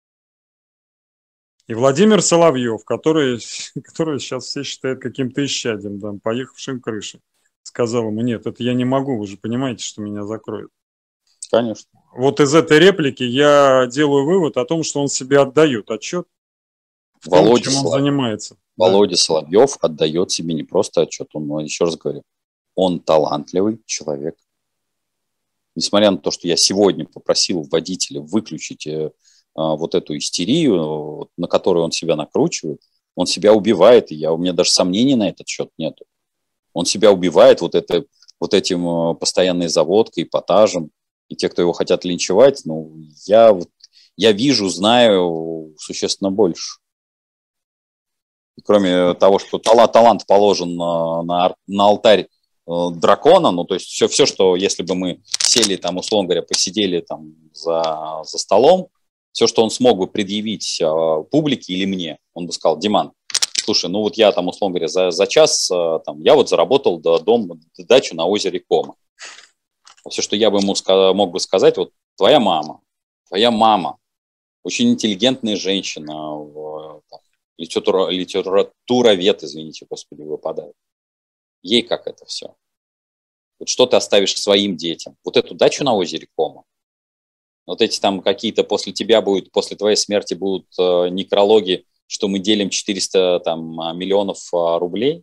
A: И Владимир Соловьев, который, который сейчас все считают каким-то исчадием, да, поехавшим крышей, сказал ему, нет, это я не могу, вы же понимаете, что меня закроют.
B: Конечно.
A: Вот из этой реплики я делаю вывод о том, что он себе отдает отчет в
B: Володя
A: том, чем он занимается.
B: Володя да. Соловьев отдает себе не просто отчет, он, еще раз говорю, он талантливый человек. Несмотря на то, что я сегодня попросил водителя выключить вот эту истерию, на которую он себя накручивает, он себя убивает, и я, у меня даже сомнений на этот счет нету. Он себя убивает вот, это, вот этим постоянной заводкой, эпатажем, и те, кто его хотят линчевать, ну, я, я вижу, знаю существенно больше. И кроме того, что талант, талант положен на, на, на алтарь э, дракона, ну, то есть все, все, что, если бы мы сели там, условно говоря, посидели там за, за столом, все, что он смог бы предъявить э, публике или мне, он бы сказал, Диман, слушай, ну вот я там, условно говоря, за, за час, э, там, я вот заработал до дом, дачу на озере Кома. Все, что я бы ему сказал, мог бы сказать, вот твоя мама, твоя мама, очень интеллигентная женщина, там, литература, литературовед, извините, господи, выпадает. Ей как это все? Вот что ты оставишь своим детям? Вот эту дачу на озере Кома? Вот эти там какие-то после тебя будут, после твоей смерти будут э, некрологи, что мы делим четыреста там, миллионов э, рублей?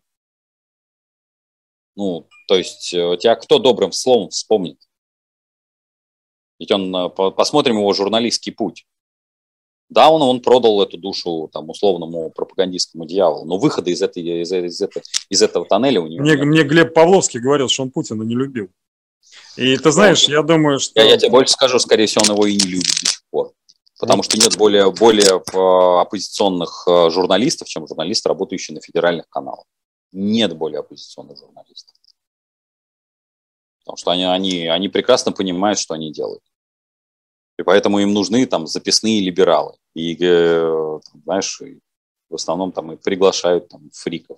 B: Ну, то есть э, тебя кто добрым словом вспомнит? Ведь он, э, по, посмотрим его журналистский путь. Да, он, он продал эту душу там, условному пропагандистскому дьяволу, но выхода из, этой, из, из, из, из этого тоннеля у него
A: мне,
B: нет.
A: Мне Глеб Павловский говорил, что он Путина не любил. И ты знаешь, я думаю, что...
B: Я, я тебе больше скажу, скорее всего, он его и не любит до сих пор. Потому что нет более, более оппозиционных журналистов, чем журналисты, работающие на федеральных каналах. Нет более оппозиционных журналистов. Потому что они, они, они прекрасно понимают, что они делают. И поэтому им нужны там записные либералы. И, там, знаешь, и в основном там и приглашают там фриков.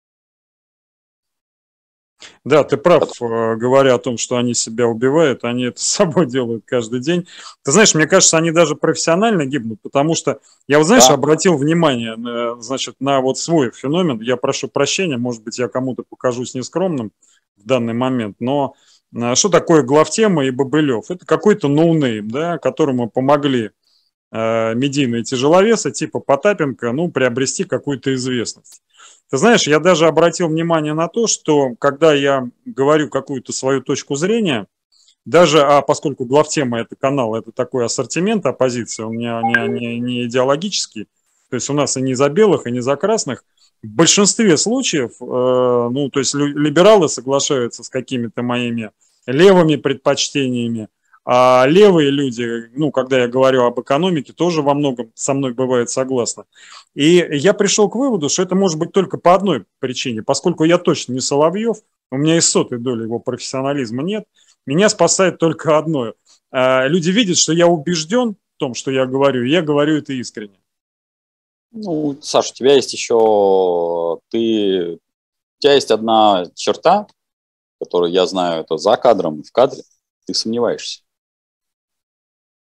A: Да, ты прав, говоря о том, что они себя убивают, они это с собой делают каждый день. Ты знаешь, мне кажется, они даже профессионально гибнут, потому что я, вот, знаешь, да. обратил внимание, на, значит, на вот свой феномен. Я прошу прощения, может быть, я кому-то покажусь нескромным в данный момент, но что такое главтема и Бобылев? Это какой-то ноунейм, да, которому помогли э, медийные тяжеловесы типа Потапенко, ну, приобрести какую-то известность. Ты знаешь, я даже обратил внимание на то, что когда я говорю какую-то свою точку зрения, даже, а поскольку главтема это канал, это такой ассортимент оппозиции, он не, не, не, не идеологический, то есть у нас и не за белых, и не за красных, в большинстве случаев, э, ну, то есть либералы соглашаются с какими-то моими левыми предпочтениями, а левые люди, ну, когда я говорю об экономике, тоже во многом со мной бывают согласны. И я пришел к выводу, что это может быть только по одной причине. Поскольку я точно не Соловьев, у меня и сотой доли его профессионализма нет, меня спасает только одно. Люди видят, что я убежден в том, что я говорю, и я говорю это искренне.
B: Ну, Саша, у тебя есть еще... Ты... У тебя есть одна черта, которую я знаю, это за кадром и в кадре, ты сомневаешься.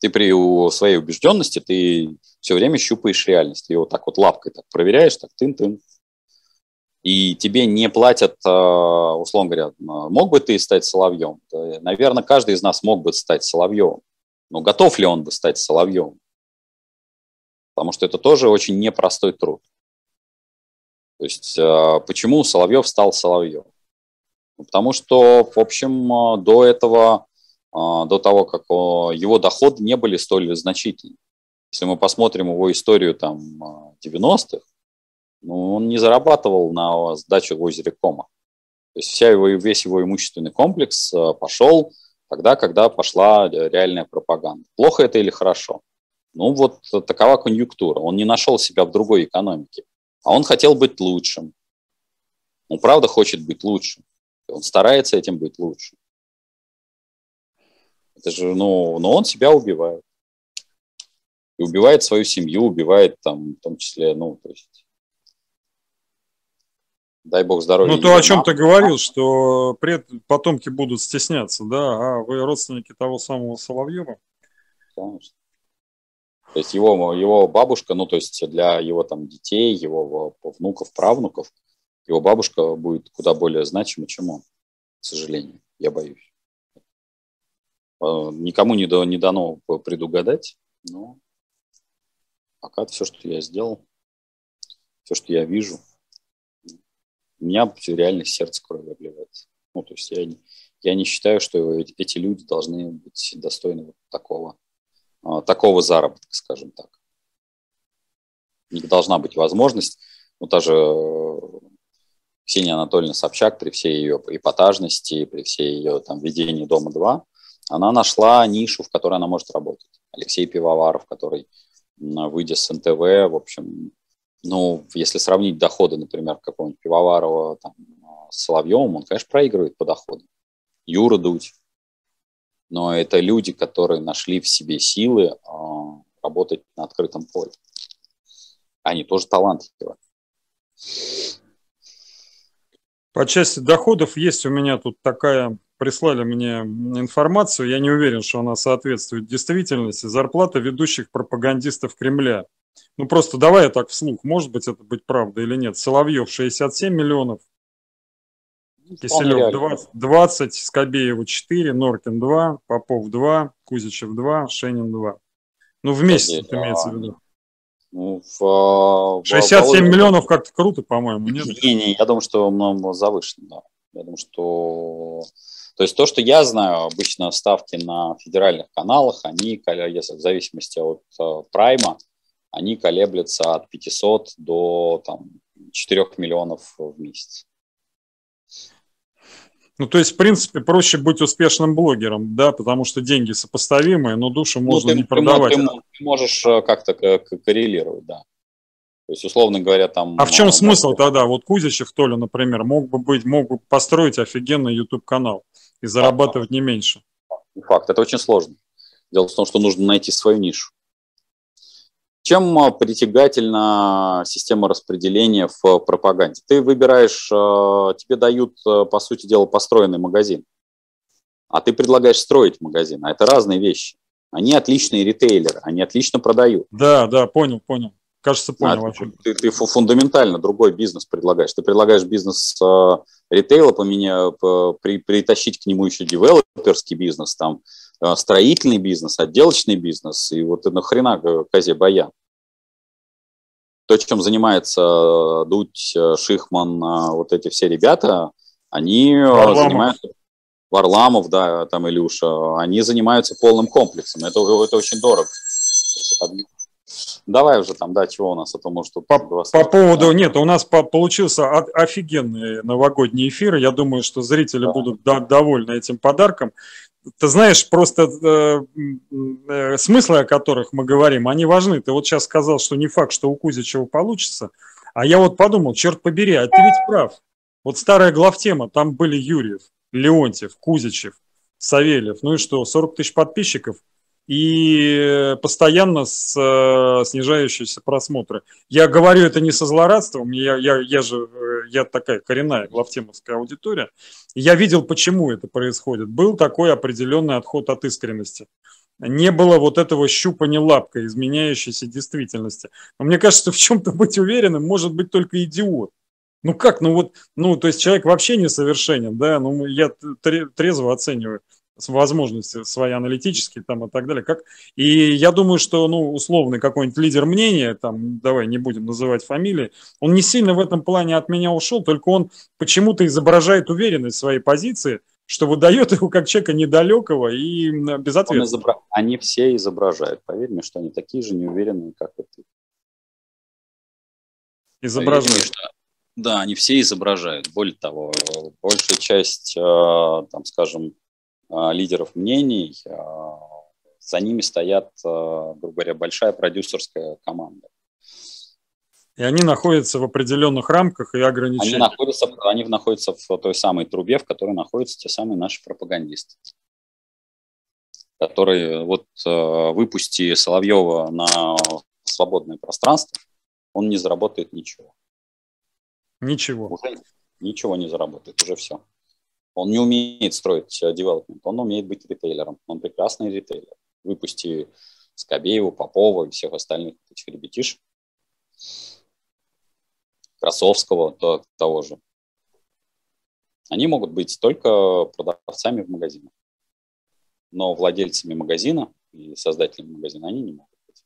B: Ты при своей убежденности, ты все время щупаешь реальность. Ты вот так вот лапкой так проверяешь, так тын-тын. И тебе не платят, условно говоря, мог бы ты стать Соловьем? Наверное, каждый из нас мог бы стать Соловьевым. Но готов ли он бы стать Соловьевым? Потому что это тоже очень непростой труд. То есть почему Соловьев стал Соловьевым? Потому что, в общем, до этого, до того, как его доходы не были столь значительны. Если мы посмотрим его историю там девяностых, ну, он не зарабатывал на сдачу в озере Кома. То есть вся его, весь его имущественный комплекс пошел тогда, когда пошла реальная пропаганда. Плохо это или хорошо? Ну, вот такова конъюнктура. Он не нашел себя в другой экономике. А он хотел быть лучшим. Он правда хочет быть лучшим. Он старается этим быть лучшим. Это же, ну, но он себя убивает. И убивает свою семью, убивает там, в том числе, ну, то есть, дай бог здоровья.
A: Ну, то, о чем ты говорил, что пред... потомки будут стесняться, да, а вы родственники того самого Соловьева?
B: Конечно. То есть его, его бабушка, ну, то есть для его там детей, его внуков, правнуков, его бабушка будет куда более значима, чем он, к сожалению, я боюсь. Никому не, до, не дано предугадать, но пока все, что я сделал, все, что я вижу, у меня реально сердце кровью обливается. Ну, то есть я, я не считаю, что эти люди должны быть достойны вот такого, такого заработка, скажем так. У них должна быть возможность, ну, та же Ксения Анатольевна Собчак, при всей ее эпатажности, при всей ее там ведении Дома-два, она нашла нишу, в которой она может работать. Алексей Пивоваров, который, выйдя с эн тэ вэ, в общем, ну, если сравнить доходы, например, какого-нибудь Пивоварова там, с Соловьевым, он, конечно, проигрывает по доходам. Юра Дудь. Но это люди, которые нашли в себе силы э, работать на открытом поле. Они тоже талантливые.
A: По части доходов есть у меня тут такая, прислали мне информацию, я не уверен, что она соответствует действительности. Зарплата ведущих пропагандистов Кремля. Ну просто давай я так вслух, может быть это быть правда или нет. Соловьев шестьдесят семь миллионов, Киселев двадцать, двадцать, Скобеева четыре, Норкин два, Попов два, Кузичев два, Шенин два. Ну в месяц это имеется в виду. Ну, в, шестьдесят семь в, миллионов как-то круто, по-моему, нет?
B: Не-не, я думаю, что много завышено, да. Я думаю, что... То есть то, что я знаю, обычно ставки на федеральных каналах, они, если в зависимости от uh, прайма, они колеблются от пятисот до там, четырёх миллионов в месяц.
A: Ну, то есть, в принципе, проще быть успешным блогером, да, потому что деньги сопоставимые, но душу ну, можно ты, не продавать.
B: Ты, ты можешь как-то коррелировать, да. То есть, условно говоря, там...
A: А в чем смысл тогда? Вот Кузичев, Толя, например, мог бы быть, мог бы построить офигенный YouTube-канал и зарабатывать факт. Не меньше.
B: Факт, это очень сложно. Дело в том, что нужно найти свою нишу. Чем притягательна система распределения в пропаганде? Ты выбираешь, тебе дают, по сути дела, построенный магазин, а ты предлагаешь строить магазин, а это разные вещи. Они отличные ритейлеры, они отлично продают.
A: Да, да, понял, понял. Кажется, понял.
B: А, ты, ты фундаментально другой бизнес предлагаешь. Ты предлагаешь бизнес э, ритейла, поменя, по, при, притащить к нему еще девелоперский бизнес, там, э, строительный бизнес, отделочный бизнес, и вот нахрена козе баян. То, чем занимается Дудь, Шихман, вот эти все ребята, они Варламов. занимаются... Варламов, да, там Илюша, они занимаются полным комплексом. Это, это очень дорого. Давай уже там, да, чего у нас, а то может...
A: По, по поводу... Да. Нет, у нас по, получился офигенный новогодний эфир. Я думаю, что зрители да. будут да, довольны этим подарком. Ты знаешь, просто э, э, смыслы, о которых мы говорим, они важны. Ты вот сейчас сказал, что не факт, что у Кузичева получится. А я вот подумал, черт побери, а ты ведь прав. Вот старая главтема, там были Юрьев, Леонтьев, Кузичев, Савельев. Ну и что, сорок тысяч подписчиков и постоянно с, э, снижающиеся просмотры. Я говорю это не со злорадством, я, я, я же я такая коренная главтемовская аудитория. Я видел, почему это происходит. Был такой определенный отход от искренности. не было вот этого щупания лапкой изменяющейся действительности. Но мне кажется, в чем-то быть уверенным может быть только идиот. Ну как, ну вот, ну то есть человек вообще несовершенен, да, ну я трезво оцениваю возможности свои аналитические там и так далее. Как... И я думаю, что, ну, условный какой-нибудь лидер мнения, там, давай не будем называть фамилии, он не сильно в этом плане от меня ушел, только он почему-то изображает уверенность в своей позиции, что выдает его как человека недалекого и безответственного.
B: Изобра... Они все изображают, поверь мне, что они такие же неуверенные, как и ты.
A: Изображают.
B: Что... Да, они все изображают. Более того, большая часть, там, скажем, лидеров мнений, за ними стоят, грубо говоря, большая продюсерская команда.
A: И они находятся в определенных рамках и ограничениях.
B: Они находятся, они находятся в той самой трубе, в которой находятся те самые наши пропагандисты, которые, вот, выпусти Соловьева на свободное пространство, он не заработает ничего.
A: Ничего.
B: Уже ничего не заработает, уже все. Он не умеет строить девелопмент, он умеет быть ритейлером. Он прекрасный ритейлер. Выпусти Скобеева, Попова и всех остальных этих ребятишек. Красовского, то, того же. Они могут быть только продавцами в магазинах. Но владельцами магазина и создателями магазина они не могут быть.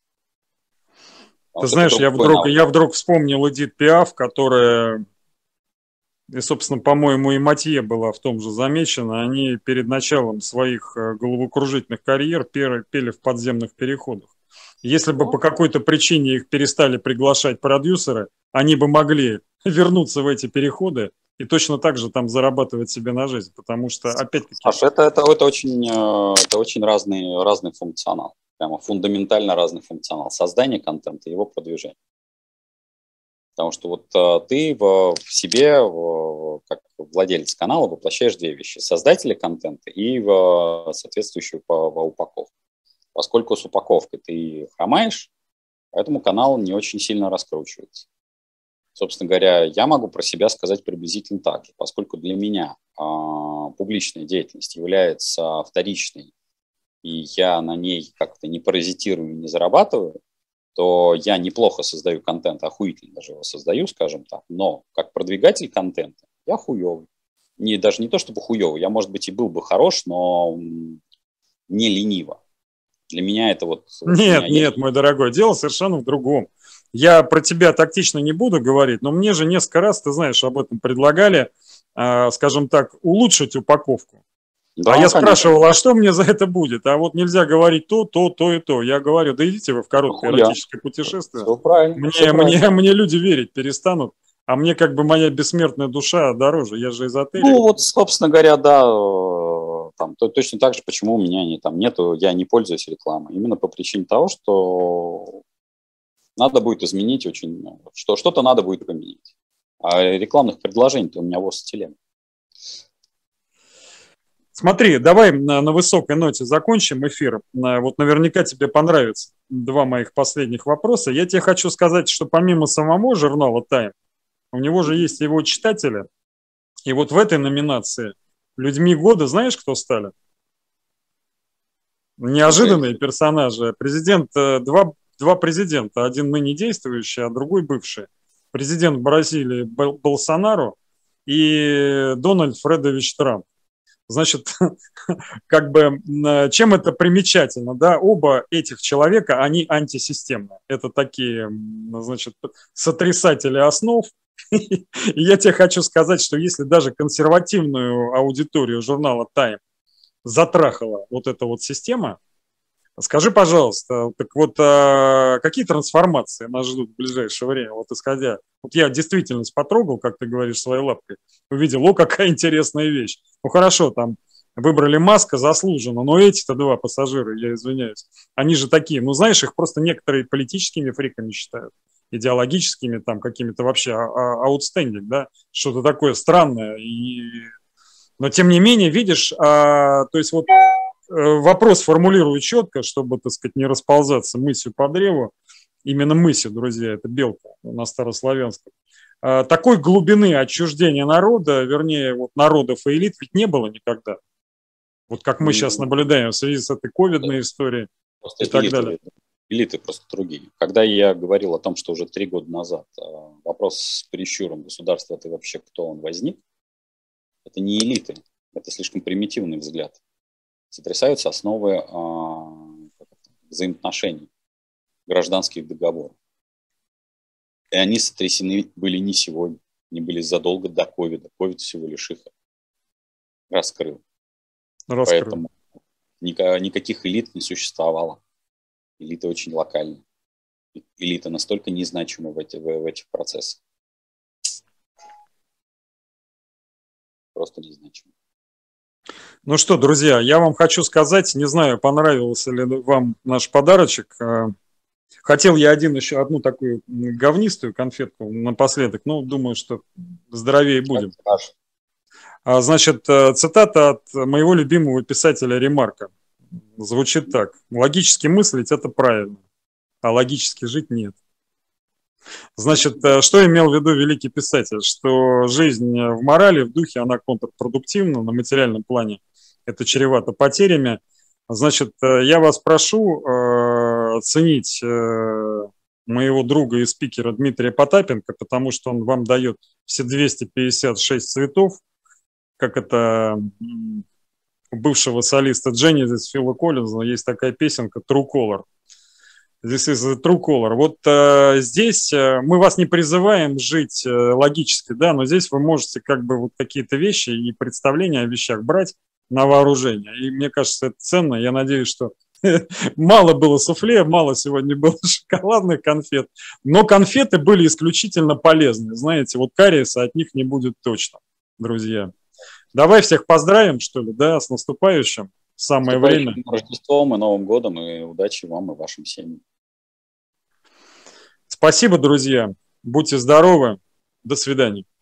A: Ты знаешь, я вдруг, я вдруг вспомнил Эдит Пиаф, которая... И, собственно, по-моему, и Матье была в том же замечена. Они перед началом своих головокружительных карьер пели в подземных переходах. Если бы по какой-то причине их перестали приглашать продюсеры, они бы могли вернуться в эти переходы и точно так же там зарабатывать себе на жизнь. Потому что, опять-таки...
B: Саша, это, это, это, очень, это очень разный, разный функционал. Прямо фундаментально разный функционал. Создание контента и его продвижение. Потому что вот а, ты в, в себе, в, как владелец канала, воплощаешь две вещи. Создателя контента и в, соответствующую по, по упаковку. Поскольку с упаковкой ты хромаешь, поэтому канал не очень сильно раскручивается. Собственно говоря, я могу про себя сказать приблизительно так же. Поскольку для меня а, публичная деятельность является вторичной, и я на ней как-то не паразитирую и не зарабатываю, то я неплохо создаю контент, охуительно даже его создаю, скажем так, но как продвигатель контента я хуёвый. Не, даже не то чтобы хуёвый, я, может быть, и был бы хорош, но не лениво. Для меня это вот...
A: Нет, нет, есть... мой дорогой, дело совершенно в другом. Я про тебя тактично не буду говорить, но мне же несколько раз, ты знаешь, об этом предлагали, э, скажем так, улучшить упаковку. Да, а я конечно. Спрашивал, а что мне за это будет? А вот нельзя говорить то, то, то и то. Я говорю, да идите вы в короткое Хуя. эротическое путешествие.
B: Все правильно,
A: мне,
B: все
A: мне,
B: правильно.
A: мне люди верить перестанут, а мне как бы моя бессмертная душа дороже. Я же эзотерик.
B: Ну вот, собственно говоря, да, там, то, точно так же, почему у меня не, там нету, я не пользуюсь рекламой. Именно по причине того, что надо будет изменить очень, что что-то надо будет поменять. А рекламных предложений-то у меня восемь.
A: Смотри, давай на, на высокой ноте закончим эфир. Вот наверняка тебе понравятся два моих последних вопроса. Я тебе хочу сказать, что помимо самого журнала Time, у него же есть его читатели. И вот в этой номинации людьми года знаешь, кто стали? Неожиданные okay. персонажи. Президент, два, два президента. Один ныне действующий, а другой бывший. Президент Бразилии Болсонару и Дональд Фредович Трамп. Значит, как бы, чем это примечательно, да, оба этих человека, они антисистемные. Это такие, значит, сотрясатели основ. И я тебе хочу сказать, что если даже консервативную аудиторию журнала Time затрахала вот эта вот система, скажи, пожалуйста, так вот, а какие трансформации нас ждут в ближайшее время, вот исходя, вот я действительность потрогал, как ты говоришь, своей лапкой, увидел, о, какая интересная вещь. Ну хорошо, там выбрали Маска заслуженно, но эти-то два пассажира, я извиняюсь, они же такие, ну знаешь, их просто некоторые политическими фриками считают, идеологическими, там какими-то вообще аутстендинг, да, что-то такое странное, и... но тем не менее, видишь, а, то есть вот вопрос формулирую четко, чтобы, так сказать, не расползаться мысью по древу. Именно мысью, друзья, это белка на старославянском. Такой глубины отчуждения народа, вернее, вот народов и элит ведь не было никогда. Вот как мы сейчас наблюдаем в связи с этой ковидной историей и так далее.
B: Элиты просто другие. Когда я говорил о том, что уже три года назад вопрос с прищуром государства, это вообще кто он возник, это не элиты, это слишком примитивный взгляд. Сотрясаются основы а, взаимоотношений, гражданских договоров. И они сотрясены были не сегодня, они были задолго до ковида. Ковид всего лишь их раскрыл. раскрыл. Поэтому никаких элит не существовало. Элита очень локальная. Элита настолько незначима в, эти, в, в этих процессах. Просто незначима.
A: Ну что, друзья, я вам хочу сказать, не знаю, понравился ли вам наш подарочек. Хотел я один еще одну такую говнистую конфетку напоследок, но думаю, что здоровее будем. Значит, цитата от моего любимого писателя Ремарка. Звучит так. Логически мыслить – это правильно, а логически жить – нет. Значит, что имел в виду великий писатель? Что жизнь в морали, в духе, она контрпродуктивна, на материальном плане это чревато потерями. Значит, я вас прошу э, ценить э, моего друга и спикера Дмитрия Потапенко, потому что он вам дает все двести пятьдесят шесть цветов, как это у бывшего солиста Genesis Фила Коллинза есть такая песенка True Color. Здесь is True Color. Вот э, здесь э, мы вас не призываем жить э, логически, да, но здесь вы можете как бы вот какие-то вещи и представления о вещах брать на вооружение. И мне кажется, это ценно. Я надеюсь, что мало было суфле, мало сегодня было шоколадных конфет, но конфеты были исключительно полезны. Знаете, вот кариеса от них не будет точно, друзья. Давай всех поздравим, что ли, да, с наступающим. Самое время.
B: Рождеством и Новым годом, и удачи вам и вашим семьям.
A: Спасибо, друзья. Будьте здоровы. До свидания.